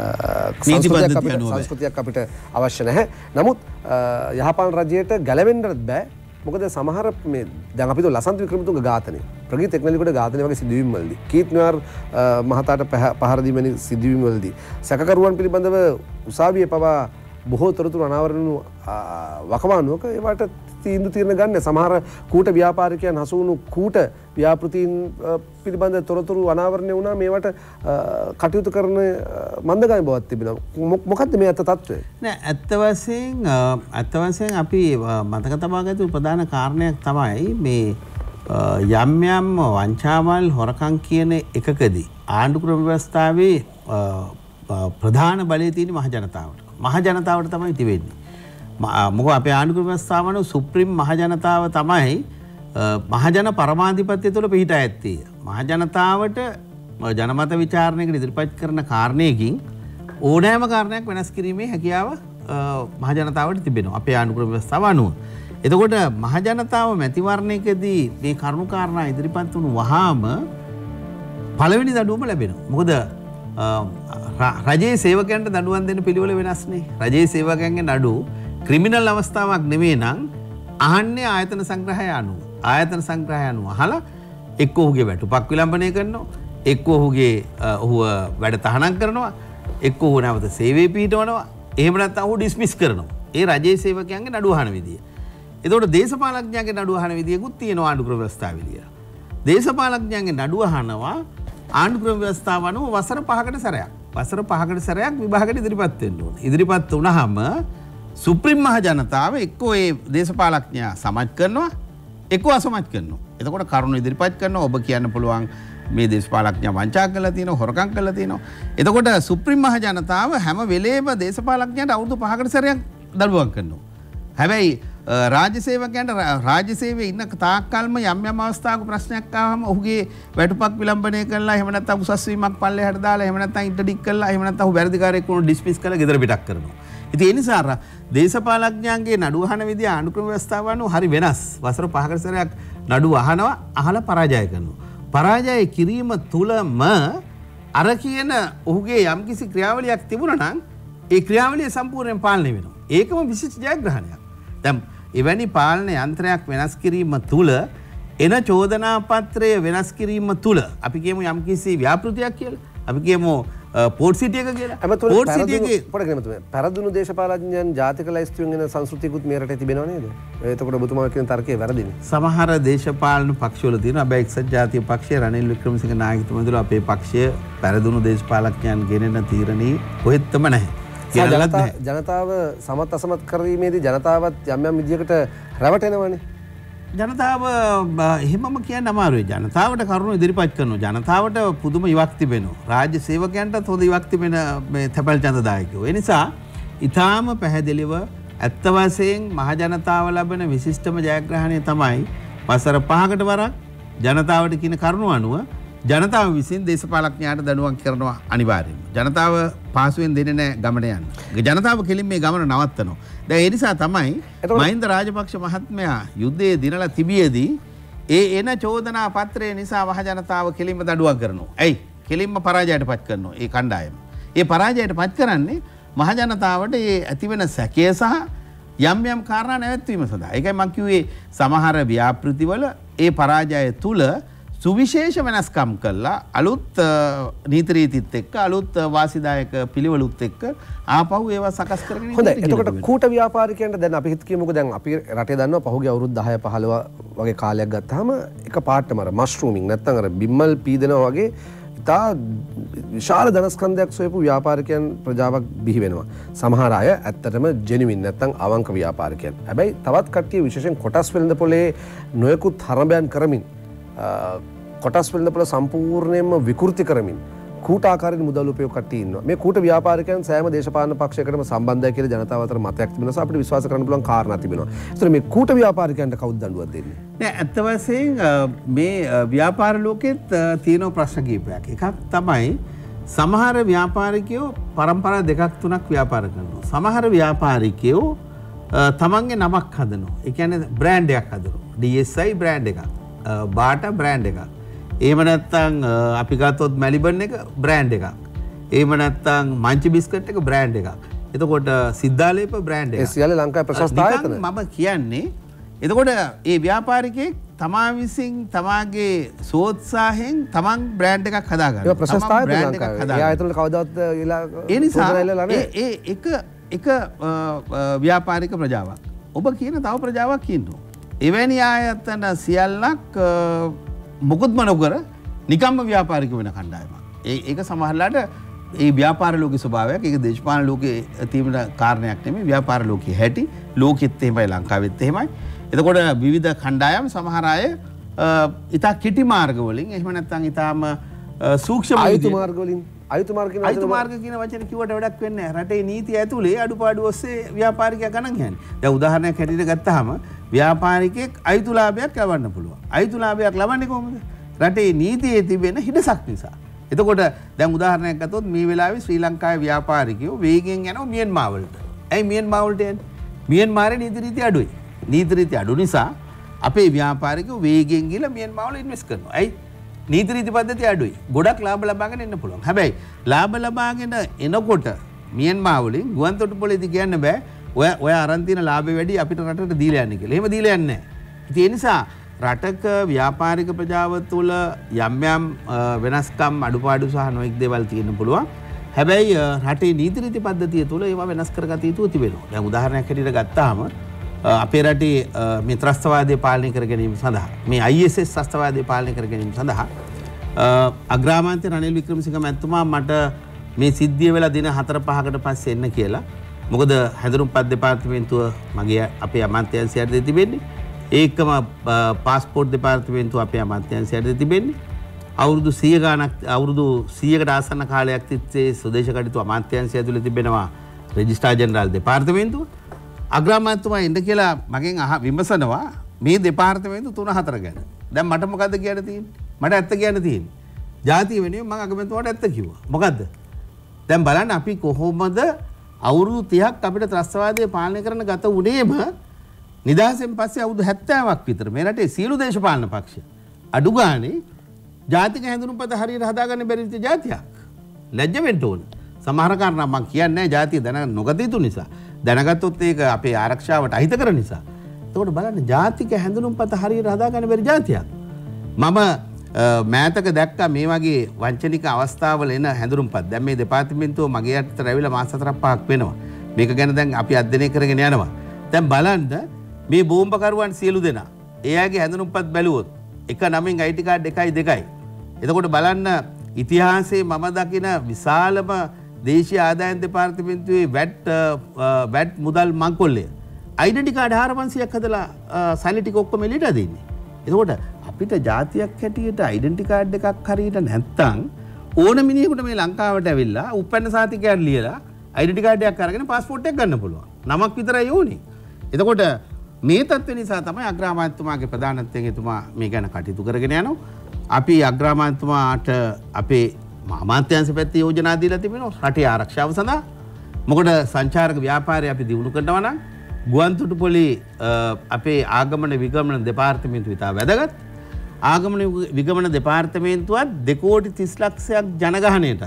සංස්කෘතියක් අපිට අවශ්‍ය නැහැ. නමුත් යහපාලන රජයට ගැලවෙන්නත් බෑ. මොකද සමහර මේ දැන් අපි ලසන්ත වික්‍රමතුංග ඝාතනය ප්‍රගීත් එක්නලිකට ඝාතනය වගේ සිදුවීම් වලදී කීත් නුවර් මහතාට පහර දීමේ සිදුවීම් වලදී සැකකරුවන් පිළිබඳව උසාවියේ පවා බොහෝ තොරතුරු අනාවරණ වූ වකවානුවක ඒවට තීන්දුව తీරන ගන්න සමහර කූට ව්‍යාපාරිකයන් හසු වුණු කූට ව්‍යාපෘතීන් පිළිබඳ තොරතුරු අනාවරණය වුණා මේවට කටයුතු කරන මන්දගාමී බවක් තිබෙනවා. මොකද්ද මේ අත තත්ත්වය? නෑ ඇත්ත වශයෙන් ඇත්ත වශයෙන් අපි මතක තබා ගත යුතු ප්‍රධාන කාරණයක් තමයි මේ යම් යම් වංචාවල් හොරකම් කියන එකකදී ආණ්ඩු ක්‍රම ව්‍යවස්ථාවේ ප්‍රධාන බලය තියෙන මහ ජනතාවට. මහ ජනතාවට තමයි තිබෙන්නේ. මොකද අපේ ආණ්ඩු ක්‍රම ව්‍යවස්ථාවන සුප්‍රීම මහ ජනතාව තමයි මහජන පරමාධිපත්‍යය තුළ පිහිටා ඇත්තේ. මහජනතාවට ජනමත විචාරණයකට ඉදිරිපත් කරන කාරණයකින් ඕනෑම කාරණයක් වෙනස් කිරීමේ හැකියාව මහජනතාවට තිබෙනවා අපේ ආණ්ඩු ක්‍රම ව්‍යවස්ථාව අනුව. එතකොට මහජනතාව මැතිවරණයකදී මේ කරුණු කාරණා ඉදිරිපත් වුණු වහාම පළවෙනි දඬුවම ලැබෙනවා. මොකද රජයේ සේවකයන්ට දඬුවම් දෙන්න පිළිවෙල වෙනස්නේ. රජයේ සේවකයන්ගේ නඩු ක්‍රිමිනල් අවස්ථාවක් නෙමෙයි නම් අහන්නේ ආයතන සංග්‍රහය අනුව. ආයතන සංග්‍රහය අනුව අහලා එක්ක ඔහුගේ වැටුපක් විලම්භනය කරනවා, එක්ක ඔහුගේ ඔහුව වැඩ තහනම් කරනවා, එක්ක ඔහු නැවත සේවයේ පිහිටවනවා. එහෙම නැත්නම් ඔහු ඩිස්මිස් කරනවා. ඒ රජයේ සේවකයන්ගේ නඩු අහන විදිය. එතකොට දේශපාලඥයන්ගේ නඩු අහන විදියකුත් තියෙනවා ආණ්ඩුක්‍රම ව්‍යවස්ථාවේ විදියට. දේශපාලඥයන්ගේ නඩු අහනවා ආණ්ඩුක්‍රම ව්‍යවස්ථාව අනුව වසර පහකට සැරයක්. වසර පහකට සැරයක් විභාගයට ඉදිරිපත් වෙන්න ඕනේ. ඉදිරිපත් වුණාම සුප්‍රීම මහ ජනතාව එක්කෝ ඒ දේශපාලඥයා සමත් කරනවා එක්කෝ අසමත් කරනවා. එතකොට කරුණු ඉදිරිපත් කරනවා. ඔබ කියන්න පුළුවන් මේ දේශපාලඥයා වංචා කළා තියෙනවා, හොරකම් කළා තියෙනවා. එතකොට සුප්‍රීම මහ ජනතාව හැම වෙලේම දේශපාලඥයාට අවුරුදු පහකට සැරයක් දඬුවම් කරනවා. හැබැයි රාජ්‍ය සේවකයන්ට රාජ්‍ය සේවයේ ඉන්න තාක්කල්ම යම් යම් අවස්ථාවක ප්‍රශ්නයක් ආවම ඔහුගේ වැටුපක් විලම්භනය කළා, එහෙම නැත්නම් උසස් වීමක් පල්ලෙහාට දාලා, එහෙම නැත්නම් ඉන්ටර්ඩික් කළා, එහෙම නැත්නම් ඔහු වැරදිකාරයෙක් වුණොත් ඩිස්මිස් කරලා ගෙදර පිටක් කරනවා. ඉතින් ඒ නිසා දේශපාලඥයන්ගේ නඩු අහන විදිය ආණ්ඩුක්‍රම ව්‍යවස්ථාව අනුව හරි වෙනස්. වසර පහකට සැරයක් නඩු අහනවා, අහලා පරාජය කරනවා. පරාජය කිරීම තුලම අර කියන ඔහුගේ යම්කිසි ක්‍රියාවලියක් තිබුණා නම් ඒ ක්‍රියාවලිය සම්පූර්ණයෙන් පාලනය වෙනවා. ඒකම විශිෂ්ට ජයග්‍රහණයක්. දැන් එවැනි පාලන යන්ත්‍රයක් වෙනස් කිරීම තුල එන චෝදනා පත්‍රය වෙනස් කිරීම තුල අපි කියමු යම්කිසි ව්‍යාපෘතියක් කියලා. අපි කියමු පෝට් සිටි එක කියලා. පෝට් සිටි එකේ පොඩ්ඩක් නේද පෙරදුණු දේශපාලඥයන් ජාතික ලයිස්තුවෙන් එන සංස්කෘතියකුත් මේ රටේ තිබෙනව නේද? එතකොට ඔබතුමා කියන තර්කය වැරදිනේ. සමහර දේශපාලන පක්ෂවල තියෙනවා. හැබැයි එක්සත් ජාතික පක්ෂය රනිල් වික්‍රමසිංහ නායකතුමා ඇතුළු අපේ පක්ෂය පෙරදුණු දේශපාලඥයන් ගෙනෙන තීරණේ කොහෙත්ම නැහැ. ජනතාව සමත් අසමත් කිරීමේදී ජනතාවත් යම් යම් විදියකට රැවටෙනවනේ. ජනතාව එහෙමම කියන්න අමාරුයි. ජනතාවට කරුණු ඉදිරිපත් කරනවා. ජනතාවට පුදුම ඉවක් තිබෙනවා. රාජ්‍ය සේවකයන්ටත් හොඳ ඉවක් තිබෙන මේ තැපැල් ඡන්දදායකයෝ. ඒ නිසා ඊටාම පැහැදිලිව ඇත්ත වශයෙන් මහ ජනතාව ලබන විශිෂ්ටම ජයග්‍රහණය තමයි වසර පහකට වරක් ජනතාවට කියන කරුණු අනුව ජනතාව විසින් දේශපාලඥයාට දඬුවම් කරනවා අනිවාර්යයෙන්ම. ජනතාව පාසුවෙන් දෙන්නේ නැහැ ගමන යන්න. ජනතාව කෙලින් මේ ගමන නවත්තනවා. දැන් ඒ නිසා තමයි මහින්ද රාජපක්ෂ මහත්මයා යුද්ධයේ දිනලා තිබියදී ඒ එන චෝදනා පත්‍රය නිසා මහ ජනතාව කෙලින්ම දඬුවම් කරනවා. ඇයි? කෙලින්ම පරාජයටපත් කරනවා ඒ කණ්ඩායම. ඒ පරාජයටපත් කරන්නේ මහ ජනතාවට ඒ ඇතිවෙන සැකය සහ යම් යම් කාරණා නැවැත්වීම සඳහා. ඒකයි මම කිව්වේ සමහර ව්‍යාපෘතිවල ඒ පරාජය තුල සුවිශේෂ වෙනස්කම් කළා අලුත් නීති රීතිත් එක්ක අලුත් වාසිදායක පිළිවෙලුත් එක්ක ආපහු ඒවා සකස් කරගෙන හොඳයි. එතකොට කූට ව්‍යාපාරිකයන්ට දැන් අපි හිත කියමුකෝ දැන් අපි රටේ දන්නවා පහුගිය අවුරුදු දහය පහළොව වගේ කාලයක් ගත්තාම එක පාටම අර මෂ්රූමින් නැත්නම් අර බිම්මල් පීදනවා වගේ ඉතා විශාල ධනස්කන්ධයක් සොයපු ව්‍යාපාරිකයන් ප්‍රජාවක් බිහි වෙනවා. සමහර අය ඇත්තටම ජෙනුවින් නැත්නම් අවංක ව්‍යාපාරිකයන්. හැබැයි තවත් කට්ටිය විශේෂයෙන් කොටස් වෙළඳපොලේ නොයෙකුත් හරඹයන් කරමින් කොටස් වෙළඳපොළ සම්පූර්ණයෙන්ම විකෘති කරමින් කූට ආකාරයෙන් මුදල් උපයෝග කට්ටිය ඉන්නවා. මේ කූට ව්‍යාපාරිකයන් සෑම දේශපාලන පක්ෂයකටම සම්බන්ධයි කියලා ජනතාව අතර මතයක් තිබෙනවා. සහ අපිට විශ්වාස කරන්න පුළුවන් කාරණා තිබෙනවා. ඒතර මේ කූට ව්‍යාපාරිකයන්ට කවුද දඬුවම් දෙන්නේ? නෑ ඇත්ත වශයෙන් මේ ව්‍යාපාර ලෝකෙත් තියෙන ප්‍රශ්න කීපයක්. එකක් තමයි සමහර ව්‍යාපාරිකයෝ පරම්පරා දෙකක් තුනක් ව්‍යාපාර කරනවා. සමහර ව්‍යාපාරිකයෝ තමන්ගේ නමක් හදනවා. ඒ කියන්නේ බ්‍රෑන්ඩ් එකක් හදනවා. ඩී එස් ආයි බ්‍රෑන්ඩ් එකක්. බාටා බ්‍රෑන්ඩ් එකක්. එහෙම නැත්නම් අපි ගත්තොත් මැලිබන් එක බ්‍රෑන්ඩ් එකක්. එහෙම නැත්නම් මංචි බිස්කට් එක බ්‍රෑන්ඩ් එකක්. එතකොට සිද්ධාලේප බ්‍රෑන්ඩ් එකක්. ඒ සියල්ල ලංකාවේ ප්‍රශස්ත ආයතන. මම කියන්නේ එතකොට මේ ව්‍යාපාරිකයෙක් තමා විසින් තමාගේ සෝත්සාහයෙන් තමන් බ්‍රෑන්ඩ් එකක් හදා ගන්නවා. ඒක ප්‍රශස්ත ආයතන ලංකාවේ. ඒ ආයතන වල කවදාවත් ඒ නිසා ඒ එක එක ව්‍යාපාරික ප්‍රජාවක්. ඔබ කියන තව ප්‍රජාවක් ඉන්නවා. එවැනි ආයතන සියල්ලක් මොකුත්ම නොකර නිකම්ම ව්‍යාපාරික වෙන කණ්ඩායමක්. ඒක සමහරලාට ඒ ව්‍යාපාර ලෝකයේ ස්වභාවයක්. ඒක දේශපාලන ලෝකයේ තියෙන කාරණයක් නෙමෙයි. ව්‍යාපාර ලෝකයේ හැටි. ලෝකෙත් එහෙමයි, ලංකාවෙත් එහෙමයි. එතකොට විවිධ කණ්ඩායම් සමහර අය ඉතා කිටි මාර්ග වලින් එහෙම නැත්නම් ඉතාම සූක්ෂම ආයුතු මාර්ග වලින් ආයුතු මාර්ග කියන ආයුතු මාර්ග කියන වචන කිව්වට වැඩක් වෙන්නේ නැහැ. රටේ නීතිය ඇතුලේ අඩුපාඩු ඔස්සේ ව්‍යාපාරිකයා ගණන් යන්නේ. දැන් උදාහරණයක් හැටියට ගත්තාම ව්‍යාපාරිකයෙක් අයිතුලාභයක් ලබන්න පුළුවන්. අයිතුලාභයක් ලබන්නේ කොහොමද? රටේ නීතියේ තිබෙන හිඩසක් නිසා. එතකොට දැන් උදාහරණයක් ගත්තොත් මේ වෙලාවේ ශ්‍රී ලංකාවේ ව්‍යාපාරිකයෝ වේගෙන් යනවා මියන්මාර් වලට. ඇයි මියන්මාර් වලට යන්නේ? මියන්මාරේ නීති රීති අඩුයි. නීති රීති අඩු නිසා අපේ ව්‍යාපාරිකයෝ වේගෙන් ගිහලා මියන්මාර් වල ඉන්වෙස්ට් කරනවා. ඇයි? නීති රීති පද්ධතිය අඩුයි. ගොඩක් ලාභ ලබාගෙන එන්න පුළුවන්. හැබැයි ලාභ ලබාගෙන එනකොට මියන්මාර් වලින් ගුවන්තොටුපොළේදී කියන්න බෑ ඔය ඔය අරන් තියෙන ලාභෙ වැඩි අපිට රටට දීලා යන්නේ කියලා. එහෙම දීලා යන්නේ නැහැ. ඉතින් ඒ නිසා රටක ව්‍යාපාරික ප්‍රජාව තුළ යම් යම් වෙනස්කම් අඩුපාඩු සහ නොඑක් දේවල් තියෙන්න පුළුවන්. හැබැයි රටේ නීති රීති පද්ධතිය තුළ ඒවා වෙනස් කරගත යුතු තිබෙනවා. දැන් උදාහරණයක් හැටියට ගත්තාම අපේ රටේ මේ ත්‍රස්තවාදය පාලනය කර ගැනීම සඳහා මේ I S S ත්‍රස්තවාදය පාලනය කර ගැනීම සඳහා අග්‍රාමාත්‍ය රනිල් වික්‍රමසිංහ මැතිතුමා මට මේ සිද්ධිය වෙලා දින හතර පහකට පස්සේ එන්න කියලා. මොකද හැඳුනුම්පත් දෙපාර්තමේන්තුව මගේ අපේ අමාත්‍යාංශයට දෙ තිබෙන්නේ. ඒකම පාස්පෝර්ට් දෙපාර්තමේන්තුව අපේ අමාත්‍යාංශයට දෙ තිබෙන්නේ. අවුරුදු සිය ගාණක් අවුරුදු සියයකට ආසන්න කාලයක් තිස්සේ ස්වදේශ කටයුතු අමාත්‍යාංශය ඇතුළේ තිබෙනවා රෙජිස්ට්‍රාර් ජෙනරාල් දෙපාර්තමේන්තුව. අග්‍රාමාත්‍යතුමා එන්න කියලා මගෙන් අහ විමසනවා මේ දෙපාර්තමේන්තු තුන හතර ගැන. දැන් මට මොකද්ද කියන්න තියෙන්නේ? මට ඇත්ත කියන්න තියෙන්නේ. ජාතිය වෙනුවෙන් මම අගමැතිතුමාට ඇත්ත කිව්වා. මොකද්ද? දැන් බලන්න අපි කොහොමද අවුරුදු තිහක් අපිට ත්‍රස්තවාදය පාලනය කරන්න ගත වුණේම නිදහසෙන් පස්සේ අවුරුදු හැත්තෑවක් විතර මේ රටේ සියලු දේශපාලන පක්ෂ අඩු ගානේ ජාතික හැඳුනුම්පත හරියට හදාගන්න බැරි විදිහට ජාතියක්. ලැජ්ජ වෙන්න ඕන. සමහර කාරණා මම කියන්නේ නැහැ ජාතිය දැන නොගත යුතු නිසා. දැනගත්තොත් ඒක අපේ ආරක්ෂාවට අහිත කරන නිසා. එතකොට බලන්න ජාතික හැඳුනුම්පත හරියට හදාගන්න බැරි ජාතියක්. මම මෑතක දැක්කා මේ වගේ වංචනික අවස්ථාවල එන හැඳුනුම්පත්. දැන් මේ දෙපාර්තමේන්තුව මගේ යටතට ඇවිල්ලා මාස හතරක් පහක් වෙනවා. මේක ගැන දැන් අපි අධ්‍යයනය කරගෙන යනවා. දැන් බලන්න මේ බෝම්බකරුවන් සියලු දෙනා එයාගේ හැඳුනුම්පත් බැලුවොත් එක නමින් I T කාඩ් එකයි දෙකයි. එතකොට බලන්න ඉතිහාසයේ මම දකින විශාලම දේශීය ආදායම් දෙපාර්තමේන්තුවේ වැට් වැට් මුදල් මංකොල්ලය ඩෙන්ටි කාඩ් හාරපන්සියක් හදලා සල්ලි ටික ඔක්කොම එළියට දෙන්නේ. එතකොට අපිට ජාතියක් හැටියට ඩෙන්ටි කාඩ් එකක් හරියට නැත්තම් ඕන මිනිහෙකුට මේ ලංකාවට ඇවිල්ලා උපැන්න සාතිකයක් ලියලා ඩෙන්ටි කාඩ් එකක් අරගෙන පාස්පෝර්ට් එකක් ගන්න පුළුවන්. නමක් විතරයි ඕනේ. එතකොට මේ තත්ත්ව නිසා තමයි අග්‍රාමාත්‍යතුමාගේ ප්‍රධානත්වයෙන් එතුමා මේ ගැන කටයුතු කරගෙන යනවා. අපි අග්‍රාමාත්‍යතුමාට අපේ අමාත්‍යාංශ පැත්තේ යෝජනා දීලා තිබෙනවා රටේ ආරක්ෂාව සඳහා. මොකද සංචාරක ව්‍යාපාරය අපි දියුණු කරනවා නම් ගුවන්තොටුපොළි අපේ ආගමන විගමන දෙපාර්තමේන්තුව ඉතා වැදගත්. ආගමන විගමන දෙපාර්තමේන්තුවත් දෙකෝටි තිස් ලක්ෂයක් ජනගහනයටත්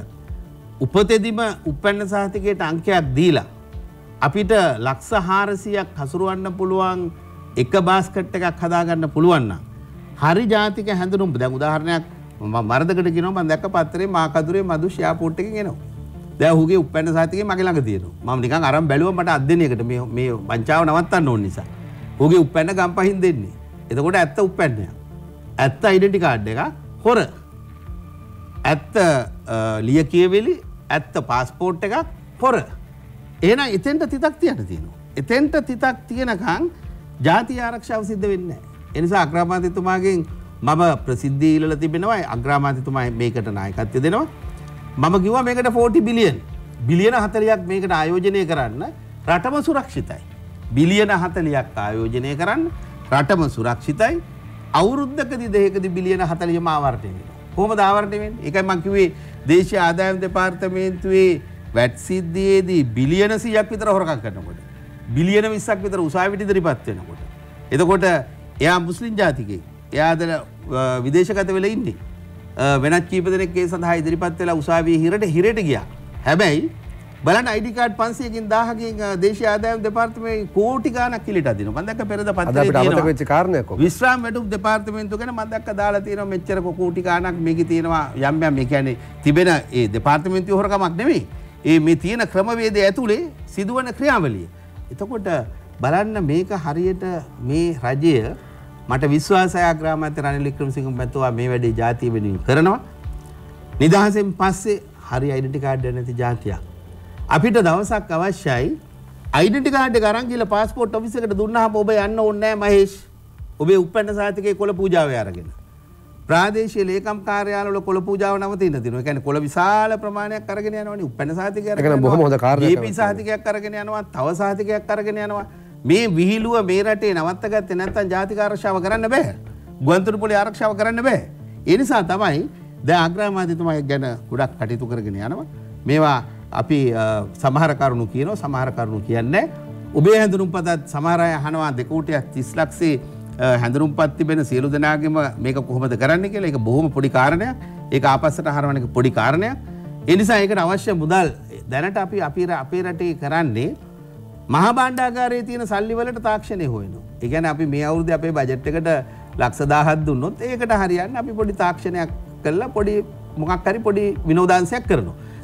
උපතෙදිම උපැන්න සහතිකයට අංකයක් දීලා අපිට ලක්ෂ හාරසියක් හසුරුවන්න පුළුවන් එක බාස්කට් එකක් හදාගන්න පුළුවන් නම් හරි ජාතික හැඳුනුම් දැන් උදාහරණයක් මම මරදකට කියනවා මම දැක්ක පත්තරේ මාකදුරේ මදු ෂෙයාපෝට් එකකින් එනවා. දැන් ඔහුගේ උපැන්න සහතිකය මගේ ළඟ තියෙනවා. මම නිකන් අරන් බැලුවා මට අධ්‍යයනයකට මේ මේ වංචාව නවත්තන්න ඕන නිසා. ඔහුගේ උපැන්න ගම්පහින් දෙන්නේ. එතකොට ඇත්ත උපැන්නයක්. ඇත්ත ඩෙන්ටි කාඩ් එක හොර. ඇත්ත ලිය කියවිලි ඇත්ත පාස්පෝර්ට් එකක් හොර. එහෙනම් එතෙන්ට තිතක් තියන්න තියෙනවා. එතෙන්ට තිතක් තියනකම් ජාතිය ආරක්ෂාව සිද්ධ වෙන්නේ නැහැ. ඒ නිසා අග්‍රාමාත්‍යතුමාගෙන් මම ප්‍රසිද්ධිය ඉල්ලලා තිබෙනවා. අග්‍රාමාත්‍යතුමා මේකට නායකත්වය දෙනවා. මම කිව්වා මේකට ෆෝර්ටි බිලියන් බිලියන හතලියක් මේකට ආයෝජනය කරන්න රටම සුරක්ෂිතයි. බිලියන හතලියක් ආයෝජනය කරන්න රටම සුරක්ෂිතයි. අවුරුද්දකදී දෙකකදී බිලියන හතලියම ආවර්තනය වෙනවා. කොහොමද ආවර්තනය වෙන්නේ? ඒකයි මම කිව්වේ දේශීය ආදායම් දෙපාර්තමේන්තුවේ වැට් සිද්ධියේදී බිලියන සීයක් විතර හොරකම් කරනකොට බිලියන විස්සක් විතර උසාවියට ඉදිරිපත් වෙනකොට එතකොට එයා මුස්ලිම් ජාතිකයෙක් එයාද විදේශගත වෙලා ඉන්නේ වෙනත් කීප දෙනෙක් ඒ සඳහා ඉදිරිපත් වෙලා උසාවියේ හිරට හිරට ගියා. හැබැයි බලන්න I D කාඩ් පන්සියකින් දහයකින් දේශීය ආදායම් දෙපාර්තමේන්තුවේ කෝටි ගාණක් කිලිට අදිනවා. මම දැක්ක පෙරද පත්‍රයේ තියෙනවා. වෙච්ච කාරණයක් ඔක. විශ්‍රාම වැටුප් දෙපාර්තමේන්තුව ගැන මම දැක්ක දාලා තියෙනවා මෙච්චර කෝටි ගාණක් මේකේ තියෙනවා යම් යම්. ඒ කියන්නේ තිබෙන ඒ දෙපාර්තමේන්තුවේ හොරකමක් නෙමෙයි. ඒ මේ තියෙන ක්‍රමවේදය ඇතුලේ සිදුවන ක්‍රියාවලිය. එතකොට බලන්න මේක හරියට මේ රජය මට විශ්වාසය අග්‍රාමාත්‍ය රනිල් වික්‍රමසිංහ මැතිතුමා මේ වැඩේ ජාතිය වෙනුවෙන් කරනවා. නිදහසෙන් පස්සේ හරි ඩෙන්ටි කාඩ් එක නැති ජාතියක්. අපිට දවසක් අවශ්‍යයි ඩෙන්ටි කාඩ් එක අරන් ගිහලා පාස්පෝර්ට් ඔෆිස් එකට දුන්නාම ඔබ යන්න ඕනේ නැහැ මහේෂ්. ඔබේ උපැන්න සාතිකයේ කොළ පූජාවේ අරගෙන. ප්‍රාදේශීය ලේකම් කාර්යාලවල කොළ පූජාව නවතින්න තියෙනවා. ඒ කියන්නේ කොළ විශාල ප්‍රමාණයක් අරගෙන යනවනේ. උපැන්න සාතිකය අරගෙන. ඒක බොහොම හොඳ කාර්යයක්. ජේ පී සාතිකයක් අරගෙන යනවා. තව සාතිකයක් අරගෙන යනවා. මේ විහිළුව මේ රටේ නවත්ත ගත්තේ නැත්නම් ජාතික ආරක්ෂාව කරන්න බෑ. ගුවන්තොටුපොළේ ආරක්ෂාව කරන්න බෑ. ඒ නිසා තමයි දැන් අග්‍රාමාත්‍යතුමා ගැන ගොඩක් කටයුතු කරගෙන යනවා. මේවා අපි සමහර කරුණු කියනවා සමහර කරුණු කියන්නේ ඔබේ හැඳුනුම්පතත් සමහර අය අහනවා දෙක කෝටි තිස් ලක්ෂේ හැඳුනුම්පත් තිබෙන සියලු දෙනාගේම මේක කොහොමද කරන්න කියලා. ඒක බොහොම පොඩි කාරණයක්. ඒක ආපස්සට හරවන එක පොඩි කාරණයක්. ඒ නිසා ඒකට අවශ්‍ය මුදල් දැනට අපි අපේ අපේ රටේ කරන්නේ මහා භාණ්ඩාගාරයේ තියෙන සල්ලි වලට තාක්ෂණය හොයනවා. ඒ කියන්නේ අපි මේ අවුරුද්දේ අපේ බජට් එකට ලක්ෂ දහයක් දුන්නොත් ඒකට හරියන්නේ අපි පොඩි තාක්ෂණයක් කළා පොඩි මොකක් හරි පොඩි විනෝදාංශයක් කරනවා.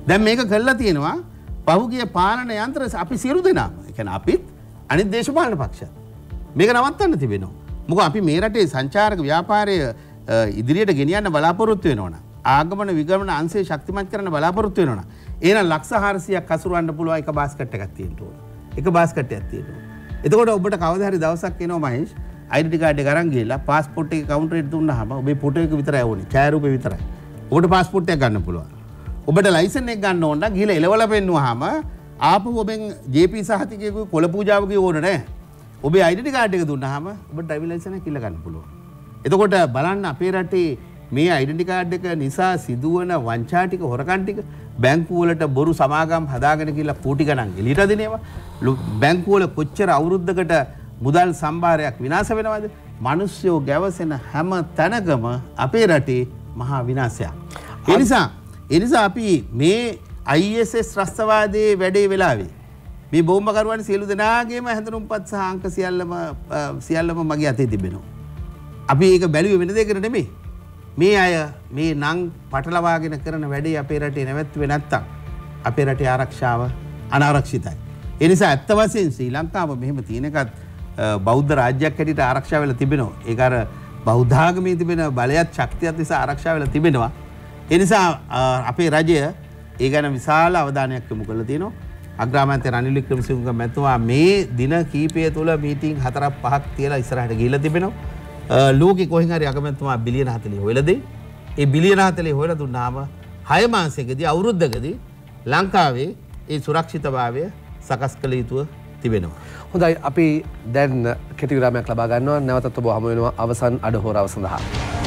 දැන් මේක කළා තියෙනවා පහුගිය පාලන යන්ත්‍ර අපි සියලු දෙනාම. ඒ කියන්නේ අපිත් අනිත් දේශපාලන පක්ෂ. මේක නවත්තන්න තිබෙනවා. මොකද අපි මේ රටේ සංචාරක ව්‍යාපාරය ඉදිරියට ගෙනියන්න බලාපොරොත්තු වෙනවනම් ආගමන විගමන අංශය ශක්තිමත් කරන්න බලාපොරොත්තු වෙනවනම් එහෙනම් ලක්ෂ හාරසියක් හසුරවන්න පුළුවන් එක බාස්කට් එකක් තියෙන්න ඕන. එක බාස්කට් එකක් තියෙන්න ඕන. එතකොට ඔබට කවදා හරි දවසක් එනවා මහේෂ් ඩෙන්ටි කාඩ් එක අරන් ගිහලා පාස්පෝර්ට් එක කවුන්ටරේට දුන්නාම ඔබේ ෆොටෝ එක විතරයි ඕනේ. ඡායාරූපේ විතරයි. ඔබට පාස්පෝර්ට් එකක් ගන්න පුළුවන්. ඔබට ලයිසන් එක ගන්න ඕන නම් ගිහලා එලවලා පෙන්නුවාම ආපහු ඔබෙන් ජේ.පී. සහතිකයක කොළ පූජාවක ඕන නැහැ. ඔබේ ඩෙන්ටි කාඩ් එක දුන්නාම ඔබට ඩ්‍රයිවිං ලයිසන් එක ඉල්ල ගන්න පුළුවන්. එතකොට බලන්න අපේ රටේ මේ ඩෙන්ටි කාඩ් එක නිසා සිදුවන වංචා ටික හොරකම් ටික බැංකු වලට බොරු සමාගම් හදාගෙන කියලා කෝටි ගණන් එළියට දෙනේවා. බැංකු වල කොච්චර අවුරුද්දකට මුදල් සම්භාරයක් විනාශ වෙනවද? මිනිස්සු ගැවසෙන හැම තැනකම අපේ රටේ මහා විනාශයක්. ඒ නිසා ඒ නිසා අපි මේ I S S රස්තවාදයේ වැඩේ වෙලාවේ මේ බෝම්බකරුවන් සියලු දෙනාගේම හැඳුනුම්පත් සහ අංක සියල්ලම සියල්ලම මගේ අතේ තිබෙනවා. අපි ඒක බැලුවේ වෙන දෙයකට නෙමෙයි. මේ අය මේ නම් පටලවාගෙන කරන වැඩේ අපේ රටේ නැවැත්තුවේ නැත්තම් අපේ රටේ ආරක්ෂාව අනාරක්ෂිතයි. ඒ නිසා ඇත්ත වශයෙන් ශ්‍රී ලංකාව මෙහෙම තියෙන එකත් බෞද්ධ රාජ්‍යයක් හැටියට ආරක්ෂා වෙලා තිබෙනවා. ඒක අර බෞද්ධ ආගමේ තිබෙන බලයත් ශක්තියත් නිසා ආරක්ෂා වෙලා තිබෙනවා. ඒ නිසා අපේ රජය ඒ ගැන විශාල අවධානයක් යොමු කරලා තියෙනවා. අග්‍රාමාත්‍ය රනිල් වික්‍රමසිංහ මැතිතුමා මේ දින කීපය තුළ මීටිං හතරක් පහක් තියලා ඉස්සරහට ගිහිල්ලා තිබෙනවා. ලෝකෙ කොහෙන් හරි අගමැතිතුමා බිලියන හතළිහ හොයලා දෙයි. ඒ බිලියන හතළිහ හොයලා දුන්නාම හය මාසයකදී අවුරුද්දකදී ලංකාවේ ඒ සුරක්ෂිතභාවය සකස් කළ යුතුව තිබෙනවා. හොඳයි අපි දැන් කෙටි විරාමයක් ලබා ගන්නවා. නැවතත් ඔබ හමු වෙනවා අවසන් අඩහෝරාව සඳහා.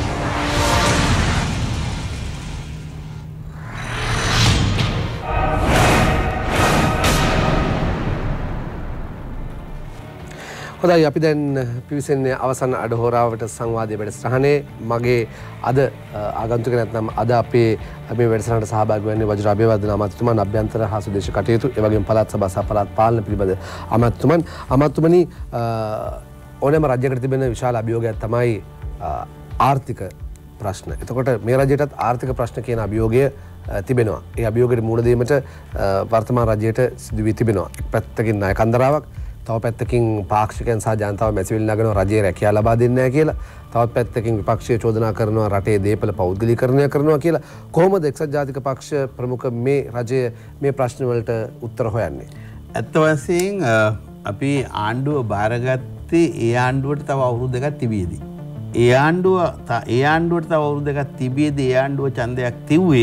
හොඳයි අපි දැන් පිවිසෙන්නේ අවසන් අඩහෝරාවට සංවාදයේ වැඩසටහනේ. මගේ අද ආගන්තුක නැත්නම් අද අපේ මේ වැඩසටහනට සහභාගී වෙන්නේ වජිර අබේවර්ධන අමාත්‍යතුමන්, අභ්‍යන්තර හා සුදේශ කටයුතු, ඒ වගේම පළාත් සභා සහ පළාත් පාලන පිළිබඳ අමාත්‍යතුමන්. අමාත්‍යතුමනි ඕනෑම රජයකට තිබෙන විශාල අභියෝගයක් තමයි ආර්ථික ප්‍රශ්න. එතකොට මේ රජයටත් ආර්ථික ප්‍රශ්න කියන අභියෝගය තිබෙනවා. ඒ අභියෝගයට මුහුණ දීමට වර්තමාන රජයට සිදු වී තිබෙනවා. එක් පැත්තකින් ණය කන්දරාවක්, තව පැත්තකින් පාක්ෂිකයන් සහ ජනතාව මැසිවිලි නගනවා රජයේ රැකියාව ලබා දෙන්නේ නැහැ කියලා. තවත් පැත්තකින් විපක්ෂය චෝදනා කරනවා රටේ දේපල පෞද්ගලීකරණය කරනවා කියලා. කොහොමද එක්සත් ජාතික පක්ෂ ප්‍රමුඛ මේ රජය මේ ප්‍රශ්න වලට උත්තර හොයන්නේ? ඇත්ත වශයෙන් අපි ආණ්ඩුව බාරගත්තේ ඒ ආණ්ඩුවට තව අවුරුදු දෙකක් තිබියදී. ඒ ආණ්ඩුව ඒ ආණ්ඩුවට තව අවුරුදු දෙකක් තිබියදී ඒ ආණ්ඩුව ඡන්දයක් තිව්වේ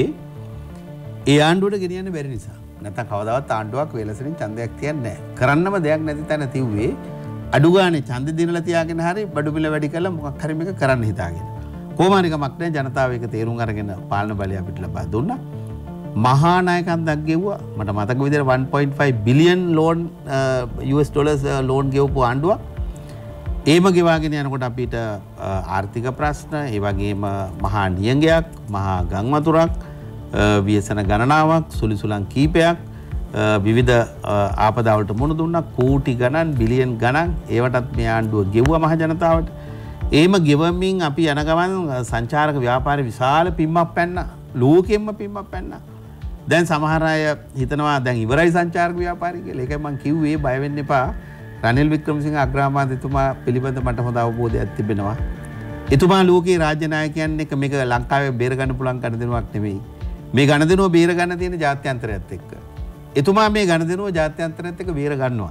ඒ ආණ්ඩුවට ගෙනියන්න බැරි නිසා. නැත්නම් කවදාවත් ආණ්ඩුවක් වෙලසරින් ඡන්දයක් තියන්නේ නැහැ. කරන්නම දෙයක් නැති තැන තිව්වේ අඩු ගානේ ඡන්ද දිනලා තියාගෙන හරි බඩු මිල වැඩි කරලා මොකක් හරි මේක කරන්න හිතාගෙන. කොහොම හරි කමක් නැහැ ජනතාව ඒක තේරුම් අරගෙන පාලන බලය අපිට ලබා දුන්නා. මහා නායකත්වයක් ගෙවුවා. මට මතක විදිහට one point five billion loan U S dollars loan ගෙවපු ආණ්ඩුවක්. ඒම ගෙවාගෙන යනකොට අපිට ආර්ථික ප්‍රශ්න, ඒ වගේම මහා නියඟයක්, මහා ගම් වතුරක්, ව්‍යසන ගණනාවක්, සුලිසුලන් කීපයක්, විවිධ ආපදාවලට මුහුණ දුන්නා. කෝටි ගණන්, බිලියන් ගණන් ඒවටත් මේ ආණ්ඩුව ගෙවුවා මහ ජනතාවට. ඒම ගෙවමින් අපි යන ගමන් සංචාරක ව්‍යාපාරේ විශාල පිම්මක් පැන්නා. ලෝකෙම්ම පිම්මක් පැන්නා. දැන් සමහර අය හිතනවා දැන් ඉවරයි සංචාරක ව්‍යාපාරය කියලා. ඒකයි මම කිව්වේ බය වෙන්න එපා. රනිල් වික්‍රමසිංහ අග්‍රාමාත්‍යතුමා පිළිබඳ මට හොඳ අවබෝධයක් තිබෙනවා. එතුමා ලෝකේ රාජ්‍ය ናයකයන් එක්ක මේක ලංකාවේ බේර ගන්න පුළුවන් ගණදෙනුවක් නෙමෙයි. මේ ගණදෙනුව බේර ගන්න තියෙන ජාත්‍යන්තරයත් එක්ක. එතුමා මේ ගණදෙනුව ජාත්‍යන්තරයත් එක්ක බේර ගන්නවා.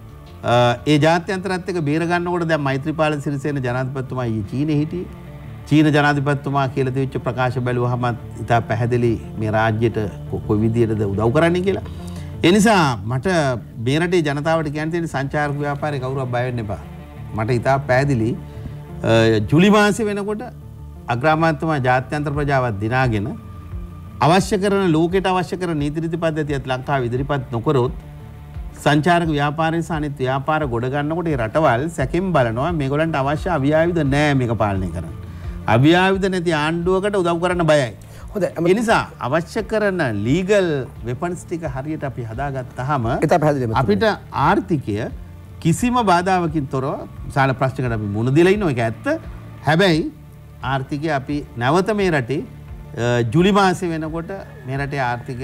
ඒ ජාත්‍යන්තරයත් එක්ක බේර ගන්නකොට දැන් මෛත්‍රීපාල සිරිසේන ජනාධිපතිතුමා ඊයේ චීනේ හිටියේ. චීන ජනාධිපතිතුමා කියලා තියච්ච ප්‍රකාශ බැලුවහම ඉතා පැහැදිලි මේ රාජ්‍යයට කොයි විදියටද උදව් කරන්නේ කියලා. ඒ නිසා මට මේ රටේ ජනතාවට කියන්න තියෙන සංචාරක ව්‍යාපාරේ කවුරුවත් බය වෙන්න එපා. මට ඉතා පැහැදිලි ජූලි මාසෙ වෙනකොට අග්‍රාමාත්‍යතුමා ජාත්‍යන්තර ප්‍රජාවත් දිනාගෙන අවශ්‍ය කරන ලෝකයට අවශ්‍ය කරන නීති රීති පද්ධතියත් ලංකාව ඉදිරිපත් නොකරොත් සංචාරක ව්‍යාපාරයේ සානිත් ව්‍යාපාර ගොඩ ගන්නකොට ඒ රටවල් සැකෙන් බලනවා මේගොල්ලන්ට අවශ්‍ය අවියාවිද නැහැ මේක පාලනය කරන්න. අවියාවිද නැති ආණ්ඩුවකට උදව් කරන්න බයයි. හොඳයි. ඒ නිසා අවශ්‍ය කරන ලීගල් වෙපන්ස් ටික හරියට අපි හදාගත්තාම අපිට ආර්ථිකය කිසිම බාධාවකින් තොරව විශාල ප්‍රශ්නකට අපි මුහුණ දීලා ඉන්නවා. ඒක ඇත්ත. හැබැයි ආර්ථිකය අපි නැවත මේ රටේ ජූලි මාසෙ වෙනකොට මේ රටේ ආර්ථිකය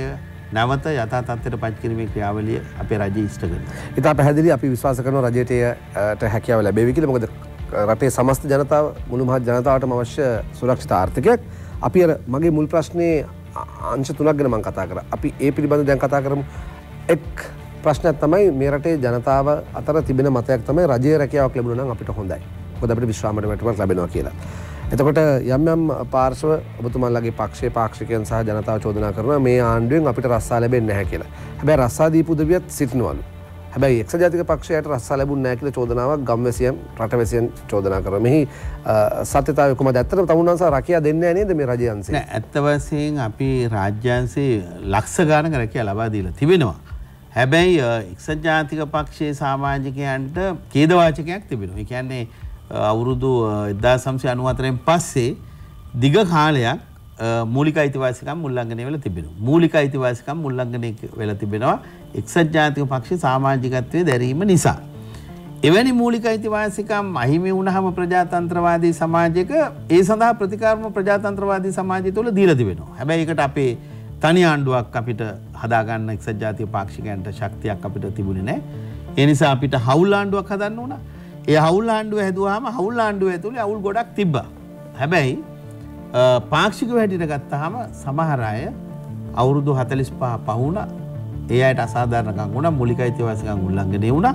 නැවත යථා තත්ත්වයට පත් කිරීමේ ක්‍රියාවලිය අපේ රජය ඉෂ්ට කරනවා. ඉතා පැහැදිලි අපි විශ්වාස කරනවා රජයට එයට හැකියාව ලැබෙවි කියලා. මොකද රටේ සමස්ත ජනතාව මුළු මහත් ජනතාවටම අවශ්‍ය සුරක්ෂිත ආර්ථිකයක්. අපි අර මගේ මුල් ප්‍රශ්නේ අංශ තුනක් ගැන මම කතා කරා. අපි ඒ පිළිබඳව දැන් කතා කරමු. එක් ප්‍රශ්නයක් තමයි මේ රටේ ජනතාව අතර තිබෙන මතයක් තමයි රජයේ රැකියාවක් ලැබුණා නම් අපිට හොඳයි. මොකද අපිට විශ්‍රාමයට වැටුමක් ලැබෙනවා කියලා. එතකොට යම් යම් පාර්ශව ඔබතුමාලගේ පක්ෂයේ පාක්ෂිකයන් සහ ජනතාව චෝදනා කරනවා මේ ආණ්ඩුවෙන් අපිට රස්සා ලැබෙන්නේ නැහැ කියලා. හැබැයි රස්සා දීපු උදවියත් සිටිනවලු. හැබැයි එක්සත් ජාතික පක්ෂයට රස්සා ලැබුණ නැහැ කියලා චෝදනාවක් ගම්වැසියන් රටවැසියන් චෝදනා කරනවා. මෙහි සත්‍යතාවය කොහොමද? ඇත්තටම තමුන්වන්ස රැකියාව දෙන්නේ නැහැ නේද මේ රජය අංශයෙන්? නෑ ඇත්ත වශයෙන් අපි රාජ්‍යාංශයේ ලක්ෂ ගානක රැකියාව ලබා දීලා තිබෙනවා. හැබැයි එක්සත් ජාතික පක්ෂයේ සමාජිකයන්ට ඛේදවාචකයක් තිබෙනවා. ඒ කියන්නේ අවුරුදු එක්දාස් නවසිය අනූහතරෙන් පස්සේ දිග කාලයක් මූලික අයිතිවාසිකම් උල්ලංඝනය වෙලා තිබෙනවා. මූලික අයිතිවාසිකම් උල්ලංඝනය වෙලා තිබෙනවා එක්සත් ජාතික පක්ෂයේ සමාජිකත්වයේ දැරීම නිසා. එවැනි මූලික අයිතිවාසිකම් අහිමි වුණාම ප්‍රජාතන්ත්‍රවාදී සමාජයක ඒ සඳහා ප්‍රතිකාරම ප්‍රජාතන්ත්‍රවාදී සමාජය තුළ දීලා තිබෙනවා. හැබැයි ඒකට අපේ තනි ආණ්ඩුවක් අපිට හදාගන්න එක්සත් ජාතික පාක්ෂිකයන්ට ශක්තියක් අපිට තිබුණේ නැහැ. ඒ නිසා අපිට හවුල් ආණ්ඩුවක් හදන්න උනා. ඒ හවුල් ආණ්ඩුව හැදුවාම හවුල් ආණ්ඩුව ඇතුලේ අවුල් ගොඩක් තිබ්බා. හැබැයි පාක්ෂිකව හැටියට ගත්තාම සමහර අය අවුරුදු හතළිස් පහ පහ වුණා. ඒ අයට අසාධාරණකම් වුණා, මූලික අයිතිවාසිකම් උල්ලංඝනය වුණා.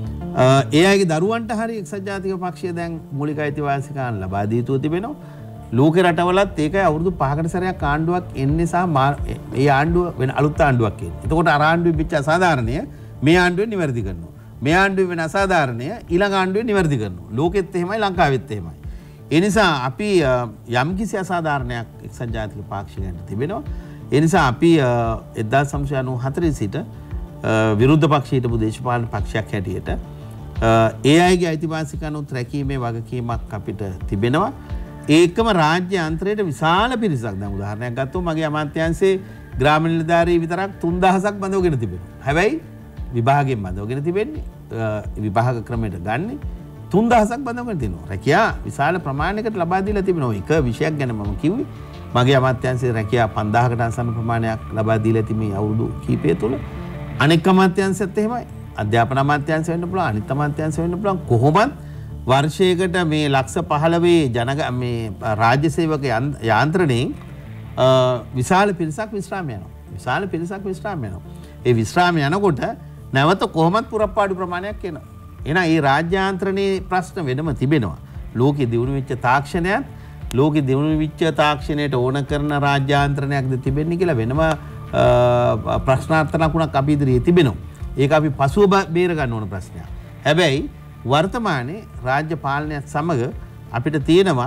ඒ අයගේ දරුවන්ට හරි එක්සත් ජාතික පක්ෂය දැන් මූලික අයිතිවාසිකම් ලබා දී යුතු තිබෙනවා. ලෝක රටවලත් ඒකයි අවුරුදු පහකට සැරයක් ආණ්ඩුවක් එන්නේ සහ ඒ ආණ්ඩුව වෙන අලුත් ආණ්ඩුවක් එන්නේ. එතකොට අර ආණ්ඩුවේ පිට අසාධාරණය මේ ආණ්ඩුවෙන් නිවැරදි කරනවා. මේ ආණ්ඩුවේ වෙන අසාධාරණය ඊළඟ ආණ්ඩුවෙන් නිවැරදි කරනවා. ලෝකෙත් එහෙමයි ලංකාවෙත් එහෙමයි. ඒ නිසා අපි යම්කිසි අසාධාරණයක් එක්සත් ජාතික පාක්ෂිකයන්ට තිබෙනවා. ඒ නිසා අපි එක්දාස් නවසිය අනූහතරේ සිට විරුද්ධ පක්ෂයට හිටපු දේශපාලන පක්ෂයක් හැටියට ඒ අයගේ අයිතිවාසිකනුත් රැකීමේ වගකීමක් අපිට තිබෙනවා. ඒකම රාජ්‍ය යන්ත්‍රයට විශාල පිරිසක් දැන් උදාහරණයක් ගත්තොත් මගේ අමාත්‍යාංශයේ ග්‍රාම නිලධාරී විතරක් තුන් දහසක් බඳවගෙන තිබෙනවා. හැබැයි විභාගයෙන් බඳවගෙන තිබෙන්නේ විභාග ක්‍රමයට ගන්නේ තුන් දහසක් බඳවගෙන තිනවා. රැකියා විශාල ප්‍රමාණයකට ලබා දීලා තිබෙනවා. එක විෂයක් ගැන මම කිව්වේ මගේ අමාත්‍යාංශයේ රැකියා පන්දාහකට අසන්න ප්‍රමාණයක් ලබා දීලා ඇති මේ අවුරුදු කිහිපය තුළ. අනෙක් අමාත්‍යාංශයත් එහෙමයි. අධ්‍යාපන අමාත්‍යාංශය වෙන්න පුළුවන්, අනිත් අමාත්‍යාංශය වෙන්න පුළුවන්. කොහොමත් වර්ෂයකට මේ ලක්ෂ පහළොවේ ජනග මේ රාජ්‍ය සේවක යාන්ත්‍රණයෙන් විශාල පිරිසක් විශ්‍රාම යනවා. විශාල පිරිසක් විශ්‍රාම යනවා. ඒ විශ්‍රාම යනකොට නැවත කොහොමත් පුරප්පාඩු ප්‍රමාණයක් එනවා. එහෙනම් මේ රාජ්‍ය යාන්ත්‍රණයේ ප්‍රශ්න වෙනම තිබෙනවා. ලෝකෙ දියුණු වෙච්ච තාක්ෂණයත් ලෝකෙ දියුණු වෙච්ච තාක්ෂණයට ඕන කරන රාජ්‍ය යාන්ත්‍රණයක්ද තිබෙන්නේ කියලා වෙනම ප්‍රශ්නාර්ථනකුණක් අපි ඉදිරියේ තිබෙනවා. ඒක අපි පසුව බේර ගන්න ඕන ප්‍රශ්නයක්. හැබැයි වර්තමානයේ රාජ්‍ය පාලනයත් සමග අපිට තියෙනවා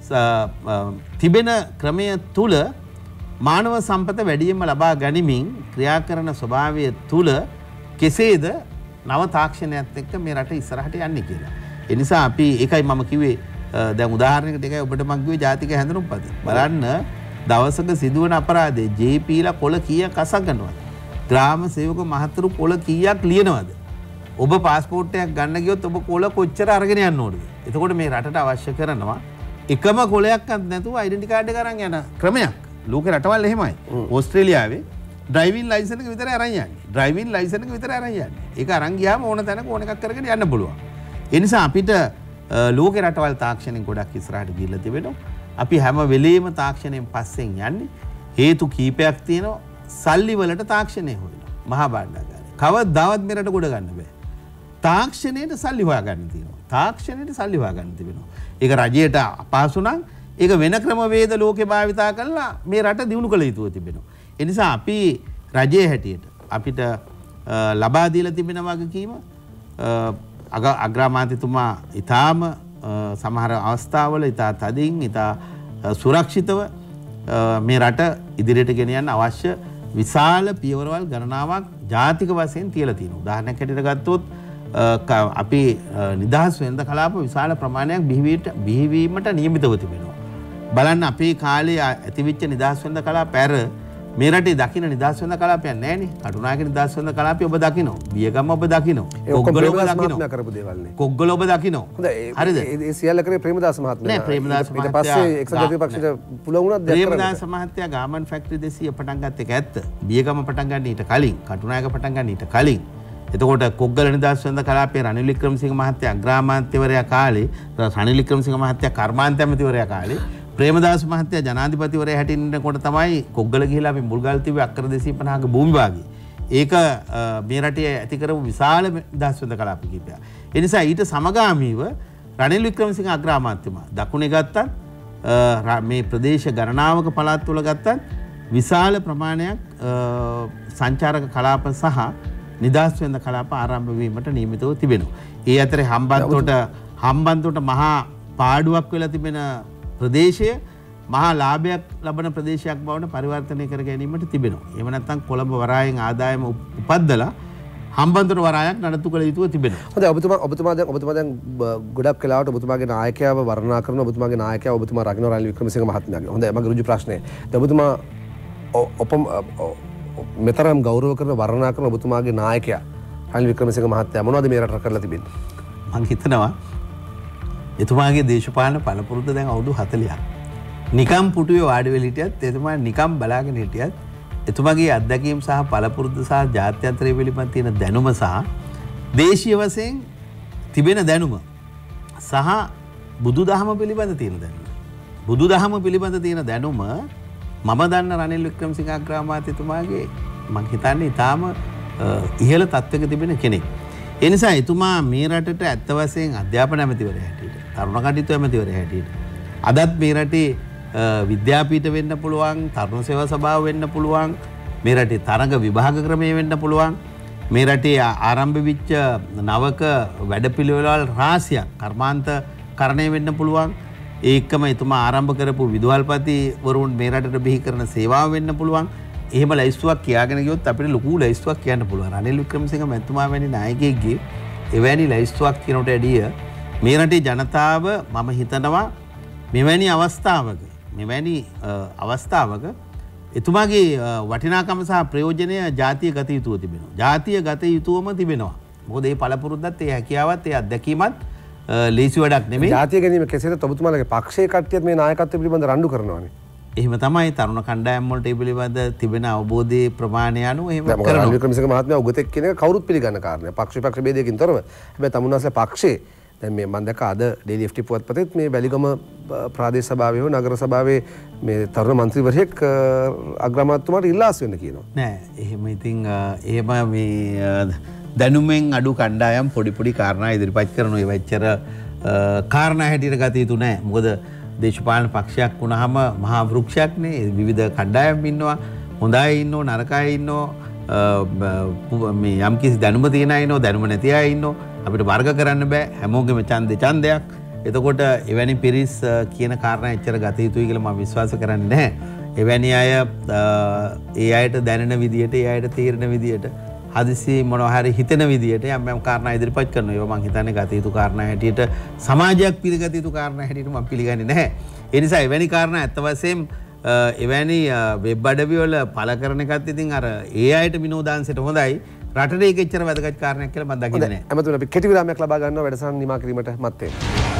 තිබෙන ක්‍රමය තුල මානව සම්පත වැඩියෙන්ම ලබා ගනිමින් ක්‍රියා කරන ස්වභාවය තුල කෙසේද නව තාක්ෂණයත් එක්ක මේ රට ඉස්සරහට යන්නේ කියලා. ඒ නිසා අපි ඒකයි මම කිව්වේ දැන් උදාහරණයකට එකයි ඔබට මම කිව්වේ ජාතික හැඳුනුම්පත. බලන්න දවසක සිදුවන අපරාධේ ජේ.පීලා කොළ කීයක් අසගනවද? ග්‍රාම සේවක මහතුරු කොළ කීයක් ලියනවද? ඔබ පාස්පෝර්ට් එකක් ගන්න ගියොත් ඔබ කොළ කොච්චර අරගෙන යන්න ඕනද? එතකොට මේ රටට අවශ්‍ය කරනවා එකම කොළයක්වත් නැතුව ඩෙන්ටි කාඩ් එක අරන් යන ක්‍රමයක්. ලෝකේ රටවල් එහෙමයි. ඕස්ට්‍රේලියාවේ ඩ්‍රයිවිං ලයිසන් එක විතරයි අරන් යන්නේ. ඩ්‍රයිවිං ලයිසන් එක විතරයි අරන් යන්නේ. ඒක අරන් ගියාම ඕන තැනක ඕන එකක් කරගෙන යන්න පුළුවන්. ඒ නිසා අපිට ලෝකේ රටවල් තාක්ෂණයෙන් ගොඩක් ඉස්සරහට ගිහිල්ලා තිබෙනවා. අපි හැම වෙලෙම තාක්ෂණයෙන් පස්සෙන් යන්නේ. හේතු කීපයක් තියෙනවා. සල්ලි වලට තාක්ෂණය හොයනවා. මහා භාණ්ඩාගාරය. කවදාවත් මේ රට ගොඩ ගන්න බෑ. තාක්ෂණයට සල්ලි හොයාගන්න තියෙනවා. තාක්ෂණයට සල්ලි හොයාගන්න තිබෙනවා. ඒක රජයට අපහසු නම් ඒක වෙන ක්‍රමවේද ලෝකේ භාවිතා කරලා මේ රට දියුණු කළ යුතුව තිබෙනවා. ඒ නිසා අපි රජයේ හැටියට අපිට ලබා දීලා තිබෙන වගකීම අග්‍රාමාත්‍යතුමා ඊටාම සමහර අවස්ථාවල ඊටා තදින් ඊටා සුරක්ෂිතව මේ රට ඉදිරියට ගෙන යන්න අවශ්‍ය විශාල පියවරවල් ගණනාවක් ජාතික වශයෙන් තියලා තියෙනවා. උදාහරණයක් හැටියට ගත්තොත් අපි නිදහස් වෙනද කලාප විශාල ප්‍රමාණයක් බිහිවීමට නියමිතව තිබෙනවා. බලන්න අපේ කාලේ ඇතිවෙච්ච නිදහස් වෙනද කලාප පැර මේ රටේ දකින්න නිදහස් වෙන කලාපයක් නැහැ නේ. කටුනායක නිදහස් වෙන කලාපය ඔබ දකින්න. බියගම ඔබ දකින්න. කොග්ගල ඔබ දකින්න. කරපු දේවල් නේ. කොග්ගල ඔබ දකින්න. හරිද? ඒ සියල්ල කරේ ප්‍රේමදාස මහත්මයා. නෑ ප්‍රේමදාස මහත්තයා. ඊට පස්සේ එක්සත් ජාතික පක්ෂයට පුළුවන් වුණත් දෙයක් කරන්න. ප්‍රේමදාස මහත්තයා ගාමන් ෆැක්ටරි දෙසිය පටන් ගත්ත එක ඇත්ත. බියගම පටන් ගන්න ඊට කලින්, කටුනායක පටන් ගන්න ඊට කලින්. එතකොට කොග්ගල නිදහස් වෙන කලාපයේ රනිල් වික්‍රමසිංහ මහත්තයා අග්‍රාමාත්‍යවරයා කාලේ, රනිල් වික්‍රමසිංහ මහත්තයා කර්මාන්ත ඇමතිවරයා කාලේ, ප්‍රේමදාස මහත්තයා ජනාධිපතිවරයා හැටින්නකොට තමයි කොග්ගල ගිහිලා අපි මුල්ගල් තිබ්බේ අක්කර දෙසිය පනහක භූමි භාගය. ඒක මේ රටේ ඇති කරපු විශාල නිදහස් වෙන කලාප කිහිපයක්. ඒ නිසා ඊට සමගාමීව රනිල් වික්‍රමසිංහ අග්‍රාමාත්‍යතුමා දකුණේ ගත්තත් මේ ප්‍රදේශ ගණනාවක පළාත් වල ගත්තත් විශාල ප්‍රමාණයක් සංචාරක කලාප සහ නිදහස් වෙන කලාප ආරම්භ වීමට නියමිතව තිබෙනවා. ඒ අතරේ හම්බන්තොට හම්බන්තොට මහා පාඩුවක් වෙලා තිබෙන ප්‍රදේශය මහා ලාභයක් ලබන ප්‍රදේශයක් බවට පරිවර්තනය කර ගැනීමට තිබෙනවා. එහෙම නැත්නම් කොළඹ වරායෙන් ආදායම උපද්දලා හම්බන්තොට වරායක් නඩත්තු කළ යුතුව තිබෙනවා. හොඳයි ඔබතුමා ඔබතුමා දැන් ඔබතුමා දැන් ගොඩක් කාලවට ඔබතුමාගේ නායකයාව වර්ණනා කරන ඔබතුමාගේ නායකයා ඔබතුමා රකින්න රනිල් වික්‍රමසිංහ මහත්මයාගේ. හොඳයි මගේ ඍජු ප්‍රශ්නේ. දැන් ඔබතුමා ඔපම් මෙතරම් ගෞරව කරන වර්ණනා කරන ඔබතුමාගේ නායකයා රනිල් වික්‍රමසිංහ මහත්තයා මොනවද මේ රටට කරලා තිබෙන්නේ? මම හිතනවා එතුමාගේ දේශපාලන පළපුරුද්ද දැන් අවුරුදු හතළිහක්. නිකම් පුටුවේ වාඩි වෙලා හිටියත් එතුමා නිකම් බලාගෙන හිටියත් එතුමාගේ අත්දැකීම් සහ පළපුරුද්ද සහ ජාත්‍යන්තරය පිළිබඳ තියෙන දැනුම සහ දේශීය වශයෙන් තිබෙන දැනුම සහ බුදුදහම පිළිබඳ තියෙන දැනුම. බුදුදහම පිළිබඳ තියෙන දැනුම මම දන්න රනිල් වික්‍රමසිංහ අග්‍රාමාත්‍යතුමාගේ මම හිතන්නේ ඊටාම ඉහළ තත්ත්වයක තිබෙන කෙනෙක්. ඒ නිසා එතුමා මේ රටට ඇත්ත වශයෙන් අධ්‍යාපන ඇමතිවරයා හැටියට, තරුණ කටයුතු ඇමතිවරයා හැටියට අදත් මේ රටේ විද්‍යාපීඨ වෙන්න පුළුවන්, තරුණ සේවා සභාව වෙන්න පුළුවන්, මේ රටේ තරඟ විභාග ක්‍රමය වෙන්න පුළුවන්, මේ රටේ ආරම්භ වෙච්ච නවක වැඩපිළිවෙළවල් රාශියක් කර්මාන්ත කරණය වෙන්න පුළුවන්. ඒකම එතුමා ආරම්භ කරපු විදුහල්පති වරුන් මේ රටට බිහි කරන සේවාව වෙන්න පුළුවන්. එහෙම ලයිස්තුවක් කියාගෙන ගියොත් අපිට ලොකු ලයිස්තුවක් කියන්න පුළුවන්. රනිල් වික්‍රමසිංහ මැතිතුමා වැනි නායකයෙක්ගේ එවැනි ලයිස්තුවක් කියනට ඇඩිය මේ රටේ ජනතාව මම හිතනවා මෙවැනි අවස්ථාවක මෙවැනි අවස්ථාවක එතුමාගේ වටිනාකම සහ ප්‍රයෝජනය ජාතිය ගත යුතුව තිබෙනවා. ජාතිය ගත යුතුවම තිබෙනවා. මොකද මේ පළපුරුද්දත් ඒ හැකියාවත් ඒ අත්දැකීමත් ලේසි වැඩක් නෙමෙයි. ජාතිය ගැනීම කෙසේද ඔබතුමාලගේ පක්ෂයේ කට්ටියත් මේ නායකත්වය පිළිබඳ රණ්ඩු කරනවානේ. එහෙම තමයි තරුණ කණ්ඩායම් වලට ඒ පිළිබඳ තිබෙන අවබෝධයේ ප්‍රමාණය අනුව එහෙම කරනවා. රනිල් වික්‍රමසිංහ මහත්මයා උගතෙක් කියන එක කවුරුත් පිළිගන්න කාරණයක්. පක්ෂ පක්ෂ ભેදයකින් තොරව. හැබැයි තමුන්නාසේ පක්ෂේ දැන් මේ මම දැක්ක අද ඩේලි එෆ් ටී පුවත්පතේත් මේ වැලිගම ප්‍රාදේශ සභාවේ හෝ නගර සභාවේ මේ තරුණ මන්ත්‍රීවරයෙක් අග්‍රාමාත්‍යතුමාට ඉල්ලාස් වෙන්න කියනවා. නෑ එහෙම ඉතින් එහෙම මේ දැනුමෙන් අඩු කණ්ඩායම් පොඩි පොඩි කාරණා ඉදිරිපත් කරනවා. ඒ වෙච්චර කාරණා හැටියට ගත යුතු නෑ. මොකද දේශපාලන පක්ෂයක් වුණාම මහා වෘක්ෂයක් නේ. විවිධ කණ්ඩායම් ඉන්නවා. හොඳ අය ඉන්නවා, නරක අය ඉන්නවා. මේ යම් කිසි දැනුම තියෙන අය ඉන්නවා, දැනුම නැති අය ඉන්නවා. අපිට වර්ග කරන්න බෑ. හැමෝගෙම ඡන්දේ ඡන්දයක්. එතකොට එවැනි පිරිස් කියන කාරණා එච්චර ගත යුතුයි කියලා මම විශ්වාස කරන්නේ නැහැ. එවැනි අය ඒ අයට දැනෙන විදියට, ඒ අයට තීරණ විදියට, හදිසි මොනවා හරි හිතෙන විදියට යම් යම් කාරණා ඉදිරිපත් කරනවා. ඒවා මම හිතන්නේ ගත යුතු කාරණා හැටියට, සමාජයක් පිළිගත යුතු කාරණා හැටියට මම පිළිගන්නේ නැහැ. ඒ නිසා එවැනි කාරණා ඇත්ත වශයෙන්ම එවැනි වෙබ් අඩවි වල පළ කරන එකත් ඉතින් අර ඒ අයට විනෝදාංශයට හොඳයි. රටට ඒක එච්චර වැදගත් කාරණයක් කියලා මම දකින්නේ නැහැ. එමතුන අපි කෙටි විරාමයක් ලබා ගන්නවා වැඩසටහන නිමා කිරීමට මත්තේ.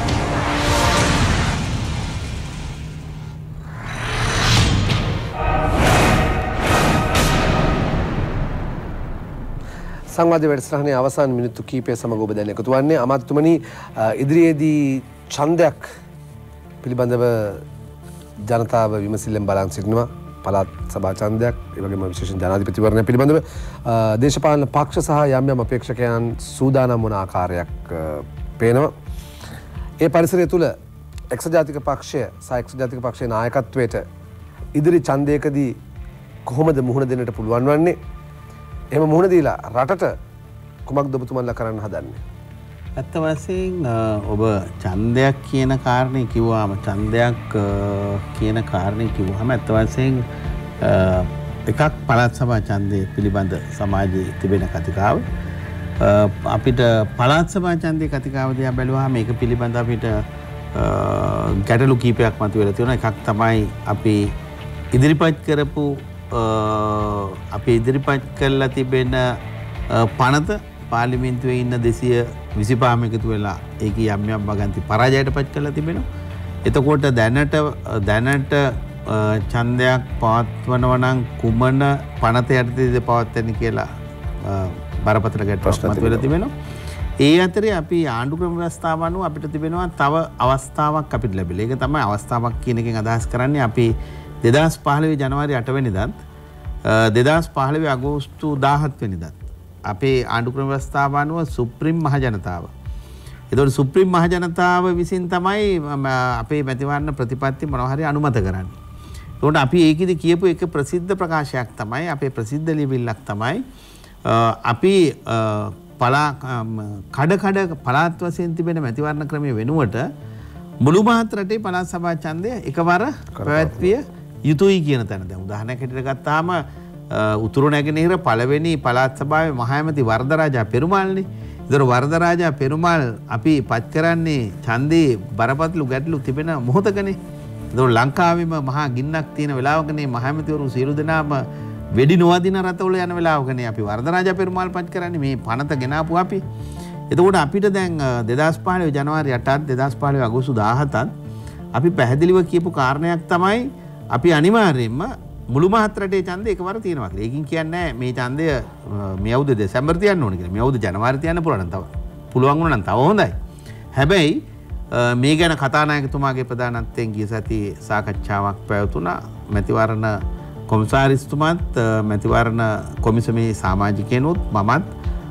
සංවාද වැඩසටහනේ අවසාන මිනිත්තු කිහිපය සමග ඔබ දැන් එකතු වන්නේ අමාත්‍යතුමනි ඉදිරියේදී ඡන්දයක් පිළිබඳව ජනතාව විමසිල්ලෙන් බලන් සිටිනවා. පළාත් සභා ඡන්දයක්, ඒ වගේම විශේෂ ජනාධිපතිවරණය පිළිබඳව දේශපාලන පක්ෂ සහ යම් යම් අපේක්ෂකයන් සූදානම් වන ආකාරයක් පේනවා. ඒ පරිසරය තුළ එක්සත් ජාතික පක්ෂය සහ එක්සත් ජාතික පක්ෂයේ නායකත්වයට ඉදිරි ඡන්දයකදී කොහොමද මුහුණ දෙන්නට පුළුවන් වන්නේ? එහෙම මුහුණ දීලා රටට කුමක්ද ඔබතුමන්ලා කරන්න හදන්නේ? ඇත්ත වශයෙන් ඔබ ඡන්දයක් කියන කාරණේ කිව්වාම ඡන්දයක් කියන කාරණේ කිව්වහම ඇත්ත වශයෙන් එකක් පළාත් සභා ඡන්දය පිළිබඳ සමාජයේ තිබෙන කතිකාව. අපිට පළාත් සභා ඡන්දයේ කතිකාව දිහා බැලුවාම මේක පිළිබඳ අපිට ගැටලු කීපයක් මතුවෙලා තියෙනවා. එකක් තමයි අපි ඉදිරිපත් කරපු අපි ඉදිරිපත් කරලා තිබෙන පනත පාර්ලිමේන්තුවේ ඉන්න දෙසිය විසිපහම එකතු වෙලා ඒකේ යම් යම් වගන්ති පරාජයට පත් කරලා තිබෙනවා. එතකොට දැනට දැනට ඡන්දයක් පවත්වනවා නම් කුමන පනත යටතේද පවත්වන්නේ කියලා බරපතල ගැටලුවක් මතුවලා තිබෙනවා. ඒ අතරේ අපි ආණ්ඩු ක්‍රම ව්‍යවස්ථාව අනුව අපිට තිබෙනවා තව අවස්ථාවක් අපිට ලැබිලා. ඒක තමයි අවස්ථාවක් කියන එකෙන් අදහස් කරන්නේ අපි දෙදහස් පහළොව ජනවාරි අට වෙනිදාත් දෙදහස් පහළොව අගෝස්තු දාහත් වෙනිදාත් අපේ ආණ්ඩු ක්‍රම ව්‍යවස්ථාව අනුව සුප්‍රීම මහ ජනතාව. ඒතකොට සුප්‍රීම මහ ජනතාව විසින් තමයි අපේ මැතිවරණ ප්‍රතිපත්ති මොනවා හරි අනුමත කරන්නේ. ඒකට අපි ඒකෙදි කියපු එක ප්‍රසිද්ධ ප්‍රකාශයක් තමයි අපේ ප්‍රසිද්ධ ලියවිල්ලක් තමයි අපි පලා කඩ කඩ පළාත් වශයෙන් තිබෙන මැතිවරණ ක්‍රමය වෙනුවට මුළු මහත් රටේ පළාත් සභා ඡන්දය එකවර පැවැත්විය යුතුයි කියන තැන. දැන් උදාහරණයක් හැටියට ගත්තාම උතුරු නැගෙනහිර පළවෙනි පළාත් සභාවේ මහ ඇමති වරදරාජා පෙරුමාල්නේ. ඒතර වරදරාජා පෙරුමාල් අපි පත් කරන්නේ ඡන්දේ බරපතල ගැටලු තිබෙන මොහොතකනේ. ඒතර ලංකාවේම මහා ගින්නක් තියෙන වෙලාවකනේ මහ ඇමතිවරු සියලු දෙනාම වෙඩි නොවදින රටවල යන වෙලාවකනේ අපි වරදරාජා පෙරුමාල් පත් කරන්නේ මේ පනත ගෙනාපු අපි. එතකොට අපිට දැන් දෙදහස් පහළොව ජනවාරි අටත් දෙදහස් පහළොව අගෝස්තු දාහතත් අපි පැහැදිලිව කියපු කාරණයක් තමයි අපි අනිවාර්යයෙන්ම මුළු මහත් රටේ ඡන්දය එකවර තියෙනවා කියලා. ඒකින් කියන්නේ මේ ඡන්දය මේ අවුරුදු දෙසැම්බර් තියන්න ඕනේ කියලා. මේ අවුරුදු ජනවාරි තියන්න පුළුවන් නම් තව පුළුවන් වුණා නම් තව හොඳයි. හැබැයි මේ ගැන කතානායකතුමාගේ ප්‍රධානත්වයෙන් ගිය සතියේ සාකච්ඡාවක් පැවතුණා. මැතිවරණ කොමසාරිස්තුමාත් මැතිවරණ කොමිසමේ සමාජිකයනුත් මමත්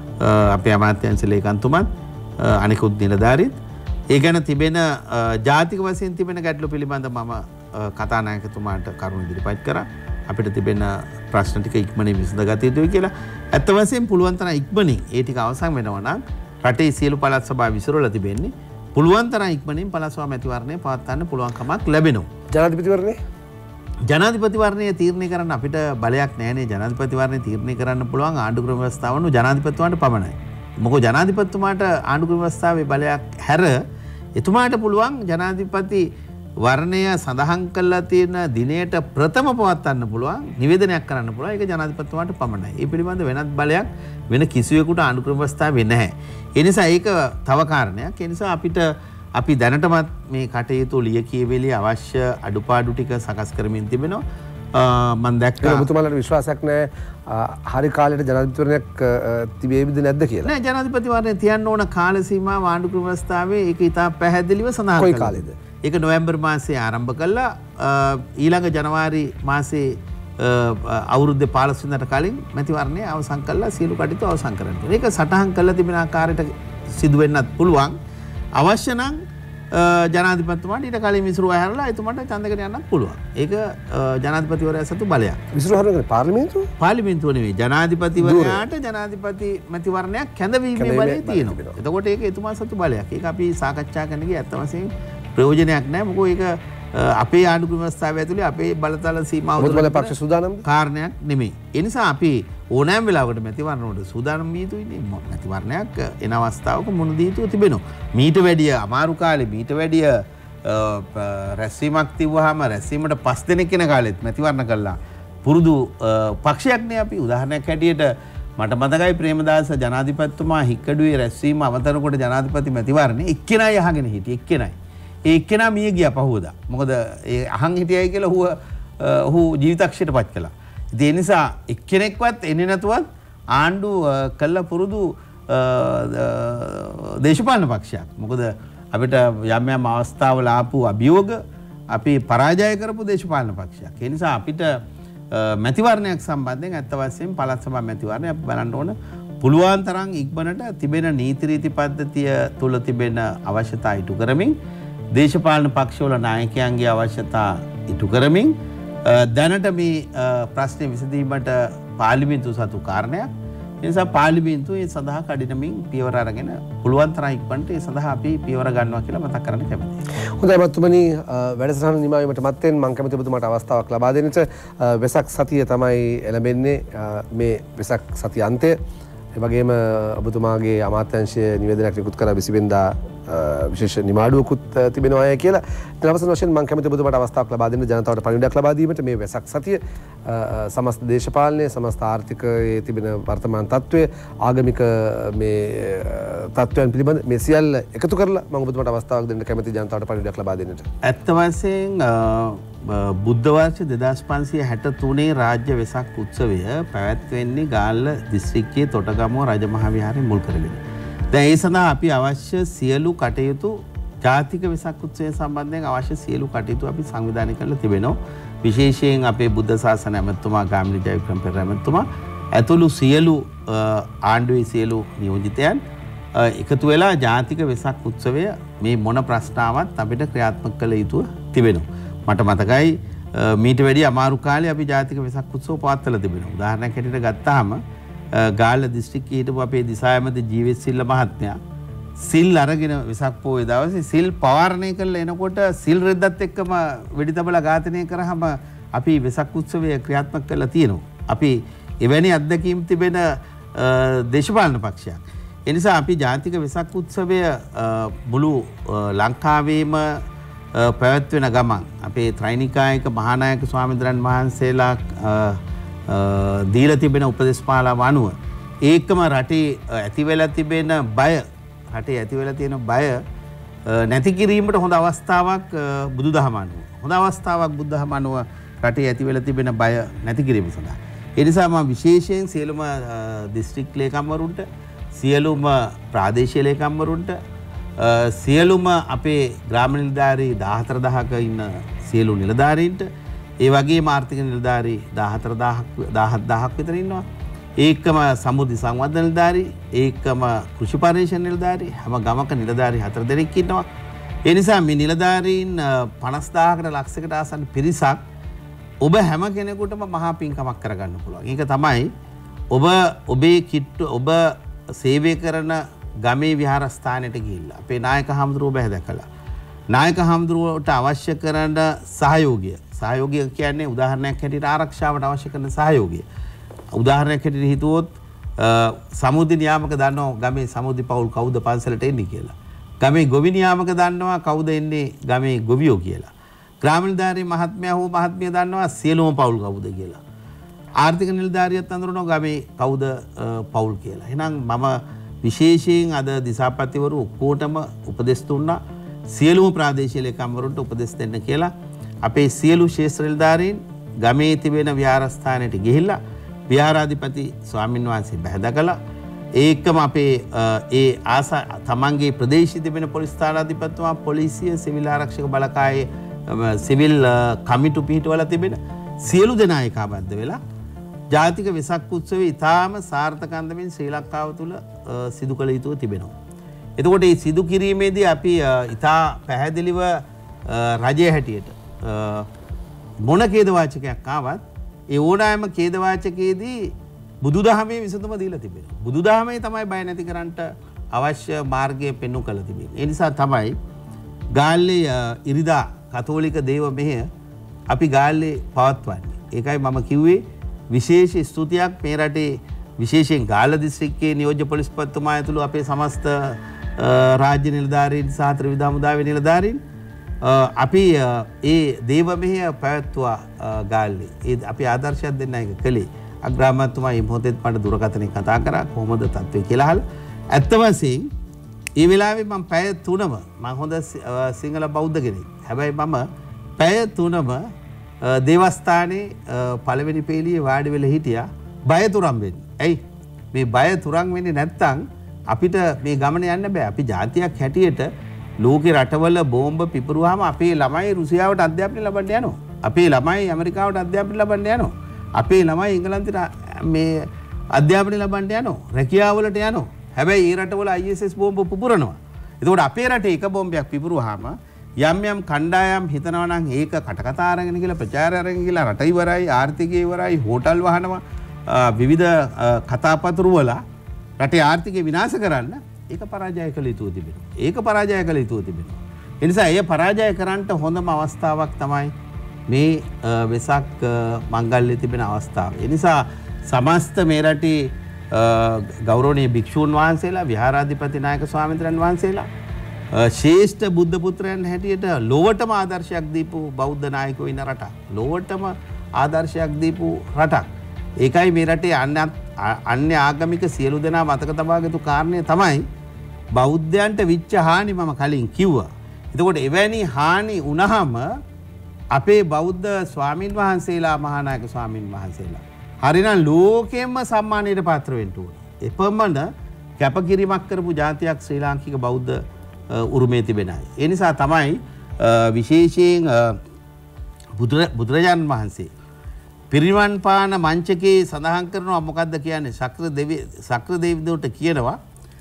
අපේ අමාත්‍යාංශ ලේකම්තුමත් අනිකුත් නිලධාරීත් ඒ ගැන තිබෙන ජාතික වශයෙන් තිබෙන ගැටලු පිළිබඳව මම කතානායකතුමාට කරුණු ඉදිරිපත් කරා. අපිට තිබෙන ප්‍රශ්න ටික ඉක්මනින් විසඳගත යුතුයි කියලා. ඇත්ත වශයෙන් පුළුවන් තරම් ඉක්මනින් ඒ ටික අවසන් වෙනවා නම් රටේ සියලු පළාත් සභා විසිරවලා තිබෙන්නේ පුළුවන් තරම් ඉක්මනින් පළාත් සභා මැතිවරණය පවත්වන්න පුළුවන්කමක් ලැබෙනවා. ජනාධිපතිවරණේ ජනාධිපතිවරණය තීරණය කරන්න අපිට බලයක් නැහැනේ. ජනාධිපතිවරණය තීරණය කරන්න පුළුවන් ආණ්ඩු ක්‍රම ව්‍යවස්ථාව අනුව ජනාධිපතිතුමාට පමණයි. මොකද ජනාධිපතිතුමාට ආණ්ඩු ක්‍රම ව්‍යවස්ථාවේ බලයක් හැර එතුමාට පුළුවන් ජනාධිපති වර්ණය සඳහන් කරලා තියෙන දිනයට ප්‍රථම පවත්වන්න පුළුවන් නිවේදනයක් කරන්න පුළුවන්. ඒක ජනාධිපතිතුමාට පමණයි. ඒ පිළිබඳ වෙනත් බලයක් වෙන කිසිවෙකුට ආණ්ඩු ක්‍රම ව්‍යවස්ථාවේ නැහැ. ඒ නිසා ඒක තව කාරණයක්. ඒ නිසා අපිට අපි දැනටමත් මේ කටයුතු ලිය කියවිලි අවශ්‍ය අඩුපාඩු ටික සකස් කරමින් තිබෙනවා. මම දැක්කා ඔබතුමාලට විශ්වාසයක් නැහැ හරි කාලෙට ජනාධිපතිවරණයක් තිබෙයිද නැද්ද කියලා. නෑ ජනාධිපතිවරණය තියන්න ඕන කාල සීමාව ආණ්ඩු ක්‍රම ව්‍යවස්ථාවේ ඒක ඉතා පැහැදිලිව සඳහන් කරනවා. කොයි කාලෙද? ඒක නොවැම්බර් මාසයේ ආරම්භ කළා ඊළඟ ජනවාරි මාසයේ අවුරුද්දේ පහළොස් වෙනිදාට කලින් මැතිවරණය අවසන් කළා සියලු කටයුතු අවසන් කරන්න. ඒක සටහන් කළා තිබෙන ආකාරයට සිදු වෙන්නත් පුළුවන්. අවශ්‍ය නම් ජනාධිපතිතුමාට ඊට කලින් විසිරුවා හැරලා එතුමාට ඡන්දකට යන්නත් පුළුවන්. ඒක ජනාධිපතිවරයා සතු බලයක්. විසිරුවා හැරෙන්නේ පාර්ලිමේන්තුව? පාර්ලිමේන්තුව නෙවෙයි. ජනාධිපතිවරයාට ජනාධිපති මැතිවරණයක් කැඳවීමේ බලය තියෙනවා. එතකොට ඒක එතුමා සතු බලයක්. ඒක අපි සාකච්ඡා කරන ගියේ ඇත්ත වශයෙන් ප්‍රයෝජනයක් නැහැ. මොකද ඒක අපේ ආණ්ඩු ක්‍රම ව්‍යවස්ථාව ඇතුලේ අපේ බලතල සීමාව තුළ පක්ෂ සූදානම්ද? කාරණයක් නෙමෙයි. ඒ නිසා අපි ඕනෑම වෙලාවකට මැතිවරණ වලට සූදානම් විය යුතුයිනේ. මැතිවරණයක් එන අවස්ථාවක මුණ දී යුතු තිබෙනවා. මීට වැඩිය අමාරු කාලේ මීට වැඩිය රැස්වීමක් තිබ්වහම රැස්වීමට පස් දෙනෙක් වෙන කාලෙත් මැතිවරණ කළා. පුරුදු පක්ෂයක් නේ අපි. උදාහරණයක් හැටියට මට මතකයි ප්‍රේමදාස ජනාධිපතිතුමා හික්කඩුවේ රැස්වීම අවතර කොට ජනාධිපති මැතිවරණේ එක්කෙනයි අහගෙන හිටියේ එක්කෙනයි. ඒ එක්කෙනා මිය ගියා පහුවදා. මොකද ඒ අහන් හිටියයි කියලා ඌ ඌ ජීවිතක්ෂයට පත් කළා. ඒ නිසා එක්කෙනෙක්වත් එන්නේ නැතුවත් ආණ්ඩු කළ පුරුදු දේශපාලන පක්ෂයක්. මොකද අපිට යම් යම් අවස්ථාවල ආපු අභියෝග අපි පරාජය කරපු දේශපාලන පක්ෂයක්. ඒ නිසා අපිට මැතිවරණයක් සම්බන්ධයෙන් අත්ත වශයෙන් පළාත් සභා මැතිවරණය අපි බලන්න ඕන. පුළුවන් තරම් ඉක්මනට තිබෙන නීති රීති පද්ධතිය තුල තිබෙන අවශ්‍යතා ඉටු කරමින් දේශපාලන පක්ෂවල නායකයන්ගේ අවශ්‍යතා ඉටු කරමින් දැනට මේ ප්‍රශ්නේ විසඳීමට පාර්ලිමේන්තුව සතු කාරණයක්. ඒ නිසා පාර්ලිමේන්තුව ඒ සඳහා කඩිනමින් පියවර අරගෙන පුළුවන් තරම් ඉක්මනට ඒ සඳහා අපි පියවර ගන්නවා කියලා මතක් කරන්න කැමතියි. හොඳයි මතුමනි වැඩසටහන නිමාවීමට මත්තෙන් මම කැමති ඔබතුමාට අවස්ථාවක් ලබා දෙන්නට. වෙසක් සතිය තමයි එළඹෙන්නේ මේ වෙසක් සතිය අන්තය. ඒ වගේම ඔබතුමාගේ අමාත්‍යාංශය නිවේදනයක් නිකුත් කරා විසි වෙනිදා විශේෂ නිමාඩුවකුත් තිබෙනවා අය කියලා. ඉතින් අවසන් වශයෙන් මම කැමති ඔබතුමාට අවස්ථාවක් ලබා දෙන්න ජනතාවට පණිවිඩයක් ලබා දීමට මේ වෙසක් සතිය සමස්ත දේශපාලනය සමස්ත ආර්ථිකයේ තිබෙන වර්තමාන තත්ත්වය ආගමික මේ තත්ත්වයන් පිළිබඳ මේ සියල්ල එකතු කරලා මම ඔබතුමාට අවස්ථාවක් දෙන්න කැමති ජනතාවට පණිවිඩයක් ලබා දෙන්නට. ඇත්ත වශයෙන් බුද්ධ වර්ෂ දෙදාස් පන්සිය හැට තුනේ රාජ්‍ය වෙසක් උත්සවය පැවැත්වෙන්නේ ගාල්ල දිස්ත්‍රික්කයේ තොටගමුව රජමහා විහාරය මුල් කරගෙන. දැන් ඒ සඳහා අපි අවශ්‍ය සියලු කටයුතු ජාතික වෙසක් උත්සවය සම්බන්ධයෙන් අවශ්‍ය සියලු කටයුතු අපි සංවිධානය කරලා තිබෙනවා. විශේෂයෙන් අපේ බුද්ධ ශාසන ඇමතුමා ගාමිණී ජයවික්‍රම පෙරේරා ඇමතුමා ඇතුළු සියලු ආණ්ඩුවේ සියලු නියෝජිතයන් එකතු වෙලා ජාතික වෙසක් උත්සවය මේ මොන ප්‍රශ්නාවක් අපිට ක්‍රියාත්මක කළ යුතු තිබෙනවා. මට මතකයි මීට වැඩි අමාරු කාලේ අපි ජාතික වෙසක් උත්සව පවත්වලා තිබෙනවා. උදාහරණයක් හැටියට ගත්තාම ගාල්ල දිස්ත්‍රික්කයේ හිටපු අපේ දිසායමති ජීවිතසිල්ල මහත්මයා සිල් අරගෙන වෙසක් පොයේ දවසේ සිල් පවාරණය කරලා එනකොට සිල් රෙද්දත් එක්කම වෙඩි තබලා ඝාතනය කරාම අපි වෙසක් උත්සවය ක්‍රියාත්මක කරලා තියෙනවා. අපි එවැනි අත්දැකීම් තිබෙන දේශපාලන පක්ෂයක්. ඒ නිසා අපි ජාතික වෙසක් උත්සවය මුළු ලංකාවේම පැවැත්වෙන ගමන් අපේ ත්‍රිනිකායක මහානායක ස්වාමීන් වහන්සේලා දීලා තිබෙන උපදේශ මාලාව අනුව ඒකම රටේ ඇති වෙලා තිබෙන බය රටේ ඇති වෙලා තියෙන බය නැති කිරීමට හොඳ අවස්ථාවක් බුදුදහම අනුව හොඳ අවස්ථාවක් බුදුදහම අනුව රටේ ඇති වෙලා තිබෙන බය නැති කිරීම සඳහා ඒ නිසා මම විශේෂයෙන් සියලුම දිස්ත්‍රික් ලේකම්වරුන්ට සියලුම ප්‍රාදේශීය ලේකම්වරුන්ට සියලුම අපේ ග්‍රාම නිලධාරී දාහතර දහසක ඉන්න සියලු නිලධාරීන්ට ඒ වගේම ආර්ථික නිලධාරී දාහතර දහසක් විතර ඉන්නවා. ඒකම සමුද්‍රි සංවර්ධන නිලධාරී, ඒකම කෘෂි පරිශ්‍රණ නිලධාරී, හැම ගමක නිලධාරී හතර දෙනෙක් ඉන්නවා. ඒ නිසා මේ නිලධාරීන් පනස් දාහකට ලක්ෂයකට ආසන්න පිරිසක් ඔබ හැම කෙනෙකුටම මහා පින්කමක් කරගන්න පුළුවන්. ඒක තමයි ඔබ ඔබේ කිට්ටු ඔබ සේවය කරන ගමේ විහාරස්ථානයට ගිහිල්ලා අපේ නායක හාමුදුරුවෝ බැහැ දැකලා නායක හාමුදුරුවෝට අවශ්‍ය කරන සහයෝගය සහයෝගය කියන්නේ උදාහරණයක් හැටියට ආරක්ෂාවට අවශ්‍ය කරන සහයෝගය. උදාහරණයක් හැටියට හිතුවොත් සමුද්‍රි නියාමක දන්නවා ගමේ සමුද්‍රි පවුල් කවුද පන්සලට එන්නේ කියලා. ගමේ ගොවි නියාමක දන්නවා කවුද එන්නේ ගමේ ගොවියෝ කියලා. ග්‍රාම නිලධාරී මහත්මයා හෝ මහත්මිය දන්නවා සියලුම පවුල් කවුද කියලා. ආර්ථික නිලධාරියත් අඳුරනවා ගමේ කවුද පවුල් කියලා. එහෙනම් මම විශේෂයෙන් අද දිසාපතිවරු ඔක්කොටම උපදෙස් දුන්නා සියලුම ප්‍රාදේශීය ලේකම්වරුන්ට උපදෙස් දෙන්න කියලා. අපේ සියලු ශේෂ්ත්‍ර නිලධාරීන් ගමේ තිබෙන විහාරස්ථානයට ගිහිල්ලා විහාරාධිපති ස්වාමින් වහන්සේ බැහැදකලා ඒකම අපේ ඒ ආසා තමන්ගේ ප්‍රදේශයේ තිබෙන පොලිස් ස්ථානාධිපතිතුමා පොලිසිය සිවිල් ආරක්ෂක බලකායේ සිවිල් කමිටු පිහිටවලා තිබෙන සියලු දෙනා ඒකාබද්ධ වෙලා ජාතික වෙසක් උත්සවය ඉතාම සාර්ථක අන්දමින් ශ්‍රී ලංකාව තුළ සිදු කළ යුතුව තිබෙනවා. එතකොට මේ සිදු කිරීමේදී අපි ඉතා පැහැදිලිව රජය හැටියට මොන ඛේදවාචකයක් ආවත් ඒ ඕනෑම ඛේදවාචකයේදී බුදුදහමේ විසඳුම දීලා තිබෙනවා. බුදුදහමේ තමයි බය නැති කරන්නට අවශ්‍ය මාර්ගය පෙන්වු කළ තිබෙන්නේ. ඒ නිසා තමයි ගාල්ලේ ඉරිදා කතෝලික දේව මෙහෙය අපි ගාල්ලේ පවත්වන්නේ. ඒකයි මම කිව්වේ විශේෂ ස්තුතියක් මේ රටේ විශේෂයෙන් ගාල්ල දිස්ත්‍රික්කයේ නියෝජ්‍ය පොලිස්පතිතුමා ඇතුළු අපේ සමස්ත රාජ්‍ය නිලධාරීන් සහ ත්‍රිවිධ හමුදාවේ නිලධාරීන් අපි ඒ දේව මෙහෙය පැවැත්වුවා ගාල්ලේ. ඒ අපි ආදර්ශයක් දෙන්න එක කළේ. අග්‍රාමාත්‍යතුමා මේ මොහොතේත් මට දුරකථනයෙන් කතා කරා කොහොමද තත්ත්වය කියලා අහලා. ඇත්ත වශයෙන් ඒ වෙලාවේ මම පැය තුනම මම හොඳ සිංහල බෞද්ධ කෙනෙක්. හැබැයි මම පැය තුනම දේවස්ථානයේ පළවෙනි පේලියේ වාඩි වෙලා හිටියා බය තුරන් වෙන්නේ. ඇයි මේ බය තුරන් වෙන්නේ නැත්තම් අපිට මේ ගමන යන්න බෑ. අපි ජාතියක් හැටියට ලෝකේ රටවල බෝම්බ පිපරුවාම අපේ ළමයි රුසියාවට අධ්‍යාපනය ලබන්න යනවා. අපේ ළමයි ඇමරිකාවට අධ්‍යාපනය ලබන්න යනවා. අපේ ළමයි එංගලන්තයට මේ අධ්‍යාපනය ලබන්න යනවා. රැකියාවලට යනවා. හැබැයි ඒ රටවල I S S බෝම්බ පුපුරනවා. ඒකෝට අපේ රටේ එක බෝම්බයක් පිපරුවාම යම් යම් කණ්ඩායම් හිතනවා නම් ඒක කටකතා අරගෙන කියලා ප්‍රචාරය අරගෙන කියලා රට ඉවරයි ආර්ථිකය ඉවරයි හෝටල් වහනවා විවිධ කතාපතුරු වල රටේ ආර්ථිකය විනාශ කරන්න ඒක පරාජය කළ යුතු තිබෙනවා. ඒක පරාජය කළ යුතු තිබෙනවා. ඒ නිසා ඒ පරාජය කරන්නට හොඳම අවස්ථාවක් තමයි මේ වෙසක් මංගල්‍යයේ තිබෙන අවස්ථාව. ඒ නිසා සමස්ත මේ රටේ ගෞරවනීය භික්ෂූන් වහන්සේලා විහාරාධිපති නායක ස්වාමීන් වහන්සේලා ශ්‍රේෂ්ඨ බුද්ධ පුත්‍රයන් හැටියට ලොවටම ආදර්ශයක් දීපු බෞද්ධ නායකයෝ ඉන්න රටක්. ලොවටම ආදර්ශයක් දීපු රටක්. ඒකයි මේ රටේ අන්‍ය ආගමික සියලු දෙනා මතක තබා ගතු කාරණය තමයි බෞද්ධයන්ට විච්ච හානි මම කලින් කිව්වා. එතකොට එවැනි හානි වුණාම අපේ බෞද්ධ ස්වාමින් වහන්සේලා මහානායක ස්වාමින් වහන්සේලා හරිනම් ලෝකෙම සම්මානයට පාත්‍ර වෙන්න ඕනේ. එපමණ කැපකිරීමක් කරපු ජාතියක් ශ්‍රී ලාංකික බෞද්ධ උරුමේ තිබෙන අය. ඒ නිසා තමයි විශේෂයෙන් බුදුරජාණන් වහන්සේ පිරිනිවන් පාන මංචකේ සඳහන් කරනවා මොකද්ද කියන්නේ ශක්‍ර දෙවි ශක්‍ර දෙවියන්ට කියනවා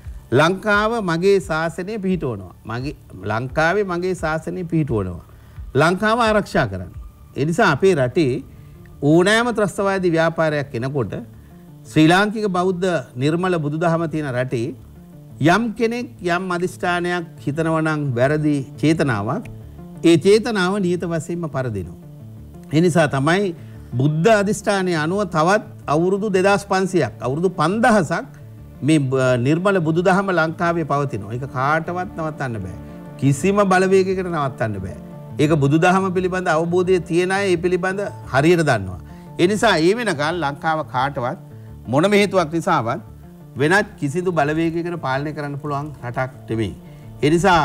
ලංකාව මගේ ශාසනය පිහිටවනවා. මගේ ලංකාවේ මගේ ශාසනය පිහිටවනවා. ලංකාව ආරක්ෂා කරන්න. ඒ නිසා අපේ රටේ ඕනෑම ත්‍රස්තවාදී ව්‍යාපාරයක් එනකොට ශ්‍රී ලාංකික බෞද්ධ නිර්මල බුදුදහම තියෙන රටේ යම් කෙනෙක් යම් අධිෂ්ඨානයක් හිතනවා නම් වැරදි චේතනාවක් ඒ චේතනාව නියත වශයෙන්ම පරදිනවා. ඒ නිසා තමයි බුද්ධ අධිෂ්ඨානයේ අනුව තවත් අවුරුදු දෙදාස් පන්සියයක් අවුරුදු පන්දහසක් මේ නිර්මල බුදුදහම ලංකාවේ පවතිනවා. ඒක කාටවත් නවත්තන්න බෑ. කිසිම බලවේගයකට නවත්තන්න බෑ. ඒක බුදුදහම පිළිබඳ අවබෝධය තියෙන අය ඒ පිළිබඳ හරියට දන්නවා. ඒ නිසා ඒ වෙනකල් ලංකාව කාටවත් මොනම හේතුවක් නිසාවත් වෙනත් කිසිදු බලවේගයකට පාලනය කරන්න පුළුවන් රටක් නෙමෙයි. ඒ නිසා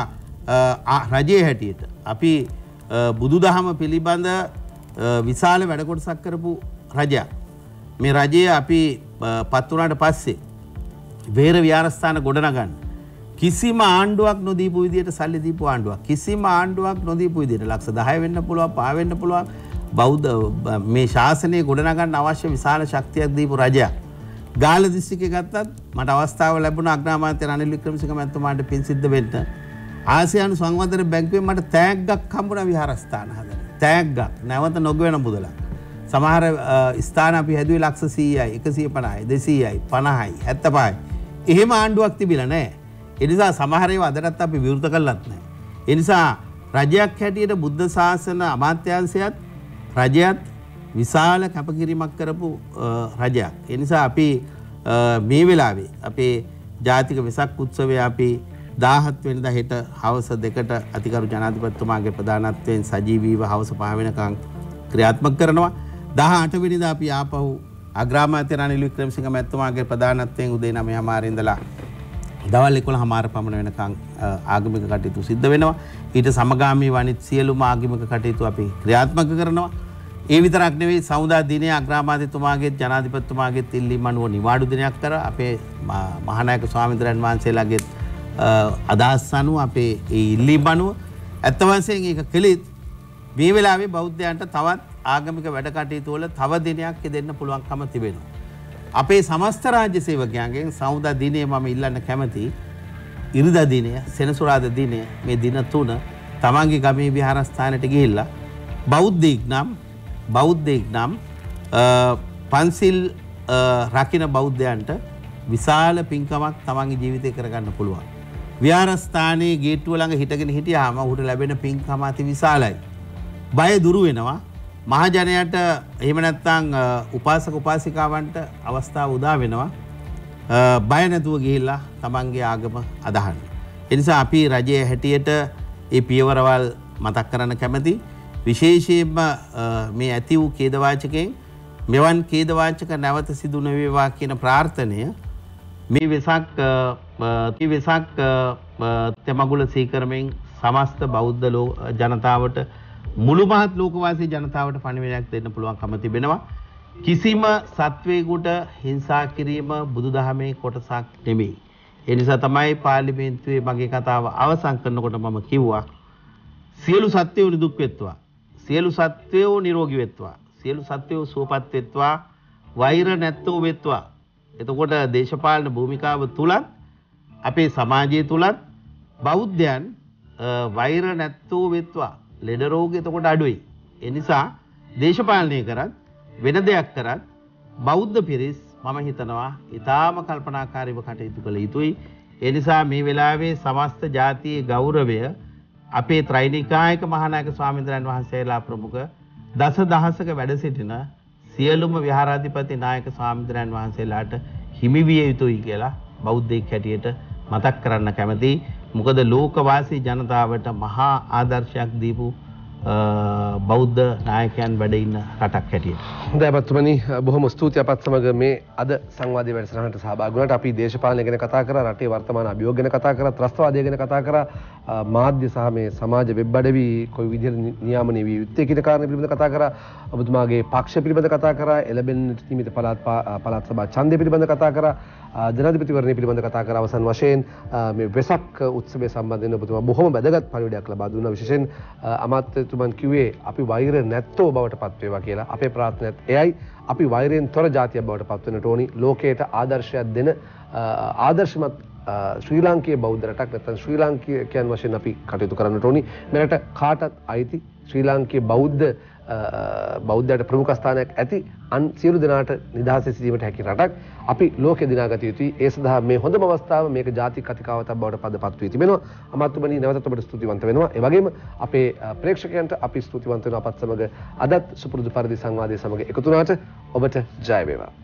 රජයේ හැටියට අපි බුදුදහම පිළිබඳ විශාල වැඩ කොටසක් කරපු රජයක්. මේ රජයේ අපි පත් වුණාට පස්සේ වේර විහාරස්ථාන ගොඩනගන්න කිසිම ආණ්ඩුවක් නොදීපු විදියට සල්ලි දීපු ආණ්ඩුවක් කිසිම ආණ්ඩුවක් නොදීපු විදියට ලක්ෂ දහය වෙන්න පුළුවන් පහ වෙන්න පුළුවන් බෞද්ධ මේ ශාසනය ගොඩනගන්න අවශ්‍ය විශාල ශක්තියක් දීපු රජයක්. ගාල්ල දිස්ත්‍රික්කේ ගත්තත් මට අවස්ථාව ලැබුණා අග්‍රාමාත්‍ය රනිල් වික්‍රමසිංහ මහත්මයාට පින් සිද්ධ වෙන්න. ආසියානු සංවර්ධන බැංකුවෙන් මට තෑග්ගක් හම්බුණා විහාරස්ථාන හදන්න. තෑග්ගක් නැවත නොගෙවන මුදලක්. සමහර ස්ථාන අපි හැදුවේ ලක්ෂ සීයයි එකසිය පනහයි දෙසීයයි පනහයි හැත්තපහයි. එහෙම ආණ්ඩුවක් තිබිලා නැහැ. ඒ නිසා සමහර ඒවා අදටත් අපි විවෘත කළත් නැහැ. ඒ නිසා රජයක් හැටියට බුද්ධ ශාසන අමාත්‍යාංශයත් රජයත් විශාල කැපකිරීමක් කරපු රජයක්. ඒ නිසා අපි මේ වෙලාවේ අපේ ජාතික වෙසක් උත්සවය අපි දාහත් වෙනිදා හෙට හවස දෙකට අතිගරු ජනාධිපතිතුමාගේ ප්‍රධානත්වයෙන් සජීවීව හවස පහ වෙනකන් ක්‍රියාත්මක කරනවා. දහඅට වෙනිදා අපි ආපහු අග්‍රාමාත්‍ය රනිල් වික්‍රමසිංහ මහත්මයාගේ ප්‍රධානත්වයෙන් උදේ නවය හමාර ඉඳලා දවල් එකොළහ හමාර පමණ වෙනකන් ආගමික කටයුතු සිද්ධ වෙනවා. ඊට සමගාමීව අනිත් සියලුම ආගමික කටයුතු අපි ක්‍රියාත්මක කරනවා. ඒ විතරක් නෙවෙයි සමුදා දිනයේ අග්‍රාමාත්‍යතුමාගේ ජනාධිපතිතුමාගේ ඉල්ලීම අනුව නිවාඩු දිනයක් කර අපේ මහානායක ස්වාමීන් වහන්සේලාගේ අදහස් අනුව අපේ ඒ ඉල්ලීම අනුව ඇත්ත වශයෙන් ඒක කළෙත් මේ වෙලාවේ බෞද්ධයන්ට තවත් ආගමික වැඩ කටයුතු වල තව දිනයක් දෙන්න පුළුවන්කම තිබෙනවා. අපේ සමස්ත රාජ්‍ය සේවකයන්ගෙන් සමුදා දිනේ මම ඉල්ලන්න කැමති ඉරිදා දිනය සෙනසුරාදා දිනය මේ දින තුන තමන්ගේ ගමේ විහාරස්ථානයට ගිහිල්ලා බෞද්ධෙක් නම් බෞද්ධෙක් නම් පන්සිල් රකින්න බෞද්ධයන්ට විශාල පින්කමක් තමන්ගේ ජීවිතේ කරගන්න පුළුවන්. විහාරස්ථානයේ ගේට්ටුව ළඟ හිටගෙන හිටියාම ඔහුට ලැබෙන පින්කම අති විශාලයි. බය දුරු වෙනවා. මහජනයාට එහෙම නැත්නම් උපාසක උපාසිකාවන්ට අවස්ථාව උදා වෙනවා. බය නැතුව ගිහිල්ලා තමන්ගේ ආගම අදහන්න. ඒ නිසා අපි රජයේ හැටියට මේ පියවරවල් මතක් කරන්න කැමති. විශේෂයෙන්ම මේ ඇති වූ ඛේදවාචකයෙන් මෙවන් ඛේදවාචක නැවත සිදු නොවේවා කියන ප්‍රාර්ථනය මේ වෙසක් මේ වෙසක් තෙමගුල සීකරමින් සමස්ත බෞද්ධ ජනතාවට මුළු මහත් ලෝකවාසී ජනතාවට පණිවිඩයක් දෙන්න පුළුවන්කම තිබෙනවා. කිසිම සත්වයකට හිංසා කිරීම බුදුදහමේ කොටසක් නෙමෙයි. ඒ නිසා තමයි පාර්ලිමේන්තුවේ මගේ කතාව අවසන් කරනකොට මම කිව්වා සියලු සත්වයෝ නිදුක් වෙත්වා. සියලු සත්වයෝ නිරෝගී වෙත්වා. සියලු සත්වයෝ සුවපත් වෙත්වා. වෛර නැත්තෝ වෙත්වා. එතකොට දේශපාලන භූමිකාව තුලත් අපේ සමාජය තුලත් බෞද්ධයන් වෛර නැත්තෝ වෙත්වා. ලෙඩ රෝග එතකොට අඩුයි. ඒ නිසා දේශපාලනය කරත් වෙන දෙයක් කරත් බෞද්ධ පිරිස් මම හිතනවා ඊටාම කල්පනාකාරීව කටයුතු කළ යුතුයි. ඒ නිසා මේ වෙලාවේ සමස්ත ජාතියේ ගෞරවය අපේ ත්‍රිනිකායක මහානායක ස්වාමීන් වහන්සේලා ප්‍රමුඛ දස දහසක වැඩ සිටින සියලුම විහාරාධිපති නායක ස්වාමීන් වහන්සේලාට හිමි විය යුතුයි කියලා බෞද්ධයෙක් හැටියට මතක් කරන්න කැමතියි. මොකද ලෝකවාසී ජනතාවට මහා ආදර්ශයක් දීපු බෞද්ධ නායකයන් වැඩ ඉන්න රටක් හැටියට. හොඳයි අපතුමනි, බොහොම ස්තුතියි අපත් සමග මේ අද සංවාදයේ වැඩසටහනට සහභාගී වුණාට. අපි දේශපාලනය ගැන කතා කරා, රටේ වර්තමාන අභියෝග ගැන කතා කරා, ත්‍රස්තවාදය ගැන කතා කරා, මාධ්‍ය සහ මේ සමාජ වෙබ් අඩවි කොයි විදිහට නියාමනය විය යුත්තේ කියන කාරණේ පිළිබඳව කතා කරා. ඔබතුමාගේ පක්ෂ පිළිබඳව කතා කරා, එළඹෙන නියමිත පළාත් පළාත් සභා ඡන්දය පිළිබඳව කතා කරා, ජනාධිපතිවරණය පිළිබඳව කතා කරා. අවසන් වශයෙන් මේ වෙසක් උත්සවය සම්බන්ධයෙන් ඔබතුමා බොහොම වැදගත් පරිවර්තනයක් ලබා දුන්නා. විශේෂයෙන් අමාත්‍යතුමන් කිව්වේ අපි වෛර නැත්තෝ බවට පත් වේවා කියලා. අපේ ප්‍රාර්ථනාවත් එයයි. අපි වෛරයෙන් තොර ජාතියක් බවට පත් වෙන්නට ඕනි. ලෝකයට ආදර්ශයක් දෙන ආදර්ශමත් ශ්‍රී ලාංකීය බෞද්ධ රටක් නැත්නම් ශ්‍රී ලාංකිකයන් වශයෙන් අපි කටයුතු කරන්නට ඕනි. මෙරට කාටත් අයිති ශ්‍රී ලාංකීය බෞද්ධ බෞද්ධයට ප්‍රමුඛ ස්ථානයක් ඇති අන් සියලු දෙනාට නිදහසේ සිටීමට හැකි රටක් අපි ලෝකෙ දිනාගත යුතුයි. ඒ සඳහා මේ හොඳම අවස්ථාව මේක ජාතික කතිකාවතක් බවට පදපත් වී තිබෙනවා. අමාත්‍යතුමනි නැවතත් ඔබට ස්තුතිවන්ත වෙනවා. ඒ වගේම අපේ ප්‍රේක්ෂකයන්ට අපි ස්තුතිවන්ත වෙනවා අපත් සමග අදත් සුපුරුදු පරිදි සංවාදයේ සමග එකතු වුණාට. ඔබට ජය වේවා.